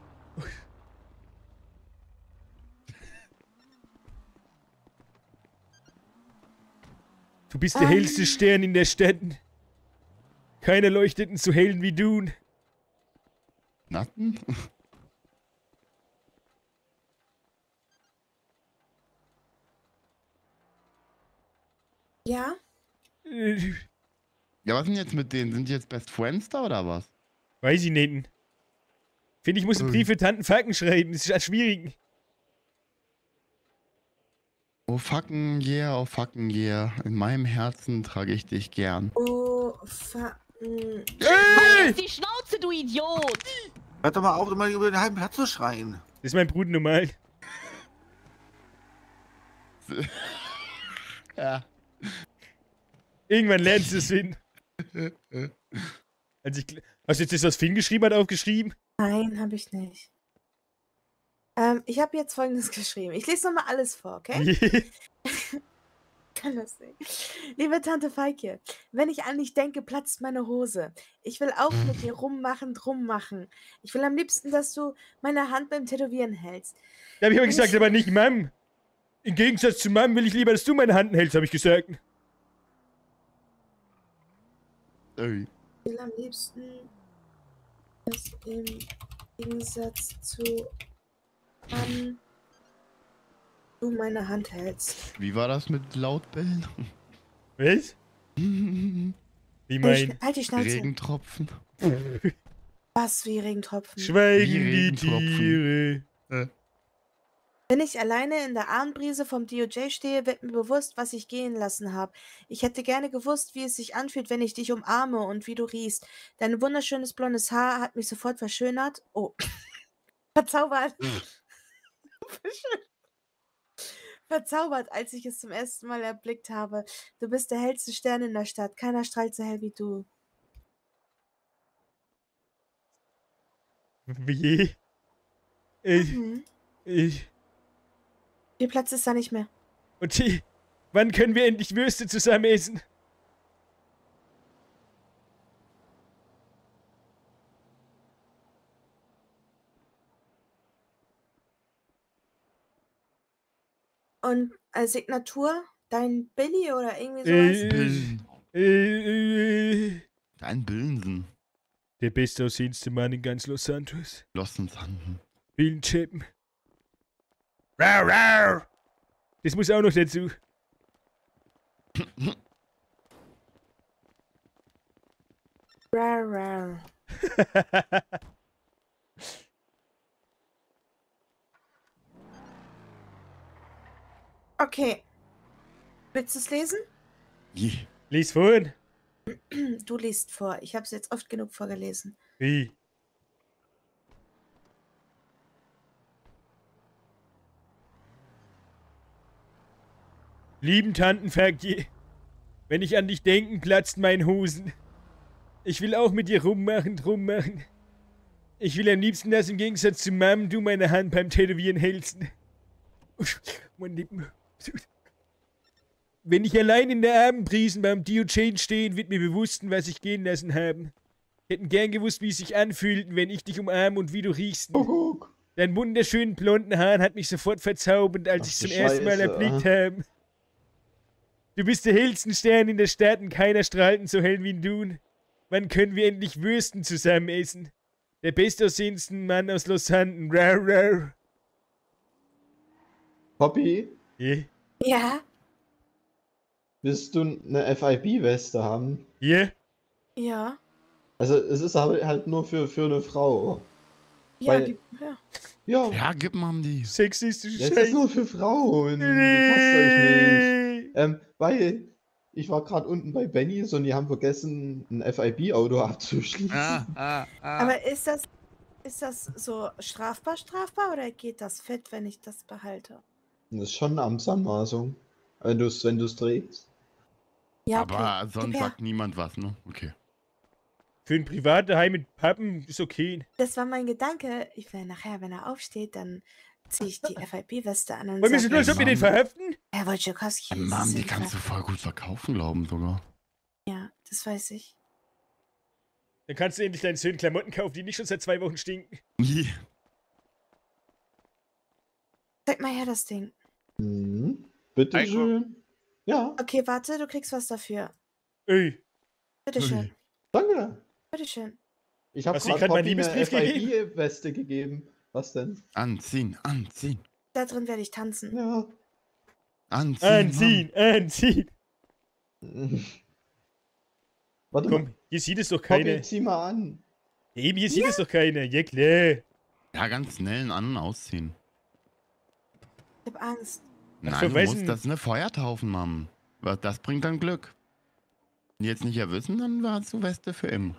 Speaker 2: Du bist der
Speaker 5: Ähm.
Speaker 2: hellste Stern in der Stadt. Keiner leuchteten so hell wie du.
Speaker 4: Natten?
Speaker 5: Ja?
Speaker 2: Äh,
Speaker 4: Ja, was denn jetzt mit denen? Sind die jetzt Best Friends da oder was?
Speaker 2: Weiß ich nicht. Finde ich, muss einen Brief für Tanten Falken schreiben. Das ist ja schwierig.
Speaker 4: Oh fucking yeah, oh fucking yeah. In meinem Herzen trage ich dich gern.
Speaker 5: Oh, fuck.
Speaker 20: Halt die Schnauze, du Idiot!
Speaker 21: Hört doch mal auf, immer über den halben Platz zu schreien.
Speaker 2: Das ist mein Bruder normal.
Speaker 4: Ja.
Speaker 2: Irgendwann lernst du es, Finn. Also ich, hast du jetzt das, was Finn geschrieben hat, aufgeschrieben?
Speaker 5: Nein, habe ich nicht. Ähm, ich habe jetzt Folgendes geschrieben. Ich lese nochmal alles vor, okay? Kann das nicht. Liebe Tante Feike, wenn ich an dich denke, platzt meine Hose. Ich will auch mit dir rummachen, drum machen. Ich will am liebsten, dass du meine Hand beim Tätowieren hältst.
Speaker 2: Da habe ich aber
Speaker 5: Wenn
Speaker 2: gesagt, aber nicht Mom. Im Gegensatz zu Mom will ich lieber, dass du meine Hand hältst, habe ich gesagt.
Speaker 4: Ey.
Speaker 5: Ich will am liebsten, dass im Gegensatz zu Mom du meine Hand hältst.
Speaker 4: Wie war das mit Lautbellen?
Speaker 2: Was?
Speaker 4: Wie
Speaker 5: mein halt die Schnauze.
Speaker 4: Regentropfen.
Speaker 5: Was wie Regentropfen?
Speaker 2: Schweigen
Speaker 4: Wie
Speaker 2: die Tiere.
Speaker 4: Äh.
Speaker 5: Wenn ich alleine in der Abendbrise vom D O J stehe, wird mir bewusst, was ich gehen lassen habe. Ich hätte gerne gewusst, wie es sich anfühlt, wenn ich dich umarme und wie du riechst. Dein wunderschönes blondes Haar hat mich sofort verschönert. Oh. Verzaubert. Verzaubert, als ich es zum ersten Mal erblickt habe. Du bist der hellste Stern in der Stadt. Keiner strahlt so hell wie du.
Speaker 2: Wie? Ich.
Speaker 5: Mhm.
Speaker 2: Ich.
Speaker 5: Viel Platz ist da nicht mehr.
Speaker 2: Und die, wann können wir endlich Würste zusammen essen?
Speaker 5: Und als Signatur? Dein Billy oder irgendwie sowas?
Speaker 2: Äh, äh, äh,
Speaker 4: Dein Billensen.
Speaker 2: Der bestaussehendste Mann in ganz Los Santos.
Speaker 4: Los Santos.
Speaker 2: Vielen Chippen. Rau, rau. Das muss auch noch dazu.
Speaker 5: Rar, rar. Okay. Willst du es lesen?
Speaker 4: Yeah.
Speaker 2: Lies vor.
Speaker 5: Du liest vor. Ich habe es jetzt oft genug vorgelesen.
Speaker 2: Wie? Lieben Tantenfergie, wenn ich an dich denken, platzt mein Hosen. Ich will auch mit dir rummachen, drum machen. Ich will am liebsten, dass im Gegensatz zu Mom du meine Hand beim Tätowieren hältst. Mein Lippen. Wenn ich allein in der Abendbrisen beim D O J stehen, wird mir bewusst, was ich gehen lassen haben. Hätten gern gewusst, wie es sich anfühlt, wenn ich dich umarme und wie du riechst. Dein wunderschönen blonden Haaren hat mich sofort verzaubert, als ich es zum ersten Mal erblickt habe. Du bist der hellste Stern in der Stadt und keiner strahlt so hell wie du. Wann können wir endlich Würsten zusammen essen? Der bestaussehendste Mann aus Los Santos. Rar, rar.
Speaker 10: Poppy,
Speaker 2: Yeah.
Speaker 5: Ja?
Speaker 10: willst du eine F I B-Weste haben?
Speaker 2: Yeah.
Speaker 5: Ja.
Speaker 10: Also es ist aber halt nur für, für eine Frau.
Speaker 5: Ja,
Speaker 10: Weil-
Speaker 5: gib, ja.
Speaker 10: Ja,
Speaker 4: Ja, gib mal die.
Speaker 2: Sexistische
Speaker 10: das ist nur für Frauen. Die passt euch nicht. Ähm, weil ich war gerade unten bei Bennys und die haben vergessen, ein F I B-Auto abzuschließen.
Speaker 4: Ah, ah, ah.
Speaker 5: Aber ist das Ist das so strafbar, strafbar oder geht das fit, wenn ich das behalte?
Speaker 10: Das ist schon eine Amtsanmaßung. Wenn du es wenn du's drehst.
Speaker 5: Ja,
Speaker 4: Aber
Speaker 5: okay.
Speaker 4: sonst
Speaker 5: Ja.
Speaker 4: sagt niemand was, ne? Okay.
Speaker 2: Für ein Privatheim mit Pappen ist okay.
Speaker 5: Das war mein Gedanke. Ich will nachher, wenn er aufsteht, dann ziehe ich die F I B-Weste an und
Speaker 2: Wollen wir so
Speaker 5: sag,
Speaker 2: tun, als ob wir den verhaften?
Speaker 5: Herr Wojciechowski,
Speaker 4: Äh,
Speaker 5: das
Speaker 4: Mann,
Speaker 5: ist
Speaker 4: die
Speaker 5: ein
Speaker 4: kannst du
Speaker 5: Ver-
Speaker 4: voll gut verkaufen, glauben sogar.
Speaker 5: Ja, das weiß ich.
Speaker 2: Dann kannst du endlich deinen Söhnen Klamotten kaufen, die nicht schon seit zwei Wochen stinken.
Speaker 4: Nie.
Speaker 5: Zeig mal her das Ding.
Speaker 10: Mhm. Bitteschön. Ja.
Speaker 5: Okay, warte, du kriegst was dafür.
Speaker 2: Ey.
Speaker 5: Bitteschön.
Speaker 10: Danke.
Speaker 5: Bitteschön.
Speaker 10: Ich habe
Speaker 2: Hast du ihm
Speaker 10: gerade
Speaker 2: grad meinen
Speaker 10: Poppy eine
Speaker 2: Liebesbrief
Speaker 10: F I B-Weste gegeben. Was denn?
Speaker 4: Anziehen, anziehen,
Speaker 5: Da drin werde ich tanzen.
Speaker 10: Ja.
Speaker 4: anziehen.
Speaker 2: Anziehen, anziehen.
Speaker 10: Warte
Speaker 2: Komm,
Speaker 10: mal.
Speaker 2: hier sieht es doch
Speaker 10: Poppy,
Speaker 2: keiner.
Speaker 10: zieh mal an.
Speaker 2: Eben, hier sieht es doch keiner. Ja, klar.
Speaker 4: Ja, ganz schnell einen anderen ausziehen.
Speaker 5: Ich hab Angst.
Speaker 4: Nein,
Speaker 2: für
Speaker 4: du
Speaker 2: wessen-
Speaker 4: musst, das ist eine Feuertaufen, Mann. Was- Das bringt dann Glück. Wenn die jetzt nicht erwissen, dann warst du Weste für immer.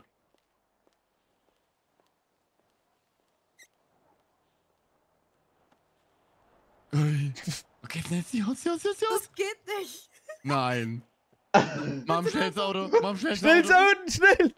Speaker 4: Ui. Okay, schnell, zieh aus, zieh aus, zieh aus, zieh aus.
Speaker 5: Das geht nicht.
Speaker 4: Nein. Mom, schnell ins Auto. Mom, schnell ins
Speaker 2: Schnell
Speaker 4: Auto.
Speaker 2: zu unten, schnell.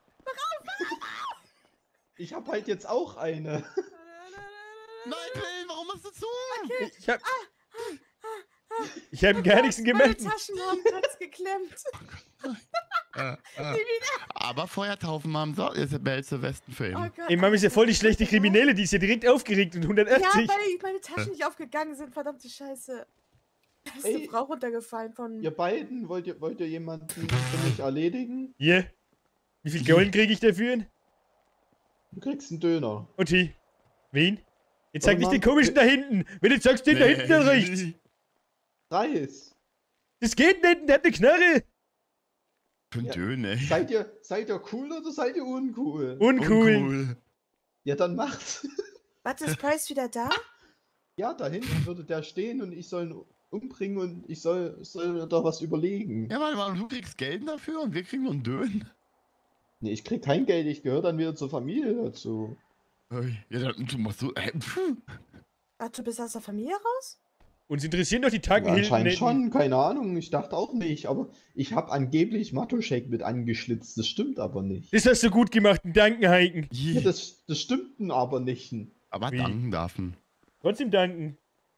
Speaker 10: Ich habe halt jetzt auch eine.
Speaker 4: Nein, Pillen, warum machst du zu?
Speaker 2: Ich hab... Ich hab gar nichts
Speaker 5: Meine
Speaker 2: gemacht.
Speaker 5: Taschen haben kurz geklemmt.
Speaker 4: Äh, äh.
Speaker 5: Nie wieder.
Speaker 4: Aber Feuertaufen, Mom, so, ist Belze Westen für
Speaker 5: Oh
Speaker 4: ihn.
Speaker 5: Gott.
Speaker 2: Ey, Mama ist ja voll die schlechte Kriminelle, die ist ja direkt aufgeregt und
Speaker 5: Ja,
Speaker 2: hundertachtzig.
Speaker 5: weil meine Taschen nicht aufgegangen sind. Verdammte Scheiße. Da ist eine
Speaker 10: Ey.
Speaker 5: Frau runtergefallen von...
Speaker 10: Ihr beiden, wollt ihr, wollt ihr jemanden für mich erledigen?
Speaker 2: Hier. Wie viel Gold kriege ich dafür?
Speaker 10: Du kriegst einen Döner.
Speaker 2: Und hier. Wen? Jetzt sag
Speaker 10: Warte
Speaker 2: nicht
Speaker 10: mal.
Speaker 2: den komischen da hinten. Wenn du sagst, den da hinten, dann reicht's.
Speaker 10: Reis.
Speaker 2: Das geht nicht, der hat eine Knarre.
Speaker 4: Für einen Döner, ey.
Speaker 10: Seid ihr, seid ihr cool oder seid ihr uncool?
Speaker 2: Uncool.
Speaker 10: Ja, dann macht's.
Speaker 5: Warte, ist Price wieder da?
Speaker 10: Ja, da hinten würde der stehen und ich soll ihn umbringen und ich soll, soll mir da was überlegen.
Speaker 4: Ja, warte mal, du kriegst Geld dafür und wir kriegen nur einen Döner.
Speaker 10: Nee, ich krieg kein Geld, ich gehöre dann wieder zur Familie dazu.
Speaker 4: Ui, ja, dann, du machst so. Äh, pfuh.
Speaker 5: Warte, du bist aus der Familie raus?
Speaker 2: Uns interessieren doch die
Speaker 10: Ja,
Speaker 2: Tankenhilfen.
Speaker 10: anscheinend
Speaker 2: nicht.
Speaker 10: schon, keine Ahnung, ich dachte auch nicht, aber ich habe angeblich Matoschek mit angeschlitzt, das stimmt aber nicht.
Speaker 2: Das hast du gut gemacht, ein Dankenheiken.
Speaker 10: Ja, das, das stimmten aber nicht.
Speaker 4: Aber
Speaker 2: Wie?
Speaker 4: danken dürfen.
Speaker 2: Trotzdem danken.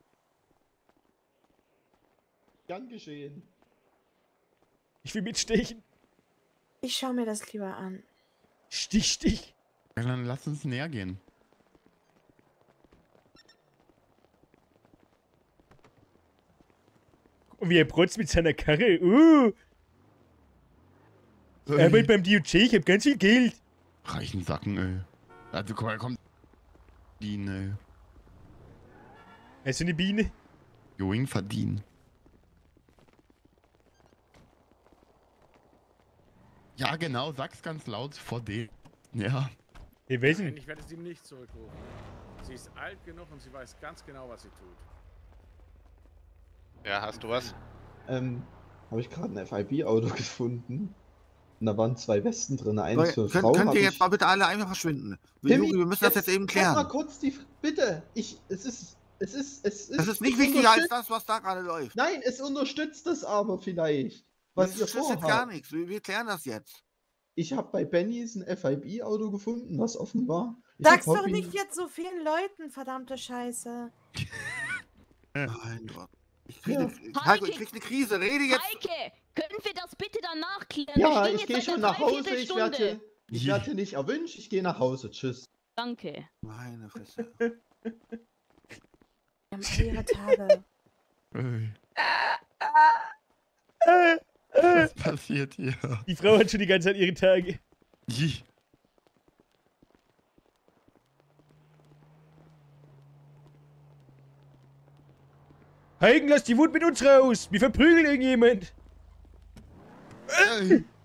Speaker 10: Gern geschehen.
Speaker 2: Ich will mitstechen.
Speaker 5: Ich schau mir das lieber an.
Speaker 2: Stich, stich.
Speaker 4: Ja, dann lass uns näher gehen.
Speaker 2: Und wie er protzt mit seiner Karre. Uh.
Speaker 4: Ui.
Speaker 2: Arbeit beim D J, ich hab ganz viel Geld.
Speaker 4: Reichen Sacken, ey. Also, guck mal, kommt. Die, ne.
Speaker 2: Hast du eine Biene?
Speaker 4: Joing verdienen. Ja, genau, sag's ganz laut vor dem. Ja.
Speaker 2: Hey, welchen?
Speaker 1: Nein, ich werde sie nicht zurückrufen. Sie ist alt genug und sie weiß ganz genau, was sie tut.
Speaker 22: Ja, hast du was?
Speaker 10: Ähm, habe ich gerade ein F I B-Auto gefunden. Und da waren zwei Westen drin, eins
Speaker 21: Leute,
Speaker 10: für
Speaker 21: könnt,
Speaker 10: Frau.
Speaker 21: könnt
Speaker 10: hab
Speaker 21: ihr
Speaker 10: ich-
Speaker 21: jetzt mal bitte alle einfach verschwinden? Wir,
Speaker 10: Timmy,
Speaker 21: wir müssen das jetzt eben
Speaker 10: Halt mal
Speaker 21: klären.
Speaker 10: kurz die... F- Bitte, ich... Es ist... Es ist... Es ist...
Speaker 21: Das ist nicht
Speaker 10: es
Speaker 21: wichtiger als
Speaker 10: unterstützt-
Speaker 21: das, was da gerade läuft.
Speaker 10: Nein, es unterstützt es aber vielleicht. Was
Speaker 21: Das
Speaker 10: ihr
Speaker 21: ist jetzt
Speaker 10: vorhabt.
Speaker 21: gar nichts. Wir, wir klären das jetzt.
Speaker 10: Ich habe bei Bennys ein F I B-Auto gefunden, was offen war. Ich
Speaker 5: Sag's
Speaker 10: hab
Speaker 5: doch
Speaker 10: Hobby-
Speaker 5: nicht jetzt so vielen Leuten, verdammte Scheiße.
Speaker 21: Mein Gott. Ich krieg,
Speaker 10: Ja.
Speaker 21: eine, Heiko, ich krieg eine Krise. Rede jetzt.
Speaker 20: Heike, können wir das bitte dann nachklären?
Speaker 10: Ja,
Speaker 20: Wir stehen
Speaker 10: ich
Speaker 20: jetzt
Speaker 10: gehe
Speaker 20: seit
Speaker 10: schon
Speaker 20: einer
Speaker 10: nach Hause. Ich
Speaker 20: Dreiviertelstunde.
Speaker 10: werde, ich werde hier nicht erwünscht. Ich gehe nach Hause. Tschüss.
Speaker 20: Danke.
Speaker 21: Meine Fresse.
Speaker 5: Wir haben alle ihre Tage.
Speaker 4: Ui.
Speaker 2: Äh, äh.
Speaker 4: Was passiert hier?
Speaker 2: Die Frau hat schon die ganze Zeit ihre Tage.
Speaker 4: Ih.
Speaker 2: Heigen, lass die Wut mit uns raus. Wir verprügeln irgendjemand.
Speaker 4: Ey.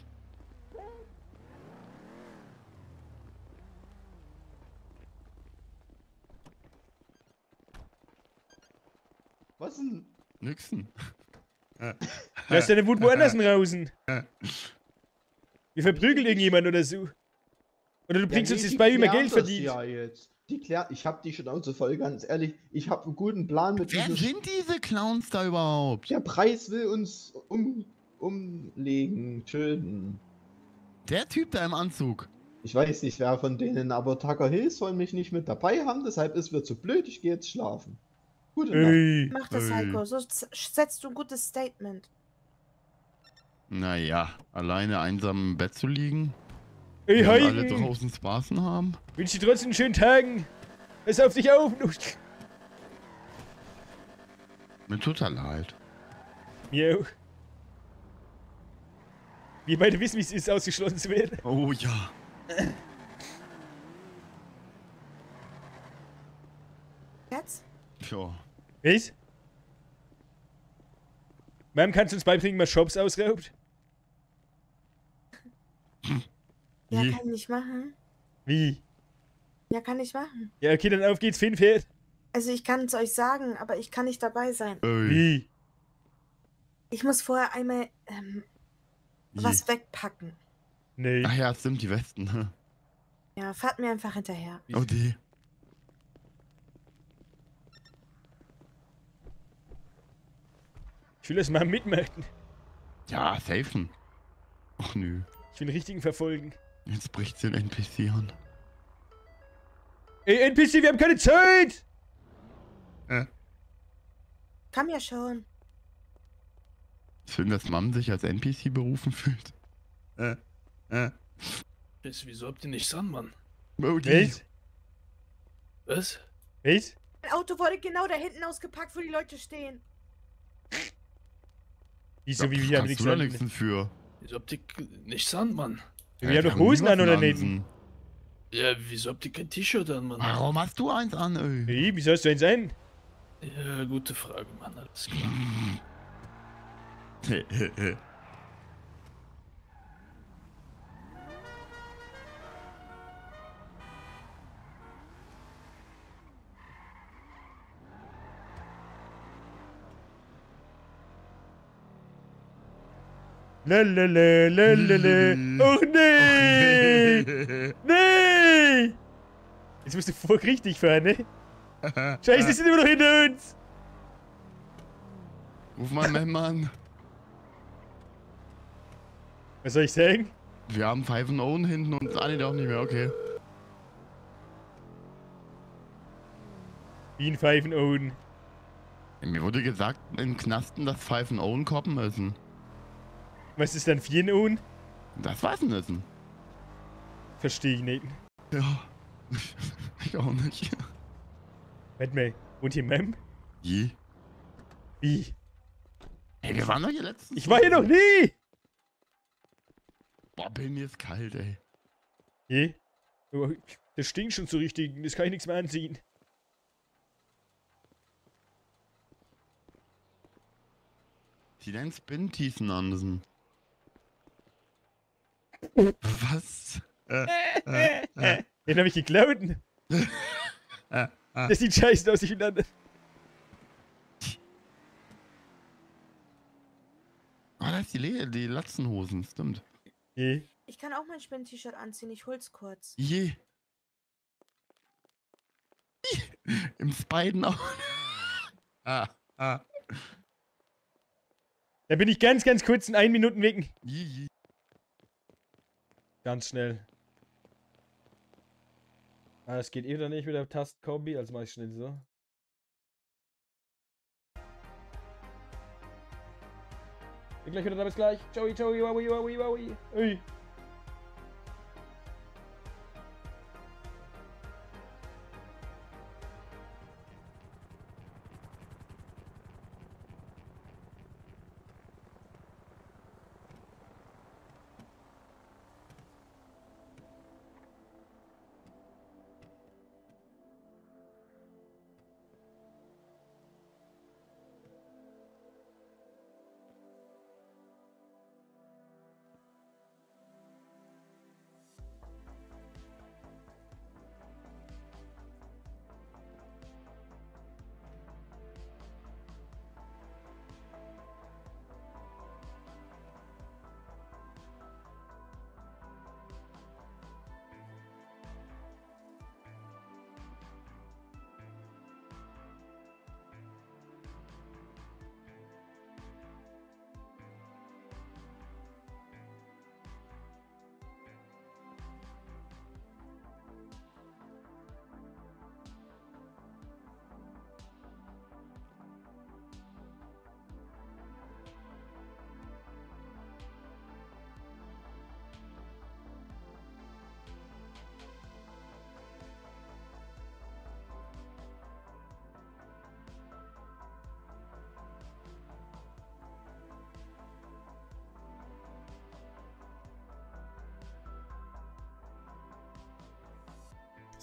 Speaker 10: Was denn?
Speaker 4: Nixen.
Speaker 2: Lass deine Wut woanders draußen. Wir verprügeln irgendjemand oder so. Oder du bringst
Speaker 10: Ja,
Speaker 2: uns
Speaker 10: nee,
Speaker 2: jetzt
Speaker 10: die
Speaker 2: bei, wie wir
Speaker 10: klären
Speaker 2: Geld
Speaker 10: das
Speaker 2: verdienen.
Speaker 10: Ja, jetzt. Die klär ich hab die Schnauze voll, ganz ehrlich. Ich hab einen guten Plan mit
Speaker 4: Wer
Speaker 10: diesem...
Speaker 4: sind diese Clowns da überhaupt?
Speaker 10: Der Preis will uns um, umlegen, töten.
Speaker 4: Der Typ da im Anzug.
Speaker 10: Ich weiß nicht, wer von denen, aber Tucker Hill soll mich nicht mit dabei haben, deshalb ist mir zu blöd, ich gehe jetzt schlafen. Gute
Speaker 2: Ey.
Speaker 10: Nacht.
Speaker 5: Mach das,
Speaker 4: Ey.
Speaker 5: Heiko. So z- setzt du ein gutes Statement.
Speaker 4: Naja, alleine einsam im Bett zu liegen.
Speaker 2: Ey,
Speaker 4: während alle
Speaker 2: Heiko.
Speaker 4: draußen Spaßen haben.
Speaker 2: Wünsche dir trotzdem einen schönen Tagen. Pass auf dich auf.
Speaker 4: Mir total leid.
Speaker 2: Mir auch. Wir beide wissen, wie es ist, ausgeschlossen zu werden.
Speaker 4: Oh ja.
Speaker 5: Jetzt?
Speaker 4: Ja.
Speaker 2: Was? Ma'am, kannst du uns beibringen, wie man Shops ausraubt?
Speaker 5: Ja,
Speaker 2: Wie?
Speaker 5: kann ich machen.
Speaker 2: Wie?
Speaker 5: Ja, kann ich machen.
Speaker 2: Ja, okay, dann auf geht's, Finn fährt.
Speaker 5: Also ich kann es euch sagen, aber ich kann nicht dabei sein.
Speaker 2: Wie?
Speaker 5: Ich muss vorher einmal ähm, was wegpacken.
Speaker 2: Nee.
Speaker 4: Ach ja, stimmt, die Westen. ne?
Speaker 5: Ja, fahrt mir einfach hinterher.
Speaker 4: Oh die.
Speaker 2: Ich will das mal mitmachen.
Speaker 4: Ja, safen. Ach nö.
Speaker 2: Ich will den richtigen verfolgen.
Speaker 4: Jetzt bricht den N P C an.
Speaker 2: Ey, N P C, wir haben keine Zeit!
Speaker 4: Äh.
Speaker 5: Komm ja schon.
Speaker 4: Schön, dass Mom sich als N P C berufen fühlt. Äh. Äh.
Speaker 15: Das, wieso habt ihr nicht Sandmann?
Speaker 4: Oh die.
Speaker 2: Was?
Speaker 15: Was?
Speaker 2: Was?
Speaker 5: Mein Auto wurde genau da hinten ausgepackt, wo die Leute stehen.
Speaker 2: Wieso,
Speaker 4: Ja,
Speaker 2: wie
Speaker 4: pf,
Speaker 2: wir haben
Speaker 4: kannst
Speaker 2: nichts
Speaker 4: du da
Speaker 2: an-
Speaker 4: nichts für?
Speaker 15: Wieso habt ihr nicht Sandmann?
Speaker 2: Wir haben doch Hosen an, oder nicht?
Speaker 15: Ja, wieso habt ihr kein T-Shirt an, Mann?
Speaker 4: Warum hast du eins an, ey?
Speaker 2: Hey, wieso hast du eins an?
Speaker 15: Ja, gute Frage, Mann, alles klar.
Speaker 2: Lalalala, lalalala. Och nee! Nee! Jetzt musst du voll richtig fahren, ne? Scheiße, die sind immer noch hinter uns!
Speaker 4: Ruf mal Mem an.
Speaker 2: Was soll ich sagen?
Speaker 4: Wir haben Five and Owen hinten und Anni doch nicht mehr, okay.
Speaker 2: Wie ein Five and Owen.
Speaker 4: Ja, mir wurde gesagt, im Knasten, dass Five and Owen koppen müssen.
Speaker 2: Was ist dann vier and Owen?
Speaker 4: Das weiß ich nicht.
Speaker 2: Verstehe ich nicht.
Speaker 4: Ja. Ich auch nicht.
Speaker 2: Warte mal, wohnt hier Mem?
Speaker 4: Je.
Speaker 2: Wie?
Speaker 4: Ey, wir waren doch hier letztens.
Speaker 2: Ich war hier noch nie!
Speaker 4: Boah, bin mir ist kalt, ey.
Speaker 2: Je? Oh, das stinkt schon so richtig, das kann ich nichts mehr anziehen.
Speaker 4: Die nennen Spin-Tiefen Andersen. Was? Äh, äh, äh.
Speaker 2: Den hab ich geklaut.
Speaker 4: Äh, äh.
Speaker 2: Das sieht scheiße aus, ich bin dann.
Speaker 4: Ah, da ist die, Le die Latzenhosen, stimmt.
Speaker 2: Je.
Speaker 5: Ich kann auch mein Spinn-T-Shirt anziehen, ich hol's kurz.
Speaker 4: Je. Im Spiden auch. ah, ah.
Speaker 2: Da bin ich ganz, ganz kurz in ein Minuten weg.
Speaker 4: Je, je.
Speaker 2: Ganz schnell. Ah, das geht eh dann nicht mit der Tastenkombi, also mach ich schnell so. Bin gleich wieder da, bis gleich. Ciao, ciao, wowi, wowi, wowi. Ui.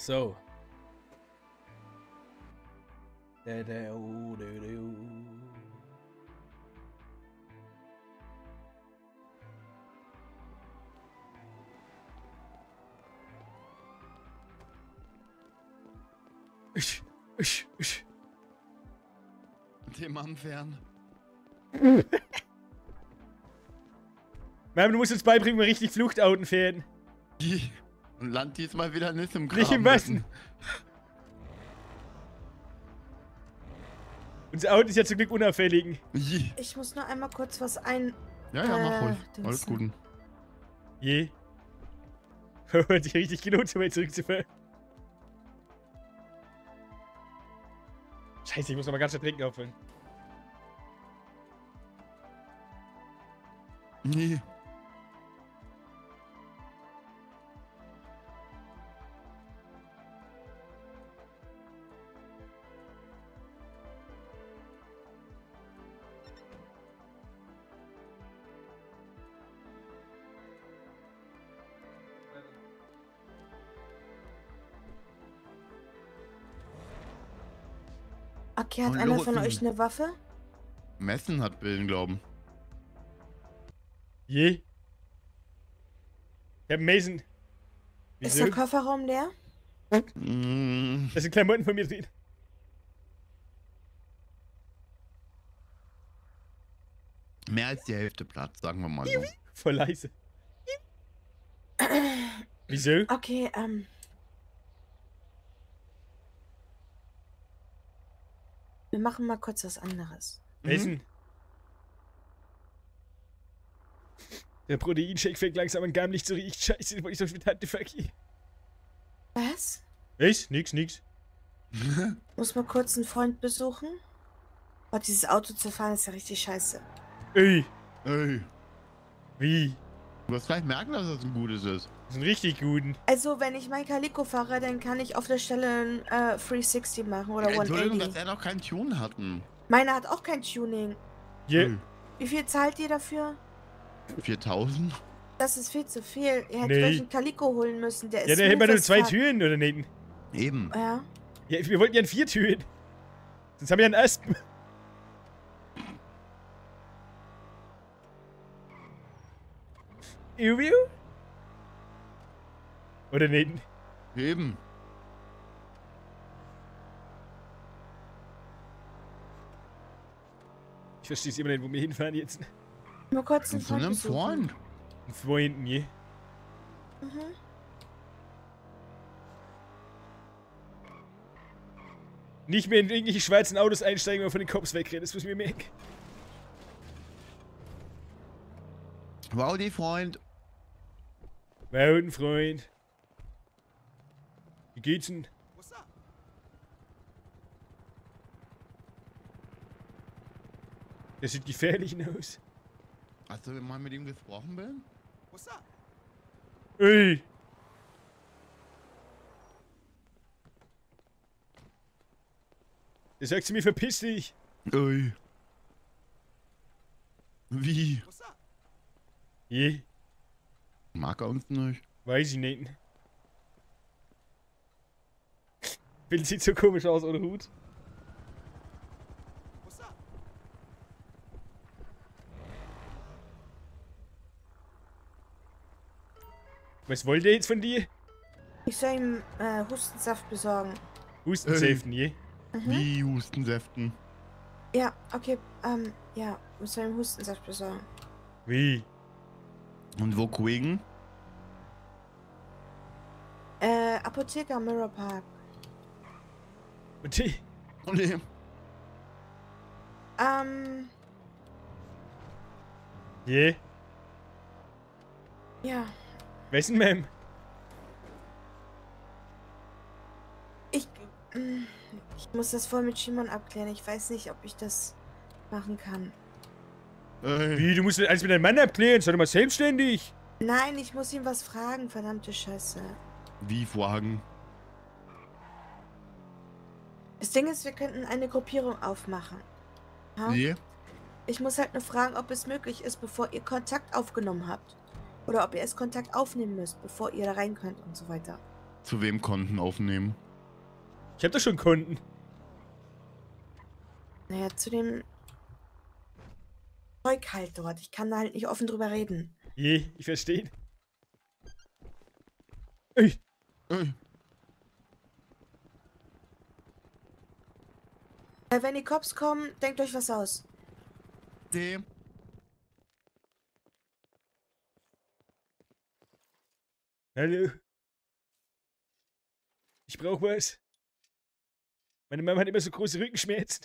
Speaker 2: So. Da, da, oh, da, da, oh. Ich, ich, ich.
Speaker 4: Dem Mann fern.
Speaker 2: Ma'am, du musst uns beibringen, wie man richtig Fluchtauten fährt.
Speaker 4: Und land diesmal wieder nicht im Kram.
Speaker 2: Nicht im Westen. Unser Auto ist ja zum Glück unauffällig.
Speaker 5: Ich muss nur einmal kurz was ein...
Speaker 4: Ja, ja, mach
Speaker 5: äh,
Speaker 4: ruhig. Alles
Speaker 5: dingsen.
Speaker 4: gut.
Speaker 2: Je. Hat sich richtig gelohnt, um jetzt zurückzufahren. Scheiße, ich muss noch mal ganz schnell trinken auffüllen.
Speaker 4: Nee.
Speaker 5: Okay, hat
Speaker 4: Und
Speaker 5: einer
Speaker 4: los,
Speaker 5: von
Speaker 4: Junge.
Speaker 5: euch eine Waffe?
Speaker 4: Messen hat Bilden, glauben.
Speaker 2: Je. Ich hab einen Mason.
Speaker 5: Ist
Speaker 2: Wieso?
Speaker 5: der Kofferraum leer?
Speaker 4: Mm,
Speaker 2: Da sind Klamotten von mir drin.
Speaker 4: mehr als die Hälfte Platz, sagen wir mal so.
Speaker 2: Voll leise. Wieso?
Speaker 5: Okay, ähm... wir machen mal kurz was anderes.
Speaker 2: Mason. Der Proteinshake fängt langsam an gar nicht zu riechen. Scheiße, wollte ich so viel Tante vergehen.
Speaker 5: Was?
Speaker 2: Was? Nix, nix.
Speaker 5: Muss mal kurz einen Freund besuchen. Oh, dieses Auto zu fahren ist ja richtig scheiße.
Speaker 2: Ey.
Speaker 4: Ey.
Speaker 2: Wie?
Speaker 4: Du wirst gleich merken, dass das ein gutes ist.
Speaker 2: Das ist ein richtig guten.
Speaker 5: Also, wenn ich mein Calico fahre, dann kann ich auf der Stelle ein äh, dreihundertsechzig machen oder
Speaker 4: Entschuldigung, dass
Speaker 5: hundertachtzig.
Speaker 4: er noch keinen Tune hatten.
Speaker 5: Meiner hat auch kein Tuning.
Speaker 2: Yeah.
Speaker 5: Wie viel zahlt ihr dafür?
Speaker 4: viertausend?
Speaker 5: Das ist viel zu viel. Ihr hättet
Speaker 2: Nee.
Speaker 5: euch einen Calico holen müssen. Der
Speaker 2: Ja,
Speaker 5: ist
Speaker 2: da hätten wir nur
Speaker 5: smooth
Speaker 2: zwei
Speaker 5: as fuck.
Speaker 2: Türen, oder nicht?
Speaker 4: Eben.
Speaker 5: Ja.
Speaker 2: Ja, wir wollten ja vier Türen. Sonst haben wir einen Aspen. Iu, oder nicht?
Speaker 4: Eben.
Speaker 2: Ich verstehe es immer nicht, wo wir hinfahren jetzt.
Speaker 5: Nur kurz einen
Speaker 4: Von
Speaker 5: Freund
Speaker 4: einem
Speaker 5: besuchen.
Speaker 4: Freund.
Speaker 2: Ein Freund, je.
Speaker 5: Mhm.
Speaker 2: Nicht mehr in irgendwelche schwarzen Autos einsteigen, wenn wir von den Cops wegrennen. Das muss mir merken.
Speaker 4: Wow, die Freund.
Speaker 2: Wow, ein Freund. Wie geht's denn? Der sieht gefährlich aus.
Speaker 4: Hast du mal mit ihm gesprochen, Bill?
Speaker 2: Ey! Der sagt zu mir, verpiss dich!
Speaker 4: Ey. Wie?
Speaker 2: Je?
Speaker 4: Mag er uns nicht?
Speaker 2: Weiß ich nicht. Bill sieht so komisch aus ohne Hut. Was wollt ihr jetzt von dir?
Speaker 5: Ich soll ihm äh, Hustensaft besorgen.
Speaker 2: Hustensäften, je?
Speaker 5: Mhm.
Speaker 4: Wie Hustensäften?
Speaker 5: Ja, okay, ähm, ja, ich soll ihm Hustensaft besorgen.
Speaker 2: Wie?
Speaker 4: Und wo Quegen?
Speaker 5: Äh, Apotheker Mirror Park.
Speaker 2: Und die?
Speaker 4: Nee.
Speaker 5: Ähm,
Speaker 2: Je?
Speaker 5: ja.
Speaker 2: Wessen, Ma'am?
Speaker 5: Ich, mm, ich muss das voll mit Shimon abklären. Ich weiß nicht, ob ich das machen kann.
Speaker 2: Wie, du musst das alles mit deinem Mann abklären? Sei doch mal selbstständig.
Speaker 5: Nein, ich muss ihm was fragen, verdammte Scheiße.
Speaker 4: Wie fragen?
Speaker 5: Das Ding ist, wir könnten eine Gruppierung aufmachen. Ja?
Speaker 4: Nee.
Speaker 5: Ich muss halt nur fragen, ob es möglich ist, bevor ihr Kontakt aufgenommen habt. Oder ob ihr erst Kontakt aufnehmen müsst, bevor ihr da rein könnt und so weiter.
Speaker 4: Zu wem Konten aufnehmen?
Speaker 2: Ich hab doch schon Konten.
Speaker 5: Naja, zu dem Zeug halt dort. Ich kann da halt nicht offen drüber reden.
Speaker 2: Je, ich verstehe. Ey.
Speaker 4: Ey.
Speaker 5: Äh, wenn die Cops kommen, denkt euch was aus.
Speaker 4: Dem.
Speaker 2: Hallo. Ich brauch was. Meine Mama hat immer so große Rückenschmerzen.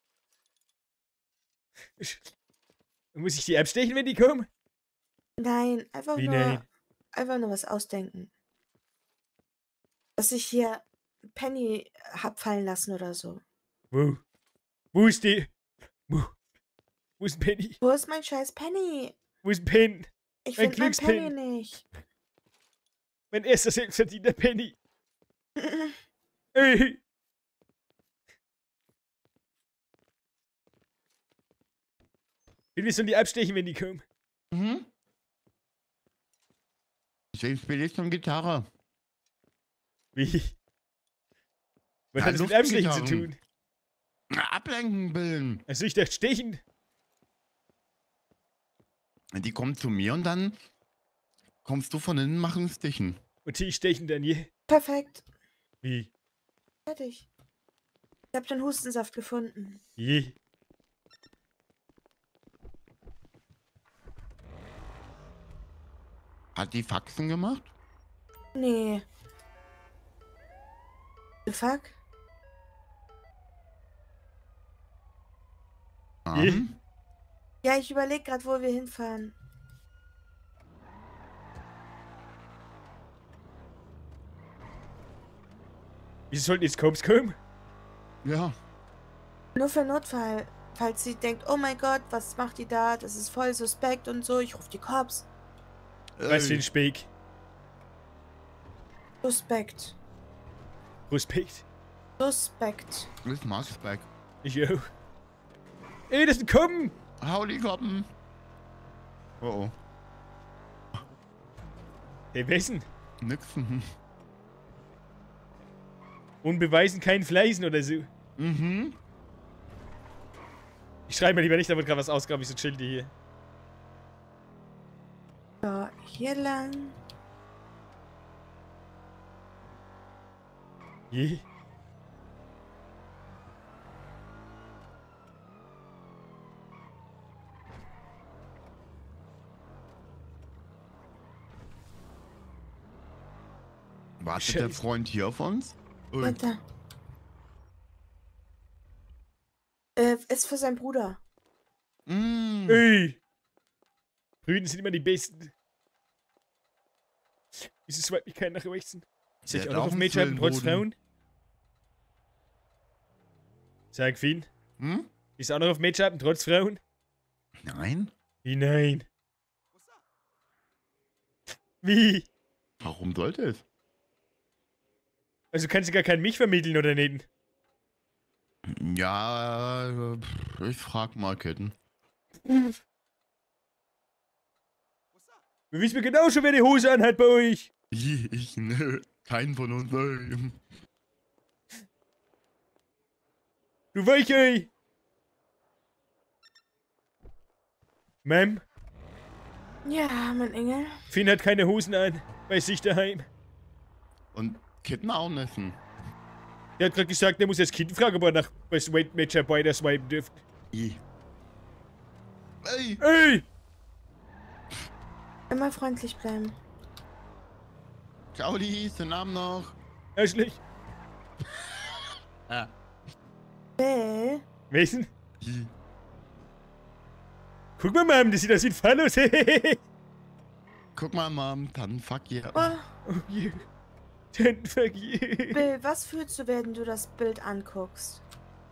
Speaker 2: Muss ich die abstechen, wenn die kommen?
Speaker 5: Nein, einfach
Speaker 2: Wie
Speaker 5: nur,
Speaker 2: nein?
Speaker 5: einfach nur was ausdenken. Dass ich hier Penny hab fallen lassen oder so.
Speaker 2: Wo? Wo ist die? Wo? Wo ist ein Penny?
Speaker 5: Wo ist mein scheiß Penny?
Speaker 2: Wo ist ein Pen?
Speaker 5: Ich
Speaker 2: Mein
Speaker 5: finde mein Penny
Speaker 2: Glückspen.
Speaker 5: nicht.
Speaker 2: Mein erster selbstverdienter Penny. Ey. Wir sollen die abstechen, wenn die kommen.
Speaker 4: Mhm. Ich spiele jetzt schon Gitarre.
Speaker 2: Wie? Was
Speaker 4: Ja,
Speaker 2: hat das mit Abstechen zu
Speaker 4: Luftgitarren.
Speaker 2: tun?
Speaker 4: Na, ablenken, Billen.
Speaker 2: Also ich dachte stechen.
Speaker 4: Die kommen zu mir und dann kommst du von innen, machen Stichen.
Speaker 2: Und die stechen dann je.
Speaker 5: Perfekt.
Speaker 2: Wie?
Speaker 5: Fertig. Ich hab den Hustensaft gefunden.
Speaker 2: Je.
Speaker 4: Hat die Faxen gemacht?
Speaker 5: Nee. The fuck?
Speaker 2: Je.
Speaker 5: Ja, ich überlege gerade, wo wir hinfahren.
Speaker 2: Wieso sollten jetzt Cops kommen?
Speaker 4: Ja.
Speaker 5: Nur für Notfall. Falls sie denkt, oh mein Gott, was macht die da? Das ist voll suspekt und so. Ich rufe die Cops.
Speaker 2: Was für ein Speck?
Speaker 5: Suspekt.
Speaker 2: Respekt.
Speaker 5: Suspekt.
Speaker 4: Ist Marsback.
Speaker 2: Ich auch. Ey, das sind Kommen!
Speaker 4: Hau die Koppen. Oh oh.
Speaker 2: Hey, wessen?
Speaker 4: Nix. Mhm.
Speaker 2: Und beweisen kein Fleißen oder so.
Speaker 4: Mhm.
Speaker 2: Ich schreibe mir lieber nicht, da wird gerade was ausgraben, ich so chill die hier.
Speaker 5: So, hier lang.
Speaker 2: Je.
Speaker 4: Wartet der
Speaker 2: Scheiße.
Speaker 4: Freund hier auf uns? Ui.
Speaker 5: Warte. Äh, ist für seinen Bruder.
Speaker 4: Mm.
Speaker 2: Ey! Brüden sind immer die Besten. Wieso swipe mich keiner nach rechts? Ist
Speaker 4: Der
Speaker 2: ich
Speaker 4: hat
Speaker 2: auch noch
Speaker 4: auch
Speaker 2: auf
Speaker 4: einen
Speaker 2: Mädchen trotz
Speaker 4: Zwillenboden.
Speaker 2: Frauen? Sag Fien.
Speaker 4: Hm?
Speaker 2: Ist auch noch auf Mädchen trotz Frauen?
Speaker 4: Nein?
Speaker 2: Wie nein? Wie?
Speaker 4: Warum sollte es?
Speaker 2: Also kannst du gar keinen mich vermitteln, oder nicht?
Speaker 4: Ja, äh, pff, ich frag mal Ketten.
Speaker 2: Wir wissen mir genau schon, wer die Hose anhat bei euch.
Speaker 4: Ich, nö. Kein von uns. Ey.
Speaker 2: Du Weichei! Ma'am,
Speaker 5: Ja, mein Engel.
Speaker 2: Finn hat keine Hosen an. Bei sich daheim.
Speaker 4: Und Kitten auch nicht.
Speaker 2: Der hat gerade gesagt, der muss das Kind fragen, ob er nach bei Swipe Matcher bei der swipen dürft.
Speaker 4: I. Ey!
Speaker 2: Ey!
Speaker 5: Immer freundlich bleiben.
Speaker 4: Ciao, die den Namen noch.
Speaker 2: Arschlich.
Speaker 4: Ah.
Speaker 5: Bill?
Speaker 2: Wessen?
Speaker 4: I.
Speaker 2: Guck mal, Mom, das sieht aus wie ein Phallus.
Speaker 4: Guck mal, Mom, dann fuck yeah.
Speaker 5: Oh,
Speaker 2: Oh je. Dann fuck you.
Speaker 5: Bill, was fühlst du, wenn du das Bild anguckst?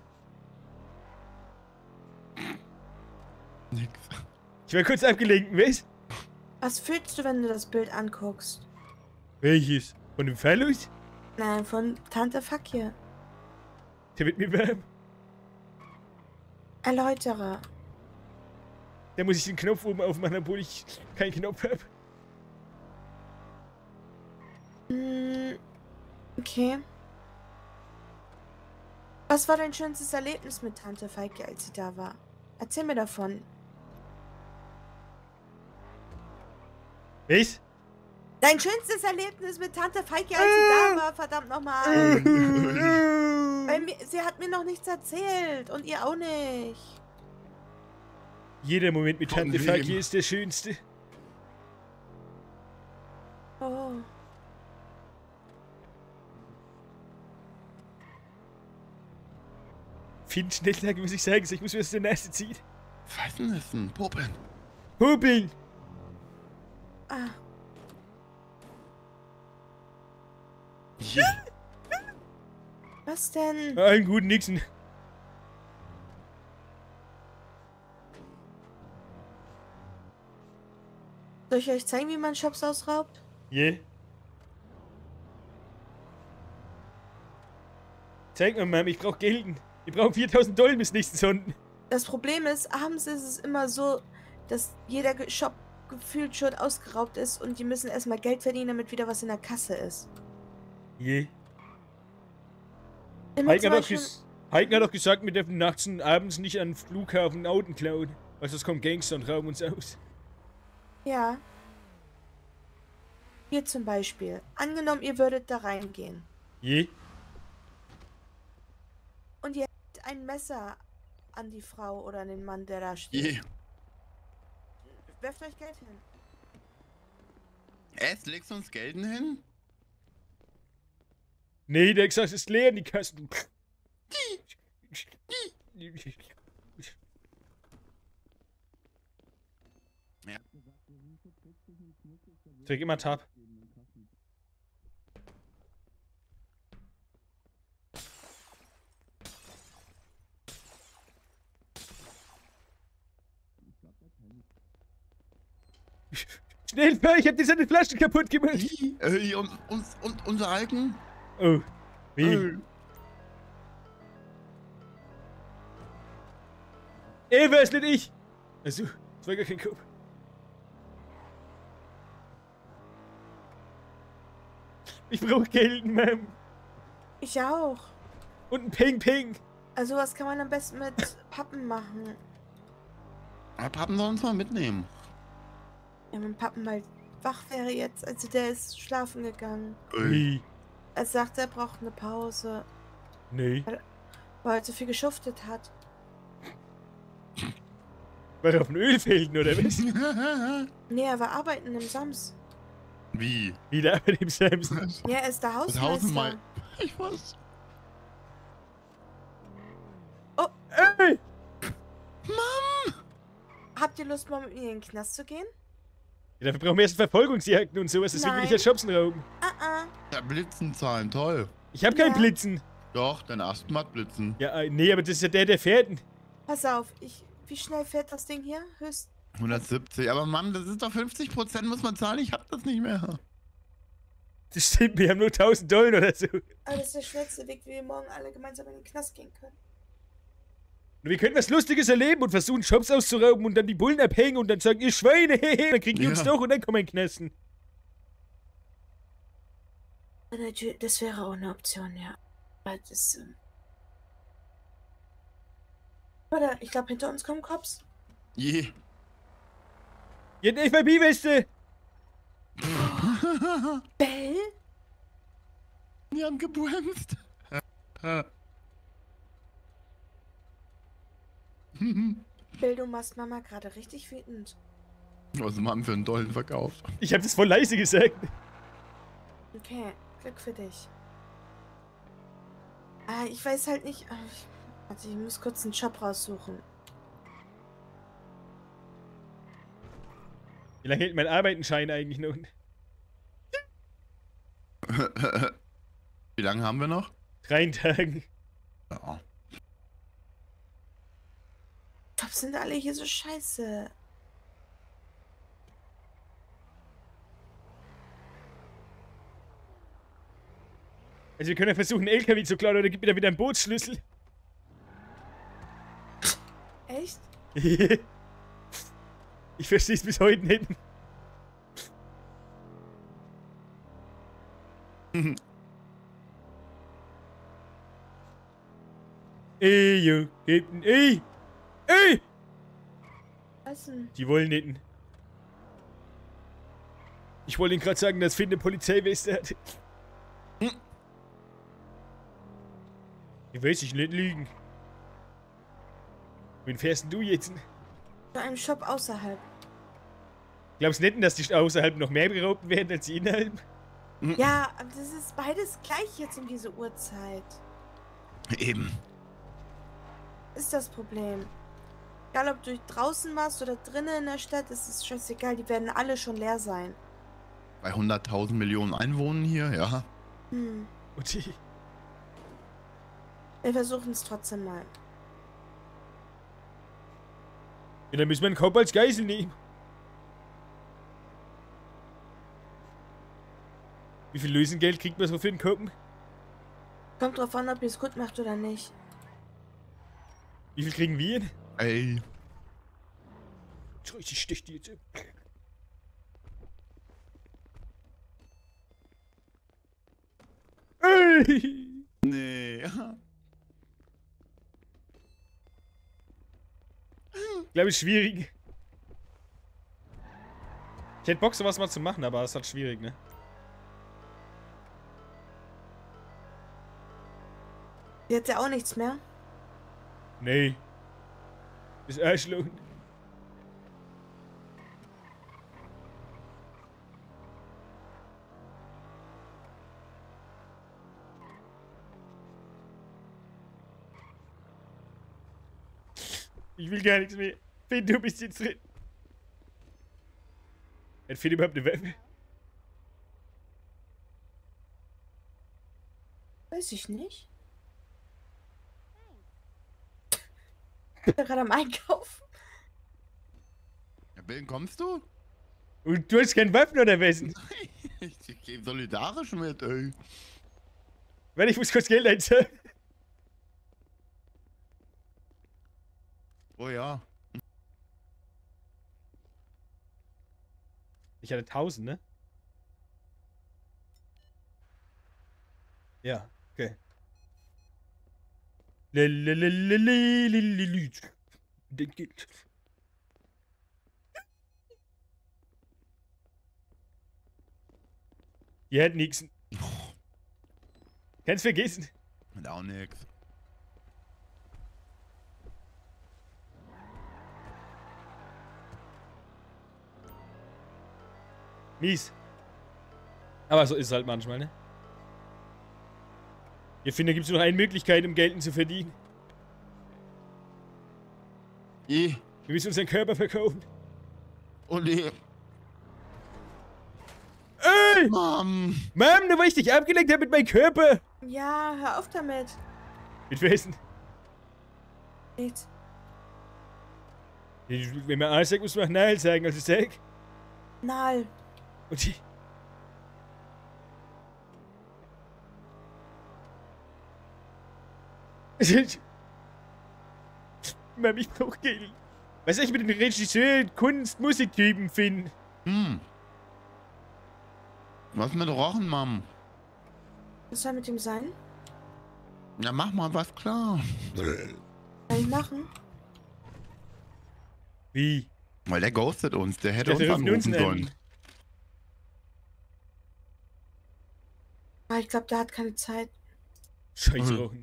Speaker 4: Nix.
Speaker 2: Ich war kurz abgelenkt, was?
Speaker 5: Was fühlst du, wenn du das Bild anguckst?
Speaker 2: Welches? Von dem Phallus?
Speaker 5: Nein, von Tante Fakir.
Speaker 2: Der wird mir warm.
Speaker 5: Erläutere.
Speaker 2: Da muss ich den Knopf oben aufmachen, obwohl ich keinen Knopf habe.
Speaker 5: Hm, Okay. Was war dein schönstes Erlebnis mit Tante Feike, als sie da war? Erzähl mir davon.
Speaker 2: Was?
Speaker 5: Dein schönstes Erlebnis mit Tante Feike, als sie da war, verdammt nochmal. Weil mir, sie hat mir noch nichts erzählt und ihr auch nicht.
Speaker 2: Jeder Moment mit
Speaker 4: Von
Speaker 2: Tante
Speaker 4: wem?
Speaker 2: Feike ist der schönste.
Speaker 5: Oh.
Speaker 2: Finn, Schnelllage, muss ich sagen, ich muss mir aus der Nase ziehen.
Speaker 4: Was heißt denn das denn? Popeln.
Speaker 2: Hubeln!
Speaker 5: Ah.
Speaker 4: Je.
Speaker 5: Was denn?
Speaker 2: Einen guten Nixon.
Speaker 5: Soll ich euch zeigen, wie man Shops ausraubt?
Speaker 2: Je. Yeah. Zeig mir mal, ich brauch Gelden. Wir brauchen viertausend Dollar bis nächsten Sonntag.
Speaker 5: Das Problem ist, abends ist es immer so, dass jeder Ge- Shop gefühlt schon ausgeraubt ist und die müssen erstmal Geld verdienen, damit wieder was in der Kasse ist.
Speaker 2: Je.
Speaker 5: Immer
Speaker 2: Heike
Speaker 5: zum
Speaker 2: hat, doch
Speaker 5: Beispiel-
Speaker 2: ges Heike hat doch gesagt, wir dürfen nachts und abends nicht an den Flughafen Autos klauen. Weil sonst kommen Gangster und rauben uns aus.
Speaker 5: Ja. Hier zum Beispiel. Angenommen, ihr würdet da reingehen.
Speaker 2: Je.
Speaker 5: Und ihr hättet ein Messer an die Frau oder an den Mann, der da steht.
Speaker 4: Je.
Speaker 5: Werft euch Geld hin.
Speaker 4: Es legst du uns Gelden hin?
Speaker 2: Nee, der hat gesagt, es ist leer in die Kassen.
Speaker 4: Ja.
Speaker 2: Drück immer Tab. Schnell, ich hab dir seine Flaschen kaputt gemacht.
Speaker 4: Äh, und, und, und unser Alken?
Speaker 2: Oh, wie?
Speaker 4: Äh.
Speaker 2: Ey, wer ist nicht ich? Also, das war gar kein Kopf. Ich brauch Geld, Ma'am.
Speaker 5: Ich auch.
Speaker 2: Und ein Ping-Ping.
Speaker 5: Also was kann man am besten mit Pappen machen?
Speaker 4: Ja, Pappen soll uns mal mitnehmen.
Speaker 5: Ja, wenn Pappen mal wach wäre jetzt, also der ist schlafen gegangen.
Speaker 2: Wie?
Speaker 5: Er sagt, er braucht eine Pause,
Speaker 2: Nee.
Speaker 5: weil, weil er zu viel geschuftet hat.
Speaker 2: War er auf den Ölfelden, oder was?
Speaker 5: Nee, er war arbeiten im Sams.
Speaker 4: Wie?
Speaker 2: Wieder bei dem Samson.
Speaker 5: Ja, er ist der
Speaker 4: Das
Speaker 5: Hausmeister.
Speaker 4: Hausmeister. Ich weiß.
Speaker 5: Oh,
Speaker 2: ey!
Speaker 4: Mann!
Speaker 5: Habt ihr Lust, mal mit mir in den Knast zu gehen?
Speaker 2: Ja, dafür brauchen wir erst Verfolgungsjagden und sowas, deswegen will ich ja
Speaker 5: Nein.
Speaker 2: Shopsen rauben.
Speaker 5: Ah, ah.
Speaker 4: Ja, Blitzen zahlen, toll.
Speaker 2: Ich hab keinen
Speaker 5: Ja.
Speaker 2: Blitzen.
Speaker 4: Doch, dein Asthma hat Blitzen.
Speaker 2: Ja, äh, nee, aber das ist ja der, der fährt.
Speaker 5: Pass auf, ich. Wie schnell fährt das Ding hier? Höchst.
Speaker 4: hundertsiebzig, aber Mann, das ist doch fünfzig Prozent muss man zahlen, ich hab das nicht mehr.
Speaker 2: Das stimmt, wir haben nur tausend Dollar oder so.
Speaker 5: Aber das ist der schnellste Weg, wie wir morgen alle gemeinsam in den Knast gehen können.
Speaker 2: Und wir können was Lustiges erleben und versuchen, Shops auszurauben und dann die Bullen abhängen und dann sagen, ihr Schweine, hehe, dann kriegen die
Speaker 4: Ja.
Speaker 2: uns doch und dann kommen wir in den Knasten.
Speaker 5: Natürlich, das wäre auch eine Option, ja. Aber das. Ähm Oder, ich glaube, hinter uns kommen Cops.
Speaker 4: Je.
Speaker 2: Jetzt F I B-Weste!
Speaker 5: Bell?
Speaker 4: Die haben gebremst.
Speaker 5: Bill, du machst Mama gerade richtig wütend.
Speaker 4: Was haben wir für einen Dollen verkauft?
Speaker 2: Ich hab das voll leise gesagt.
Speaker 5: Okay, Glück für dich. Ah, ich weiß halt nicht. ah, Ich, warte, ich muss kurz einen Job raussuchen.
Speaker 2: Wie lange hält mein Arbeitenschein eigentlich noch?
Speaker 4: Wie lange haben wir noch?
Speaker 2: Drei Tagen.
Speaker 4: Ja.
Speaker 5: Jobs sind alle hier so scheiße.
Speaker 2: Also wir können ja versuchen, einen L K W zu klauen, oder gib mir da wieder einen Bootsschlüssel.
Speaker 5: Echt?
Speaker 2: Ich versteh's bis heute nicht. Ey, jo, Captain, ey! Ey!
Speaker 5: Was denn?
Speaker 2: Die wollen nicht. Ich wollte Ihnen gerade sagen, dass Finn eine Polizeiweste hat. Hm. Ich weiß, ich nicht lügen. Wen fährst denn du jetzt?
Speaker 5: Zu einem Shop außerhalb.
Speaker 2: Glaubst du nicht, dass die außerhalb noch mehr beraubt werden als die innerhalb?
Speaker 5: Ja, aber das ist beides gleich jetzt um diese Uhrzeit.
Speaker 4: Eben.
Speaker 5: Ist das Problem. Egal, ob du draußen machst oder drinnen in der Stadt, ist es scheißegal. Die werden alle schon leer sein.
Speaker 4: Bei hunderttausend Millionen Einwohnern hier, ja.
Speaker 5: Hm.
Speaker 2: Und die...
Speaker 5: Wir versuchen es trotzdem mal.
Speaker 2: Ja, dann müssen wir einen Kopf als Geisel nehmen. Wie viel Lösengeld kriegt man so für den Kopf?
Speaker 5: Kommt drauf an, ob ihr es gut macht oder nicht.
Speaker 2: Wie viel kriegen wir?
Speaker 4: Ey.
Speaker 2: Ich stich die jetzt. Ey!
Speaker 4: Nee.
Speaker 2: Ich glaube, es ist schwierig. Ich hätte Bock, sowas mal zu machen, aber es ist halt schwierig, ne?
Speaker 5: Jetzt ja auch nichts mehr.
Speaker 2: Nee. Das Arschloch. Ich will gar nichts mehr. Finn, du bist jetzt drin. Hat Finn überhaupt eine Waffe?
Speaker 5: Weiß ich nicht. Ich bin gerade am Einkaufen.
Speaker 4: Ja, Bill, kommst du?
Speaker 2: Und du hast keinen Waffen oder was?
Speaker 4: Ich gehe solidarisch mit, ey.
Speaker 2: Warte, ich muss kurz Geld einzahlen.
Speaker 4: Oh ja.
Speaker 2: Ich hatte tausend, ne? Ja, okay. Lelelelelelelelelelel. Das geht. Ihr hättet nix. Kannst vergessen.
Speaker 4: Und auch nix.
Speaker 2: Mies. Aber so ist es halt manchmal, ne? Ich finde, da gibt es nur eine Möglichkeit, um Geld zu verdienen.
Speaker 4: I.
Speaker 2: Wir müssen unseren Körper verkaufen.
Speaker 4: Oh nee.
Speaker 2: Ey!
Speaker 4: Mom!
Speaker 2: Mom, nur weil ich dich abgelenkt habe mit meinem Körper!
Speaker 5: Ja, hör auf damit.
Speaker 2: Mit wessen?
Speaker 5: Nichts.
Speaker 2: Wenn man A sagt, muss man auch Nein sagen, also sag.
Speaker 5: Nein.
Speaker 2: Und die... Mom, ich brauch Geld. Was soll ich mit den Regisseur, Kunst, Musiktypen finden?
Speaker 4: Hm. Was mit Rochen, Mom?
Speaker 5: Was soll mit ihm sein?
Speaker 4: Ja, mach mal was klar.
Speaker 5: Soll ich machen?
Speaker 2: Wie?
Speaker 4: Weil der ghostet uns, der hätte
Speaker 2: Ja,
Speaker 4: uns
Speaker 2: der ruft uns
Speaker 4: anrufen
Speaker 2: an.
Speaker 4: sollen.
Speaker 5: Ah, ich glaube, der hat keine Zeit.
Speaker 2: Scheiße,
Speaker 4: Mhm.
Speaker 2: Rochen.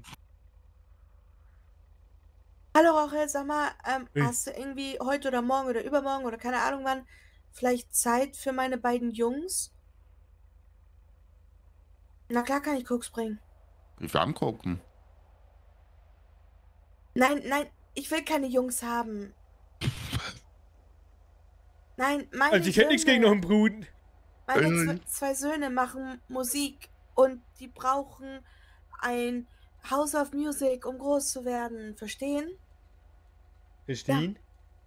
Speaker 5: Hallo Rachel, sag mal, ähm,
Speaker 2: Hey.
Speaker 5: hast du irgendwie heute oder morgen oder übermorgen oder keine Ahnung wann vielleicht Zeit für meine beiden Jungs? Na klar kann ich Koks bringen.
Speaker 4: Ich will angucken.
Speaker 5: Nein, nein, ich will keine Jungs haben. Nein, meine
Speaker 2: Also ich hätte nichts gegen noch einen Bruden.
Speaker 5: Meine
Speaker 4: Äh.
Speaker 5: zwei, zwei Söhne machen Musik und die brauchen ein House of Music, um groß zu werden. Verstehen?
Speaker 2: Verstehen?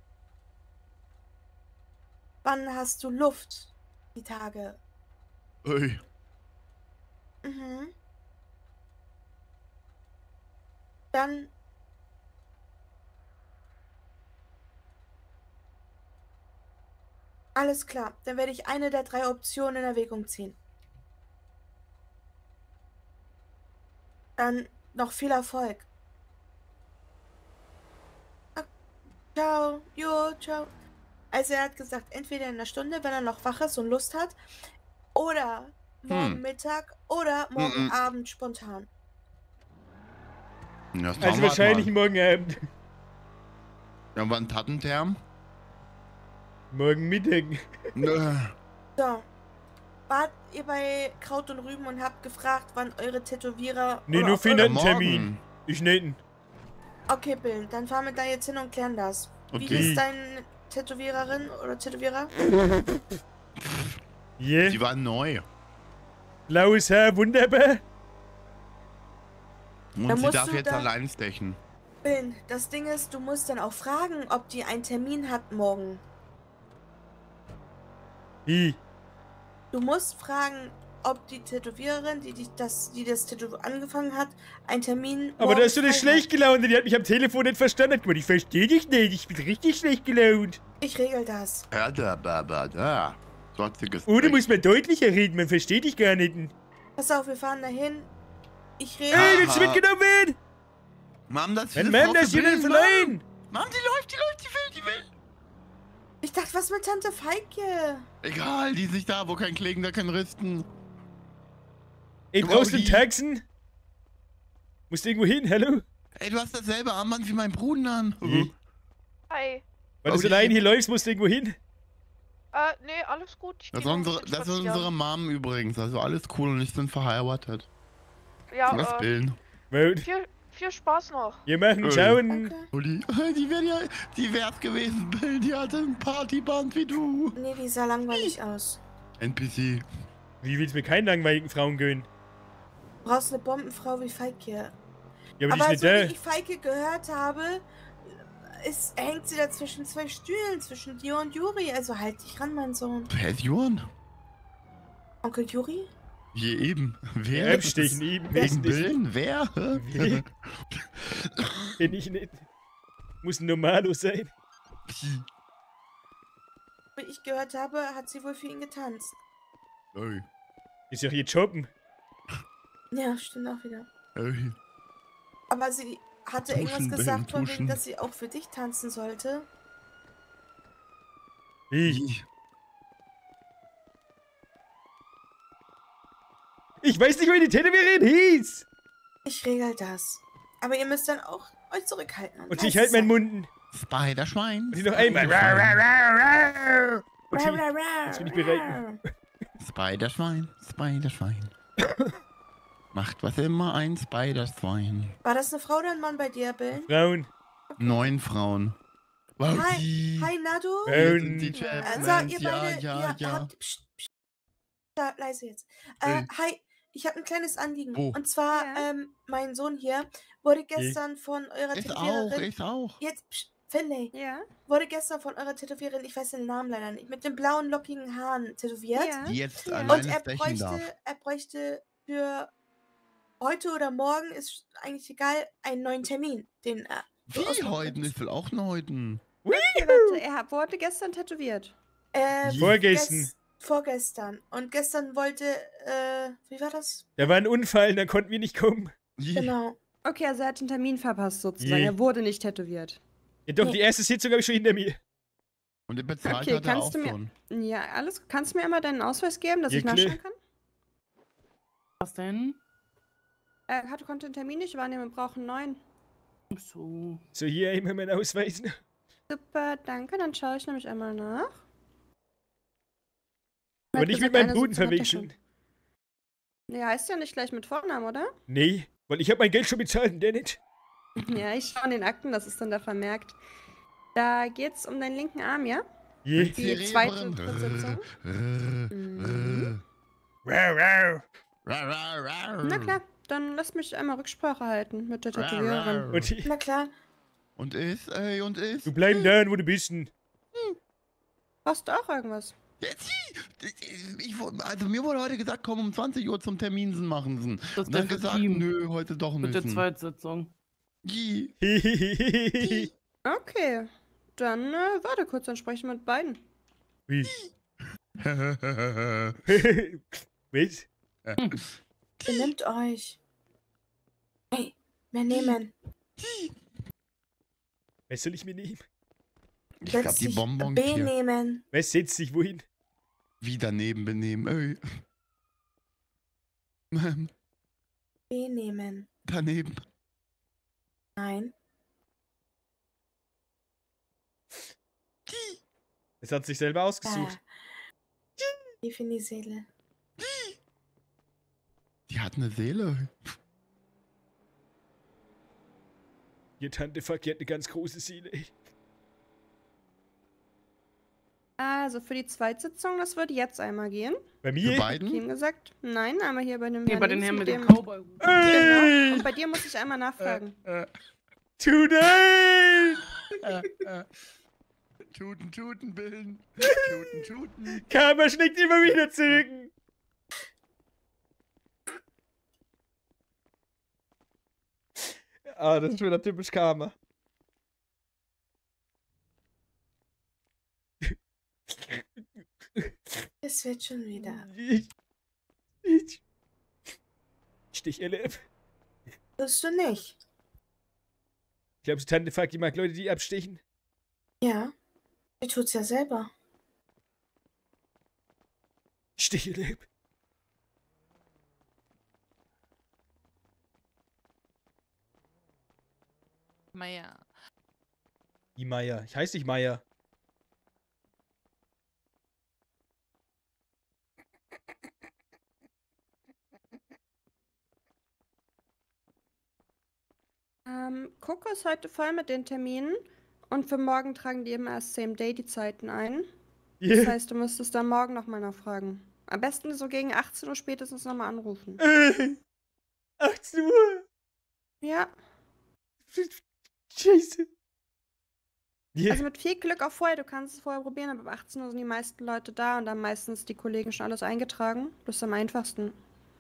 Speaker 5: Wann hast du Luft? Die Tage.
Speaker 4: Ey.
Speaker 5: Mhm. Dann. Alles klar, dann werde ich eine der drei Optionen in Erwägung ziehen. Dann noch viel Erfolg. ciao. Jo, ciao. Also er hat gesagt, entweder in einer Stunde, wenn er noch wach ist und Lust hat, oder morgen
Speaker 4: Hm.
Speaker 5: Mittag oder morgen
Speaker 4: Mhm.
Speaker 5: Abend spontan.
Speaker 4: Ja, das
Speaker 2: Also
Speaker 4: schauen wir
Speaker 2: wahrscheinlich
Speaker 4: mal.
Speaker 2: morgen Abend.
Speaker 4: Ja, wann Tattenterm?
Speaker 2: Morgen Mittag.
Speaker 4: Nö.
Speaker 5: So. Wart ihr bei Kraut und Rüben und habt gefragt, wann eure Tätowierer...
Speaker 2: Nee,
Speaker 5: oder
Speaker 2: nur
Speaker 5: ob
Speaker 2: für
Speaker 5: eure-
Speaker 2: einen Termin. Ich nicht.
Speaker 5: Okay, Bill, dann fahren wir da jetzt hin und klären das. Wie
Speaker 4: Okay.
Speaker 5: hieß deine Tätowiererin oder Tätowierer?
Speaker 2: Yeah.
Speaker 4: Die war neu.
Speaker 2: Blaues Haar, wunderbar.
Speaker 4: Und
Speaker 5: Da
Speaker 4: sie
Speaker 5: musst
Speaker 4: darf
Speaker 5: du
Speaker 4: jetzt
Speaker 5: da-
Speaker 4: allein stechen.
Speaker 5: Bill, das Ding ist, du musst dann auch fragen, ob die einen Termin hat morgen.
Speaker 2: Wie?
Speaker 5: Du musst fragen, ob die Tätowiererin, die, dich das, die das Tattoo angefangen hat, einen Termin.
Speaker 2: Aber
Speaker 5: morgen
Speaker 2: da ist so eine
Speaker 5: frei hat.
Speaker 2: schlecht gelaunt, die hat mich am Telefon nicht verstanden. Hat gesagt, ich verstehe dich nicht, ich bin richtig schlecht gelaunt.
Speaker 5: Ich regel das.
Speaker 4: Ja, da, da, da, da. Sonstiges.
Speaker 2: Oder muss man deutlicher reden, man versteht dich gar nicht.
Speaker 5: Pass auf, wir fahren dahin. Ich regel.
Speaker 2: Ey, willst du mitgenommen werden?
Speaker 4: Mom, das
Speaker 2: Wenn
Speaker 4: ist
Speaker 2: Mom das hier nicht verleihen.
Speaker 4: Mom, die läuft, die läuft, die will, die will.
Speaker 5: Ich dachte, was mit Tante Feike?
Speaker 4: Egal, die ist nicht da, wo kein Klegen, da kein Risten.
Speaker 2: Ey,
Speaker 4: Du
Speaker 2: brauchst du
Speaker 4: Audi.
Speaker 2: einen Taxen? Musst du irgendwo hin, hallo?
Speaker 4: Ey, du hast dasselbe Armband wie mein Bruder an.
Speaker 2: Mhm.
Speaker 11: Hi.
Speaker 2: Weil du so
Speaker 4: Audi.
Speaker 2: allein hier läufst, musst du irgendwo hin.
Speaker 11: Äh, nee, alles gut. Ich
Speaker 4: Das
Speaker 11: geh
Speaker 4: ist
Speaker 11: noch ein
Speaker 4: unsere,
Speaker 11: bisschen
Speaker 4: das ist
Speaker 11: spazieren.
Speaker 4: unsere Mom übrigens, also alles cool und ich bin verheiratet.
Speaker 11: Ja,
Speaker 4: Was
Speaker 11: äh,
Speaker 4: bilden?
Speaker 11: viel, viel Spaß noch.
Speaker 2: Wir machen
Speaker 4: Ey.
Speaker 2: schauen.
Speaker 4: Oh, die, die wäre ja, die wär's gewesen, Bill, die hatte ein Partyband wie du.
Speaker 5: Nee, die sah langweilig aus.
Speaker 4: N P C.
Speaker 2: Wie willst du mir keinen langweiligen Frauen gönnen?
Speaker 5: Du brauchst eine Bombenfrau wie Feike.
Speaker 2: Ja, aber,
Speaker 5: Aber
Speaker 2: die ist
Speaker 5: so
Speaker 2: nicht
Speaker 5: wie
Speaker 2: da.
Speaker 5: ich Feike gehört habe, ist, hängt sie da zwischen zwei Stühlen, zwischen dir und Juri. Also halt dich ran, mein Sohn.
Speaker 4: Wer ist Johann?
Speaker 5: Onkel Juri?
Speaker 4: Hier eben. Wer?
Speaker 2: Ja, abstechen, eben.
Speaker 4: Wegen Billen? Wer?
Speaker 2: Wer? Kenn ich nicht. Muss ein Normalo sein.
Speaker 5: Wie ich gehört habe, hat sie wohl für ihn getanzt.
Speaker 4: Ey.
Speaker 2: Ist ja hier jobben.
Speaker 5: Ja, stimmt auch wieder.
Speaker 4: Ey.
Speaker 5: Aber sie hatte
Speaker 4: Tuschen,
Speaker 5: irgendwas
Speaker 4: Bill,
Speaker 5: gesagt, von wegen,
Speaker 4: tuschen.
Speaker 5: dass sie auch für dich tanzen sollte.
Speaker 2: Wie? Ich weiß nicht, wie die Tätowiererin hieß.
Speaker 5: Ich regel das. Aber ihr müsst dann auch euch zurückhalten.
Speaker 2: Und ich halte meinen Mund.
Speaker 4: Spider-Schwein.
Speaker 2: Und die noch einmal.
Speaker 5: Ra,
Speaker 2: Okay,
Speaker 5: ra, ra,
Speaker 2: jetzt bin ich bereit.
Speaker 5: ra.
Speaker 4: Spider-Schwein, Spider-Schwein. Macht was immer ein Spider-Schwein.
Speaker 5: War das eine Frau oder ein Mann bei dir, Bill?
Speaker 2: Frauen.
Speaker 4: Neun Frauen. Wow,
Speaker 5: Hi,
Speaker 4: die-
Speaker 5: hi Nado.
Speaker 4: Hier sind die
Speaker 2: Ähm,
Speaker 4: Chapmans.
Speaker 5: Also, ihr
Speaker 4: ja,
Speaker 5: beide,
Speaker 4: ja,
Speaker 5: ihr
Speaker 4: ja.
Speaker 5: habt... Psst, psst. Da, leise jetzt. Äh,
Speaker 4: Äh.
Speaker 5: hi, ich habe ein kleines Anliegen.
Speaker 4: Wo?
Speaker 5: Und zwar, ähm, mein Sohn hier wurde gestern von eurer
Speaker 4: Ich auch,
Speaker 5: Tätowiererin...
Speaker 4: ich auch.
Speaker 5: Jetzt, psst, Finlay.
Speaker 6: Ja?
Speaker 5: Wurde gestern von eurer Tätowiererin, ich weiß den Namen leider nicht, mit den blauen, lockigen Haaren tätowiert.
Speaker 6: Ja.
Speaker 4: Die jetzt
Speaker 5: Und
Speaker 4: alleine
Speaker 5: er
Speaker 4: stechen
Speaker 5: bräuchte,
Speaker 4: darf.
Speaker 5: er bräuchte für heute oder morgen, ist eigentlich egal, einen neuen Termin, den er... so
Speaker 4: Wie
Speaker 5: ausmachen
Speaker 4: heute?
Speaker 5: könntest.
Speaker 4: Ich will auch einen heute.
Speaker 6: Okay, warte, er hat- wurde gestern tätowiert.
Speaker 5: Äh,
Speaker 2: Vorgestern.
Speaker 5: ges- vorgestern. Und gestern wollte, äh, wie war das?
Speaker 2: Da war ein Unfall, da konnten wir nicht kommen.
Speaker 5: Genau.
Speaker 6: Okay, also er hat den Termin verpasst sozusagen.
Speaker 2: Je.
Speaker 6: Er wurde nicht tätowiert.
Speaker 2: Ja doch,
Speaker 5: Nee.
Speaker 2: die erste Sitzung habe ich schon hinter mir.
Speaker 4: Und er bezahlt
Speaker 6: Okay,
Speaker 4: hat er auch
Speaker 6: kannst du mir.
Speaker 4: schon.
Speaker 6: Ja, alles. Kannst du mir einmal deinen Ausweis geben, dass
Speaker 2: Ja,
Speaker 6: ich
Speaker 2: klar.
Speaker 6: nachschauen kann?
Speaker 7: Was denn?
Speaker 6: Er hatte, konnte den Termin nicht wahrnehmen, wir brauchen neun.
Speaker 7: So.
Speaker 2: So, hier immer mein Ausweis.
Speaker 6: Super, danke. Dann schaue ich nämlich einmal nach.
Speaker 2: Aber
Speaker 6: Hat
Speaker 2: nicht
Speaker 6: gesagt,
Speaker 2: mit meinem
Speaker 6: eine
Speaker 2: Guten
Speaker 6: Sitzung hat er
Speaker 2: verwechseln.
Speaker 6: schon. Nee, heißt ja nicht gleich mit Vornamen, oder?
Speaker 2: Nee, weil ich habe mein Geld schon bezahlt und der nicht.
Speaker 6: Ja, ich schaue in den Akten, das ist dann da vermerkt. Da geht's um deinen linken Arm, ja?
Speaker 2: Je.
Speaker 6: Die zweite Sitzung.
Speaker 4: Mhm.
Speaker 6: Na klar, dann lass mich einmal Rücksprache halten mit der Tätowiererin.
Speaker 2: Und ich,
Speaker 5: Na klar.
Speaker 4: Und ist, ey, und ist.
Speaker 2: du bleib da, wo du bist.
Speaker 6: Brauchst du auch irgendwas?
Speaker 4: Jetzt, ich, also mir wurde heute gesagt, komm um zwanzig Uhr zum Terminsen machen sie.
Speaker 7: Das
Speaker 4: Und dann
Speaker 7: ist der
Speaker 4: gesagt,
Speaker 7: Team.
Speaker 4: nö, heute doch
Speaker 7: Mit
Speaker 4: nicht.
Speaker 7: der Zweitsitzung.
Speaker 4: Ji.
Speaker 6: Okay, dann äh, warte kurz, dann spreche ich mit beiden.
Speaker 2: Wie? Was?
Speaker 5: Benimmt euch. Hey, wir nehmen.
Speaker 2: Was soll ich mir nehmen?
Speaker 4: Ich glaube, die Bonbons
Speaker 5: B
Speaker 4: hier
Speaker 5: nehmen.
Speaker 2: Wer setzt sich wohin?
Speaker 4: wie daneben benehmen. Ey. Ähm,
Speaker 5: B nehmen.
Speaker 4: daneben.
Speaker 5: Nein.
Speaker 2: Es hat sich selber ausgesucht.
Speaker 5: Da. Tief in die Seele.
Speaker 4: Die hat eine Seele.
Speaker 2: Ihr Tante Fuck, die hat eine ganz große Seele, ey.
Speaker 9: Also für die Zweitsitzung, das wird jetzt einmal gehen.
Speaker 2: Bei mir?
Speaker 4: Für beiden?
Speaker 9: Kim gesagt. Nein, einmal hier bei dem
Speaker 7: Nee,
Speaker 9: Herrn
Speaker 7: bei den
Speaker 9: links
Speaker 7: Herrn mit dem
Speaker 9: dem-
Speaker 7: Cowboy.
Speaker 9: Genau. Und bei dir muss ich einmal nachfragen.
Speaker 4: Äh,
Speaker 2: Tonight!
Speaker 4: äh, äh. Tuten, tuten, bilden. Tuten, tuten.
Speaker 2: Karma schlägt immer wieder zurück. Ah, das ist wieder typisch Karma.
Speaker 5: Es wird schon wieder.
Speaker 2: Ich, ich, Stich erlebt.
Speaker 5: Wirst du nicht?
Speaker 2: Glaubst du, Tante Fuck, die mag Leute, die abstechen?
Speaker 5: Ja. Die tut's ja selber.
Speaker 2: Stich erlebt.
Speaker 22: Meier.
Speaker 2: Die Meier. Ich heiße nicht Meier.
Speaker 9: Ähm, Coco ist heute voll mit den Terminen und für morgen tragen die immer erst Same Day die Zeiten ein.
Speaker 2: Yeah.
Speaker 9: Das heißt, du müsstest dann morgen nochmal nachfragen. Am besten so gegen achtzehn Uhr spätestens nochmal anrufen.
Speaker 2: Äh, achtzehn Uhr?
Speaker 9: Ja.
Speaker 2: Scheiße. Yeah.
Speaker 9: Also mit viel Glück auch vorher, du kannst es vorher probieren, aber ab achtzehn Uhr sind die meisten Leute da und dann meistens die Kollegen schon alles eingetragen. Das ist am einfachsten.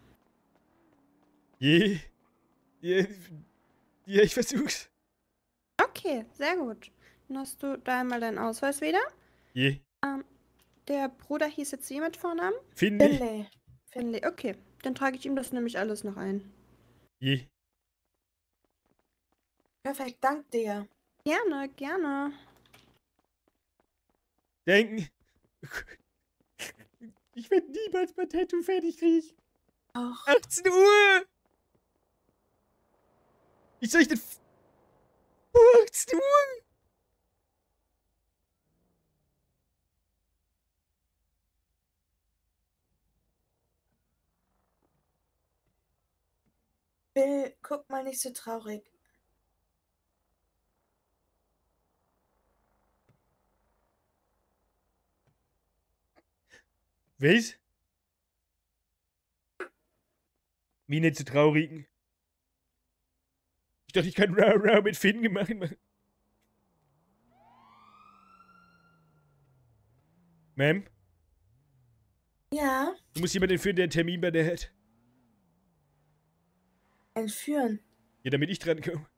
Speaker 2: Je. Je. Ja, ich versuch's.
Speaker 9: Okay, sehr gut. Dann hast du da einmal deinen Ausweis wieder.
Speaker 2: Je.
Speaker 9: Ähm, der Bruder hieß jetzt wie mit Vornamen?
Speaker 2: Finley.
Speaker 5: Finley.
Speaker 9: Finley, okay. Dann trage ich ihm das nämlich alles noch ein.
Speaker 2: Je.
Speaker 5: Perfekt, dank dir.
Speaker 9: Gerne, gerne.
Speaker 2: Denken. Ich werde niemals mein Tattoo fertig kriegen.
Speaker 5: Ach.
Speaker 2: achtzehn Uhr! Wie soll ich denn... achtzehn Uhr!
Speaker 5: Bill, guck mal nicht so traurig.
Speaker 2: Was? Mich nicht zu traurigen. Ich dachte, ich kann Rau Rau mit Finn gemacht machen. Ma'am?
Speaker 5: Ja,
Speaker 2: Du musst jemanden entführen, der einen Termin bei der hat.
Speaker 5: entführen.
Speaker 2: Ja, damit ich dran komme.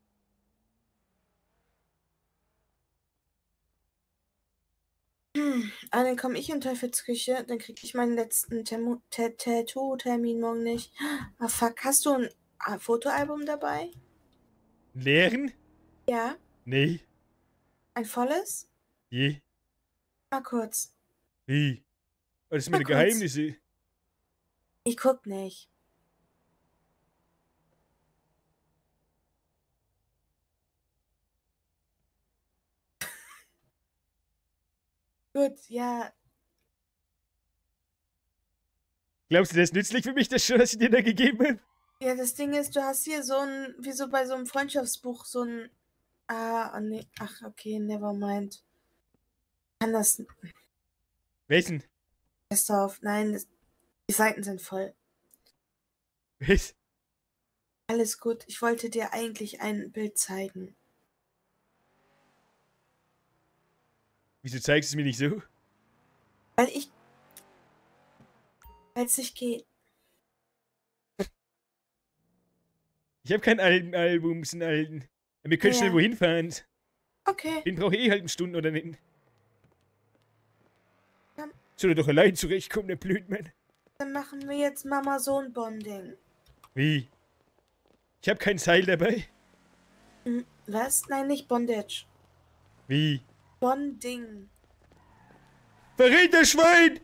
Speaker 5: Hm, ah, dann komme ich in Teufelsküche, dann kriege ich meinen letzten Temu- Ta- Tattoo-Termin morgen nicht. Ah, fuck, hast du ein ah, Fotoalbum dabei?
Speaker 2: Leeren?
Speaker 5: Ja,
Speaker 2: Nee.
Speaker 5: ein volles?
Speaker 2: Je.
Speaker 5: Mal kurz.
Speaker 2: Wie? Oh, das sind meine
Speaker 5: Na, kurz.
Speaker 2: Geheimnisse.
Speaker 5: Ich guck nicht. Gut, ja.
Speaker 2: Glaubst du, das ist nützlich für mich, das schon, was ich dir da gegeben habe?
Speaker 5: Ja, das Ding ist, du hast hier so ein, wie so bei so einem Freundschaftsbuch, so ein. Ah, oh nee. Ach, okay, never mind. Kann das.
Speaker 2: Wessen?
Speaker 5: Pass auf, nein, das, die Seiten sind voll.
Speaker 2: Was?
Speaker 5: Alles gut. Ich wollte dir eigentlich ein Bild zeigen.
Speaker 2: Wieso zeigst du es mir nicht so?
Speaker 5: Weil ich. Weil es nicht geht.
Speaker 2: Ich habe keinen alten Album, einen alten. Wir können
Speaker 5: Ja.
Speaker 2: schnell wohin fahren.
Speaker 5: Okay.
Speaker 2: Den brauche ich eh halt eine Stunde oder nicht.
Speaker 5: Dann,
Speaker 2: Soll er doch allein zurechtkommen, der Blödmann.
Speaker 5: dann machen wir jetzt Mama-Sohn-Bonding.
Speaker 2: Wie? Ich habe kein Seil dabei.
Speaker 5: Hm, was? Nein, nicht Bondage.
Speaker 2: Wie?
Speaker 5: Bonding.
Speaker 2: Verräterschwein!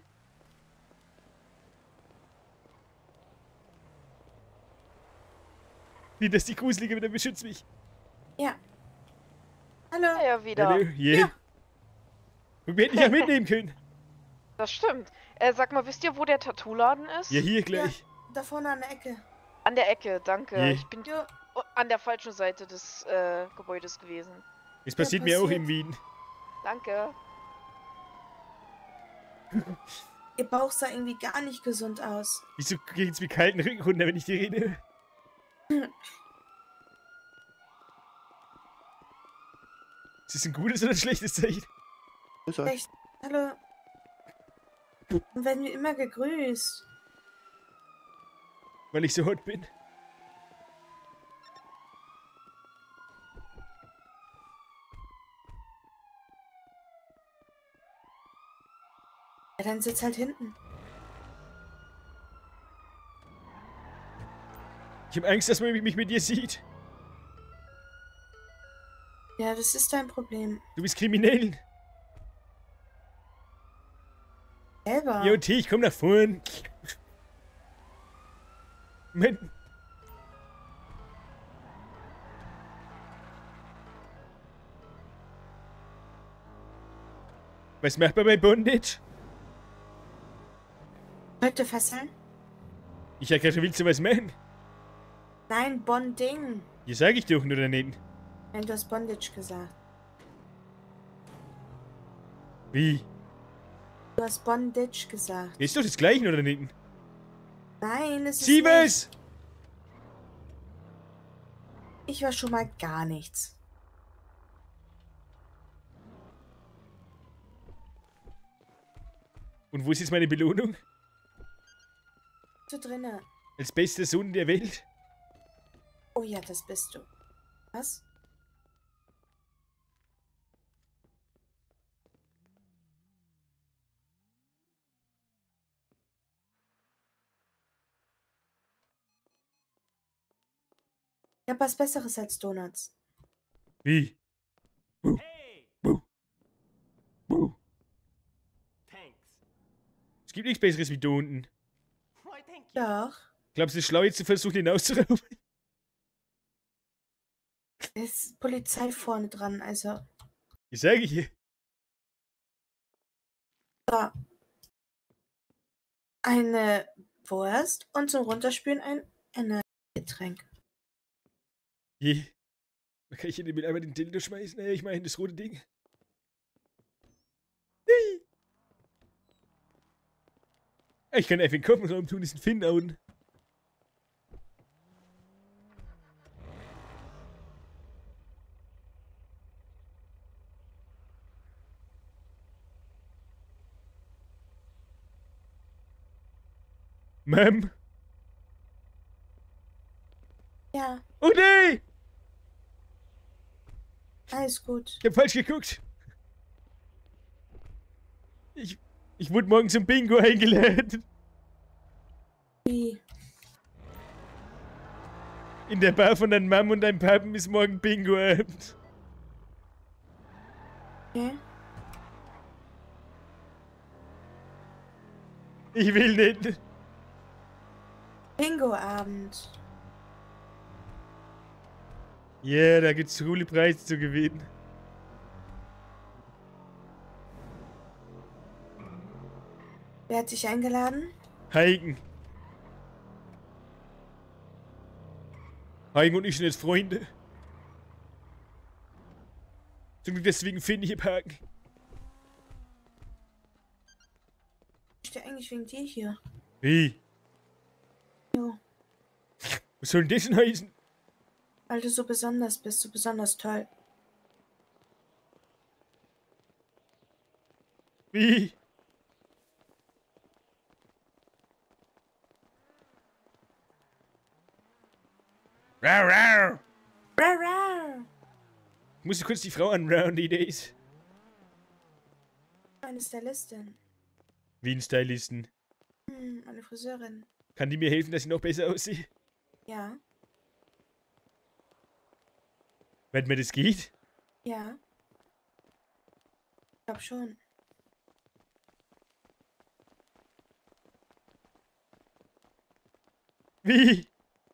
Speaker 2: Nee, das ist die Gruselige, wieder beschützt mich.
Speaker 5: Ja. Hallo.
Speaker 11: Ja, wieder.
Speaker 2: Hallo, yeah.
Speaker 5: Ja.
Speaker 2: Und wir hätten dich ja mitnehmen können.
Speaker 11: Das stimmt. Äh, sag mal, wisst ihr, wo der Tattoo-Laden ist?
Speaker 2: Ja, hier gleich.
Speaker 5: Da vorne an der Ecke.
Speaker 11: An der Ecke, danke.
Speaker 2: Je.
Speaker 11: Ich bin an der falschen Seite des äh, Gebäudes gewesen.
Speaker 2: Das passiert mir auch in Wien.
Speaker 11: Danke.
Speaker 5: Ihr Bauch sah irgendwie gar nicht gesund aus.
Speaker 2: Wieso geht's mir kalten Rücken runter, wenn ich dir rede? Ist das ein gutes oder ein schlechtes Zeichen?
Speaker 5: Echt? Hallo. Dann werden wir immer gegrüßt.
Speaker 2: Weil ich so hot bin.
Speaker 5: Ja, dann sitz halt hinten.
Speaker 2: Ich habe Angst, dass man mich mit dir sieht.
Speaker 5: Ja, das ist dein Problem.
Speaker 2: Du bist kriminell.
Speaker 5: Selber.
Speaker 2: Jo, T, ich komm nach vorn. Mann. Was macht man bei Bondage?
Speaker 5: Leute fesseln?
Speaker 2: Ich hab gerade schon, willst du was machen?
Speaker 5: Nein, Bonding.
Speaker 2: Hier sag ich doch nur daneben.
Speaker 5: Nein, du hast Bondage gesagt.
Speaker 2: Wie?
Speaker 5: Du hast Bondage gesagt.
Speaker 2: Ist doch das gleiche nur daneben.
Speaker 5: Nein, es ist
Speaker 2: Siebes!
Speaker 5: nicht. Ich war schon mal gar nichts.
Speaker 2: Und wo ist jetzt meine Belohnung?
Speaker 5: Du drinne.
Speaker 2: Als bester Sohn der Welt?
Speaker 5: Oh ja, das bist du. Was? Ich hab was Besseres als Donuts.
Speaker 2: Wie? Buh. Buh. Buh. Es gibt nichts Besseres wie da unten.
Speaker 5: Doch.
Speaker 2: Glaubst du, es ist schlau, jetzt zu versuchen, ihn auszurauben?
Speaker 5: Es ist Polizei vorne dran, also.
Speaker 2: Ich sage hier.
Speaker 5: Da. Eine Wurst und zum Runterspülen ein Energiegetränk.
Speaker 2: Je. Man kann ich hier mit einmal den Dildo schmeißen? Naja, ich meine das rote Ding. Nee. Ich kann einfach den Kopf im Raum tun, diesen Finn hauen. Ma'am?
Speaker 5: Ja,
Speaker 2: Oh nee!
Speaker 5: alles gut.
Speaker 2: Ich hab falsch geguckt. Ich, ich wurde morgen zum Bingo eingeladen.
Speaker 5: Wie?
Speaker 2: In der Bar von deinem Mom und deinem Papen ist morgen Bingo-Abend.
Speaker 5: Okay.
Speaker 2: Ich will nicht.
Speaker 5: Bingo-Abend.
Speaker 2: Ja, yeah, da gibt's coole Preise zu gewinnen.
Speaker 5: Wer hat dich eingeladen?
Speaker 2: Heigen. Heigen und ich sind jetzt Freunde. Zum Glück deswegen finde ich im Haken.
Speaker 5: Ich stehe eigentlich wegen dir hier.
Speaker 2: Wie?
Speaker 5: Jo.
Speaker 2: Was soll denn das denn heißen?
Speaker 5: Weil du so besonders bist, so besonders toll.
Speaker 2: Wie? Rau, rau.
Speaker 5: Rau, rau.
Speaker 2: Ich musste kurz die Frau anrauen, die Days.
Speaker 5: Meine Stylistin.
Speaker 2: Wie ein Stylisten.
Speaker 5: Hm, meine Friseurin.
Speaker 2: Kann die mir helfen, dass ich noch besser aussehe?
Speaker 5: Ja,
Speaker 2: Wenn mir das geht?
Speaker 5: ja. Ich glaub schon.
Speaker 2: Wie?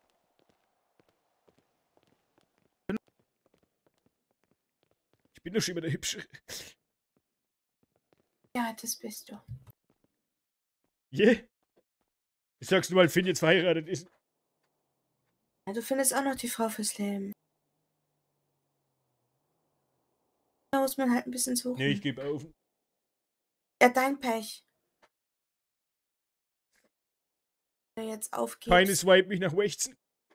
Speaker 2: Ich bin doch schon immer der Hübsche.
Speaker 5: Ja, das bist du.
Speaker 2: Yeah. Ich sag's nur, weil Finn jetzt verheiratet ist.
Speaker 5: Ja, du findest auch noch die Frau fürs Leben. Da muss man halt ein bisschen suchen.
Speaker 2: Nee, ich gebe auf.
Speaker 5: Ja, dein Pech. Wenn du jetzt aufgibst.
Speaker 2: Keine swipe mich nach rechts.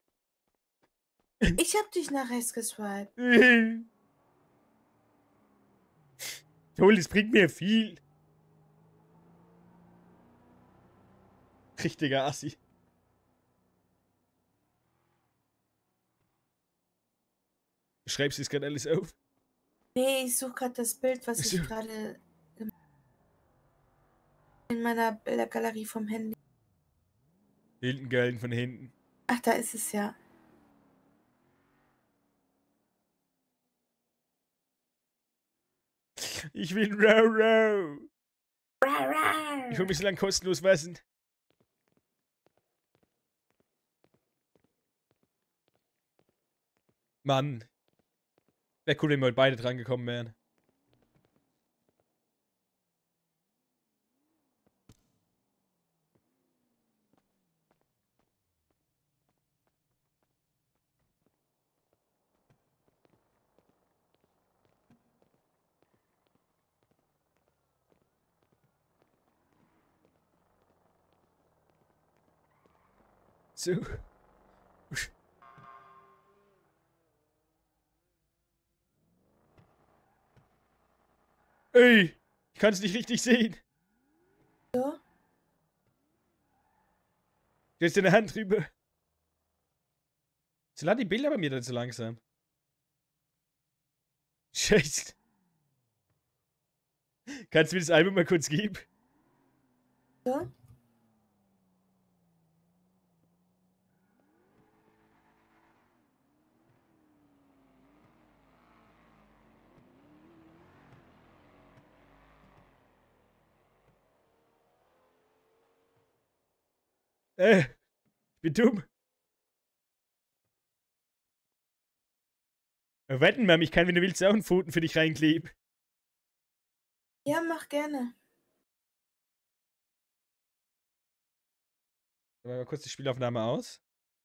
Speaker 5: Ich hab dich nach rechts geswiped.
Speaker 2: Toll, das bringt mir viel. Richtiger Assi. Du schreibst jetzt gerade alles auf.
Speaker 5: Nee, ich suche gerade das Bild, was
Speaker 2: Ach so.
Speaker 5: ich gerade in meiner Bildergalerie vom Handy.
Speaker 2: Hinten gehalten von hinten.
Speaker 5: Ach, da ist es ja.
Speaker 2: Ich will row row.
Speaker 5: Rar, rar.
Speaker 2: Ich hol mich so lang kostenlos waschen. Mann. Wäre cool, wenn wir heute beide dran gekommen wären. So. Ey, ich kann es nicht richtig sehen.
Speaker 5: Ja?
Speaker 2: Du hast deine Hand drüber. So laden die Bilder bei mir dann so langsam. Scheiße. Kannst du mir das Album mal kurz geben?
Speaker 5: Ja?
Speaker 2: Äh, ich bin dumm. Aber wetten, Mom, ich kann, wenn du willst, auch einen Pfoten für dich reinkleben.
Speaker 5: Ja, mach gerne.
Speaker 2: Machen wir mal kurz die Spielaufnahme aus.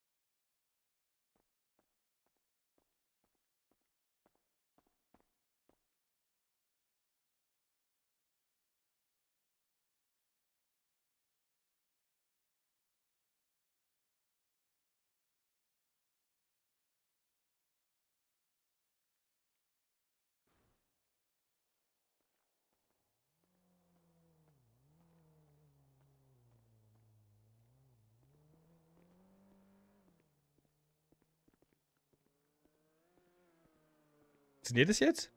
Speaker 2: Funktioniert das jetzt?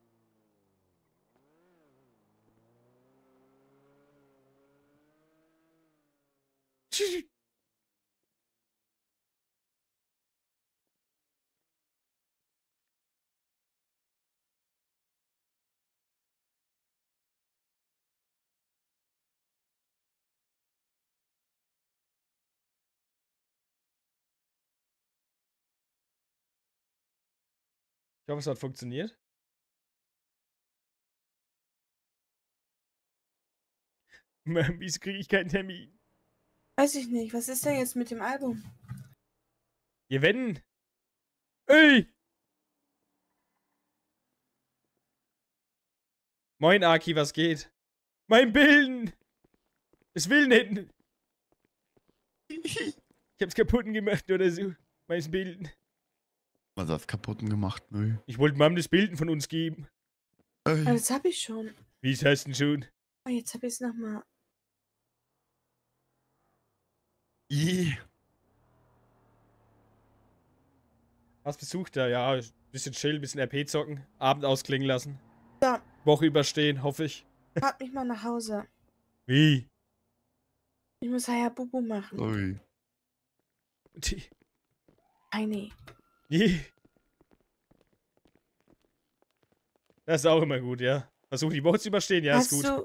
Speaker 2: Ich hoffe, es hat funktioniert. Mann, wieso kriege ich keinen Termin?
Speaker 5: Weiß ich nicht. Was ist denn jetzt mit dem Album?
Speaker 2: Ihr wenn. Ey! Moin, Aki, was geht? Mein Bilden! Es will nicht! Ich hab's kaputt gemacht oder so. Mein Bilden.
Speaker 4: Was hast du kaputt gemacht? Nö.
Speaker 2: Ich wollte Mom das Bilden von uns geben.
Speaker 5: Ah, das hab ich schon.
Speaker 2: Wie es heißt denn schon?
Speaker 5: Oh, jetzt hab ich's nochmal.
Speaker 4: Yeah.
Speaker 2: Was besucht er? Ja, bisschen chill, bisschen R P zocken. Abend ausklingen lassen.
Speaker 5: Ja.
Speaker 2: Woche überstehen, hoffe ich.
Speaker 5: Fahrt mich mal nach Hause.
Speaker 2: Wie?
Speaker 5: Ich muss Hayabubu machen.
Speaker 4: Ui.
Speaker 2: Die.
Speaker 5: Heini.
Speaker 2: Die. Das ist auch immer gut, ja. Versuch die Woche zu überstehen, ja,
Speaker 5: Hast
Speaker 2: ist gut.
Speaker 5: du...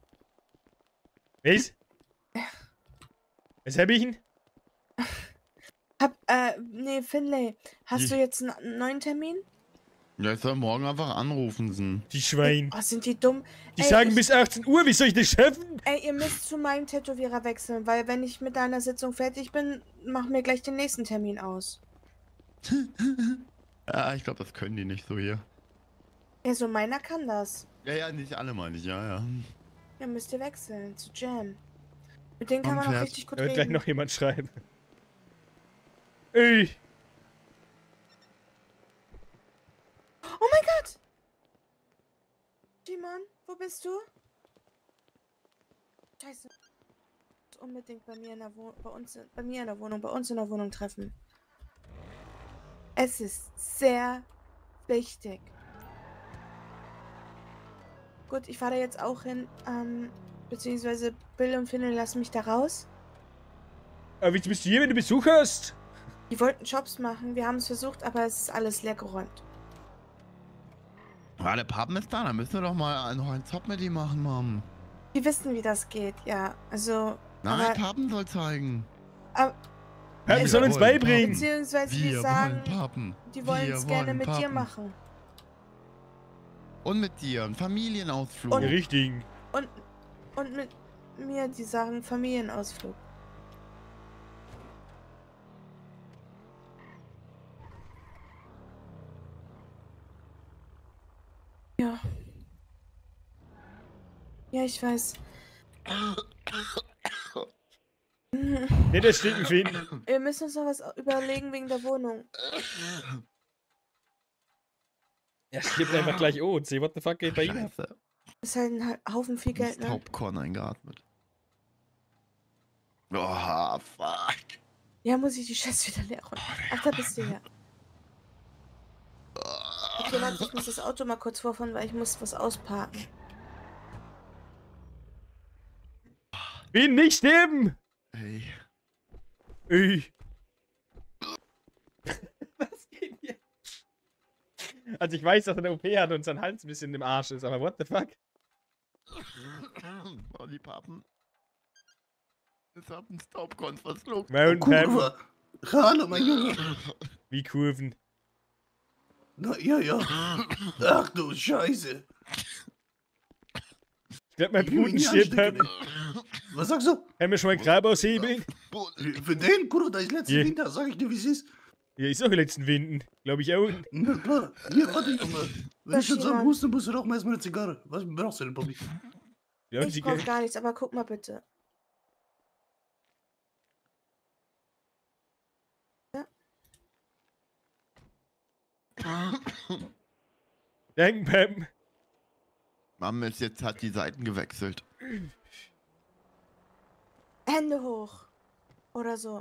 Speaker 2: Was? Was hab ich denn?
Speaker 5: Hab, äh, nee, Finlay, hast
Speaker 4: Hm.
Speaker 5: du jetzt einen neuen Termin?
Speaker 4: Ja, ich soll morgen einfach anrufen. Sen.
Speaker 2: Die Schwein.
Speaker 5: Oh, sind die dumm.
Speaker 2: Die
Speaker 5: Ey,
Speaker 2: sagen
Speaker 5: ich-
Speaker 2: bis achtzehn Uhr, wie soll ich das schaffen?
Speaker 5: Ey, ihr müsst zu meinem Tätowierer wechseln, weil wenn ich mit deiner Sitzung fertig bin, mach mir gleich den nächsten Termin aus.
Speaker 4: Ja, ich glaube, das können die nicht so hier.
Speaker 5: Ja, so meiner kann das.
Speaker 4: Ja, ja, nicht alle meine ich, ja, ja.
Speaker 5: Ja, müsst ihr wechseln zu Jam. Mit denen kann
Speaker 4: Komm,
Speaker 5: man auch
Speaker 4: Pferd.
Speaker 5: richtig gut
Speaker 2: Da wird gleich
Speaker 5: reden.
Speaker 2: noch jemand schreiben. Ey.
Speaker 5: Oh mein Gott! Simon, wo bist du? Scheiße. Unbedingt bei mir in der Wohnung, bei uns, bei mir in der Wohnung, bei uns in der Wohnung treffen. Es ist sehr wichtig. Gut, ich fahre da jetzt auch hin, ähm, beziehungsweise Bill und Finlay lassen mich da raus.
Speaker 2: Aber wie bist du hier, wenn du Besuch hast?
Speaker 5: Die wollten Jobs machen, wir haben es versucht, aber es ist alles leer geräumt.
Speaker 4: Ja, der Pappen ist da, dann müssen wir doch mal noch einen Zop mit ihm machen, Mom.
Speaker 5: Die wissen, wie das geht, ja. Also.
Speaker 4: Nein,
Speaker 5: aber,
Speaker 4: Pappen soll zeigen.
Speaker 5: aber,
Speaker 2: Pappen
Speaker 4: Wir
Speaker 2: soll uns
Speaker 4: wollen
Speaker 2: beibringen.
Speaker 5: beziehungsweise
Speaker 4: Wir
Speaker 5: die sagen,
Speaker 4: wollen Pappen.
Speaker 5: die wollen
Speaker 4: Wir
Speaker 5: es gerne
Speaker 4: wollen
Speaker 5: mit dir
Speaker 4: Pappen.
Speaker 5: machen.
Speaker 4: Und mit dir, ein Familienausflug.
Speaker 5: Und-
Speaker 2: Ja, richtig.
Speaker 5: Und, und mit mir, die sagen Familienausflug. Ja. Ja, ich weiß.
Speaker 2: Nicht ersticken finden.
Speaker 5: Wir müssen uns noch was überlegen wegen der Wohnung.
Speaker 2: Er stirbt einfach gleich O und C. What the fuck geht bei ihm ab?
Speaker 4: Scheiße.
Speaker 5: Ist halt ein Haufen viel Geld,
Speaker 4: Das
Speaker 5: ne?
Speaker 4: Popcorn eingeatmet. Oh, fuck.
Speaker 5: Ja, muss ich die Scheiße wieder leer räumen. Ach, da bist du ja. Okay, warte, ich muss das Auto mal kurz vorfahren, weil ich muss was ausparken.
Speaker 2: Bin nicht sterben!
Speaker 4: Hey.
Speaker 2: Ey. Was geht hier? Also ich weiß, dass er eine O P hat und sein Hals ein bisschen im Arsch ist, aber what the fuck?
Speaker 4: Oh, die Pappen. Das hat ein Popcorn verschluckt.
Speaker 2: Mountain
Speaker 10: Kurve. Hallo, mein Junge.
Speaker 2: Wie Kurven.
Speaker 10: Na, ja, ja. Ach du Scheiße.
Speaker 2: Ich glaub, mein
Speaker 10: Ich will ihn
Speaker 2: Bluten
Speaker 10: nicht
Speaker 2: stirbt.
Speaker 10: anstecken, Was sagst du?
Speaker 2: Haben wir schon mal einen Grab aushebeln?
Speaker 10: Für den, Kurve, da ist letzten
Speaker 2: Je.
Speaker 10: Winter, sag ich dir, wie es ist.
Speaker 2: Ja, ist auch in den letzten Winden. Glaube ich auch.
Speaker 10: Na klar. Hier, warte, Junge. Wenn ich schon so am
Speaker 5: Simon.
Speaker 10: Husten musst du doch mal erstmal eine Zigarre. Was brauchst du denn, Bobby?
Speaker 2: Ja,
Speaker 5: Ich
Speaker 2: sie
Speaker 5: brauch gar nichts, aber guck mal bitte.
Speaker 2: Danke, Pam.
Speaker 4: Mom ist jetzt, hat die Seiten gewechselt.
Speaker 5: Hände hoch. Oder so.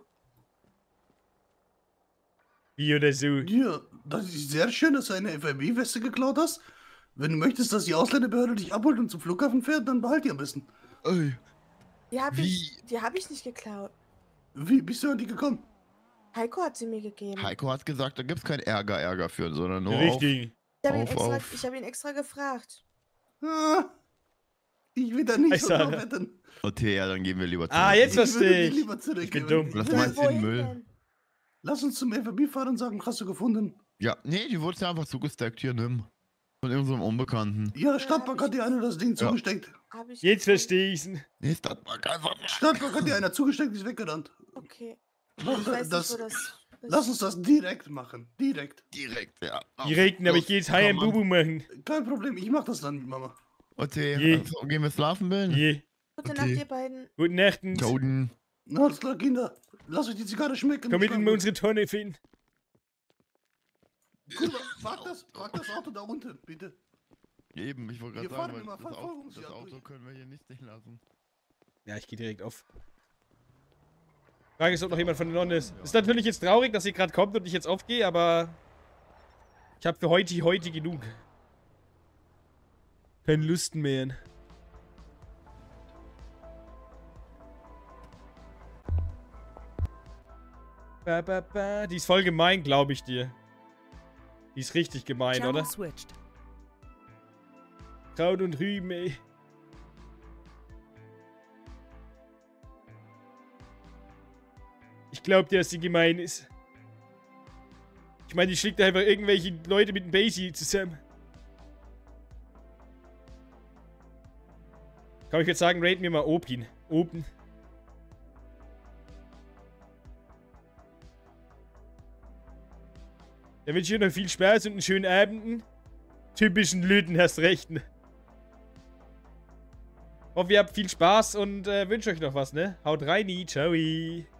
Speaker 2: Wie oder so.
Speaker 10: Ja, das ist sehr schön, dass du eine F I B-Weste geklaut hast. Wenn du möchtest, dass die Ausländerbehörde dich abholt und zum Flughafen fährt, dann behalt die am besten.
Speaker 4: Ey,
Speaker 5: Die habe
Speaker 4: Wie?
Speaker 5: ich, die hab ich nicht geklaut.
Speaker 10: Wie bist du an die gekommen?
Speaker 5: Heiko hat sie mir gegeben.
Speaker 4: Heiko hat gesagt, da gibt's kein Ärger, Ärger für, sondern nur
Speaker 2: Richtig.
Speaker 5: Ich habe ihn,
Speaker 4: auf,
Speaker 5: extra-
Speaker 4: auf.
Speaker 5: ich hab ihn extra gefragt.
Speaker 10: Ah, ich will da nicht
Speaker 2: Hey,
Speaker 10: so
Speaker 2: Sarah.
Speaker 10: drauf wetten.
Speaker 4: auf. Okay, ja, dann gehen wir lieber zurück.
Speaker 2: Ah, jetzt
Speaker 10: Ich würde
Speaker 2: verstehe
Speaker 10: dir
Speaker 2: ich.
Speaker 10: lieber
Speaker 2: Ich
Speaker 10: zurückgeben.
Speaker 2: bin dumm.
Speaker 4: Was
Speaker 10: Will-
Speaker 4: meinst du, den
Speaker 5: Wohin
Speaker 4: Müll?
Speaker 5: denn?
Speaker 10: Lass uns zum F I B fahren und sagen, hast du gefunden?
Speaker 4: Ja, nee, die wurde ja einfach zugesteckt. Hier, nimm. Von irgendeinem Unbekannten.
Speaker 10: Ja, Stadtbank hat dir einer das Ding zugesteckt.
Speaker 5: Hab ich
Speaker 2: Jetzt
Speaker 5: gefunden.
Speaker 2: verstehe ich's.
Speaker 4: Nee, Stadtbank einfach.
Speaker 10: Stadtbank hat dir einer zugesteckt, ist weggerannt.
Speaker 5: Okay.
Speaker 10: Mach
Speaker 5: Ich weiß
Speaker 10: das,
Speaker 5: nicht, wo das ist.
Speaker 10: Lass uns das direkt machen. Direkt.
Speaker 4: Direkt, ja.
Speaker 2: Direkt, aber ich
Speaker 4: Los,
Speaker 2: gehe jetzt High
Speaker 4: komm,
Speaker 2: and Bubu machen.
Speaker 10: Kein Problem, ich mach das dann mit Mama.
Speaker 4: Okay,
Speaker 2: Je.
Speaker 4: also, gehen wir schlafen, Bill?
Speaker 2: Je.
Speaker 5: Gute
Speaker 4: Okay.
Speaker 5: Nacht, ihr beiden.
Speaker 2: Guten Nachtens.
Speaker 4: Joden.
Speaker 10: Na, alles klar, Kinder. Lass euch die Zigarre schmecken.
Speaker 2: Komm mit in unsere Tonne, Finn.
Speaker 10: Guck mal, park das, park das Auto da unten, bitte.
Speaker 4: Eben, ich wollte
Speaker 10: Wir
Speaker 4: gerade sagen,
Speaker 10: fahren
Speaker 4: weil
Speaker 10: immer
Speaker 4: das, Auto,
Speaker 10: Verfolgungsjagd
Speaker 4: das Auto
Speaker 10: durch.
Speaker 4: können wir hier nicht stehen lassen.
Speaker 2: Ja, ich gehe direkt auf. Frage ist, ob noch jemand von den Nonnen ist. Ist natürlich jetzt traurig, dass ihr gerade kommt und ich jetzt aufgehe, aber ich habe für heute heute genug. Keine Lust mehr. Ba, ba, ba. Die ist voll gemein, glaube ich dir. Die ist richtig gemein, oder? Kraut und Rüben, ey. Ich glaub dir, dass sie gemein ist. Ich meine, die schlägt einfach irgendwelche Leute mit dem Basie zusammen. Kann ich jetzt sagen, raten wir mal Opin. Open. Dann wünsche ich euch noch viel Spaß und einen schönen Abend. Typischen Lüden, hast recht. Hoffe, ihr habt viel Spaß und äh, wünsche euch noch was, ne? Haut rein, ciao.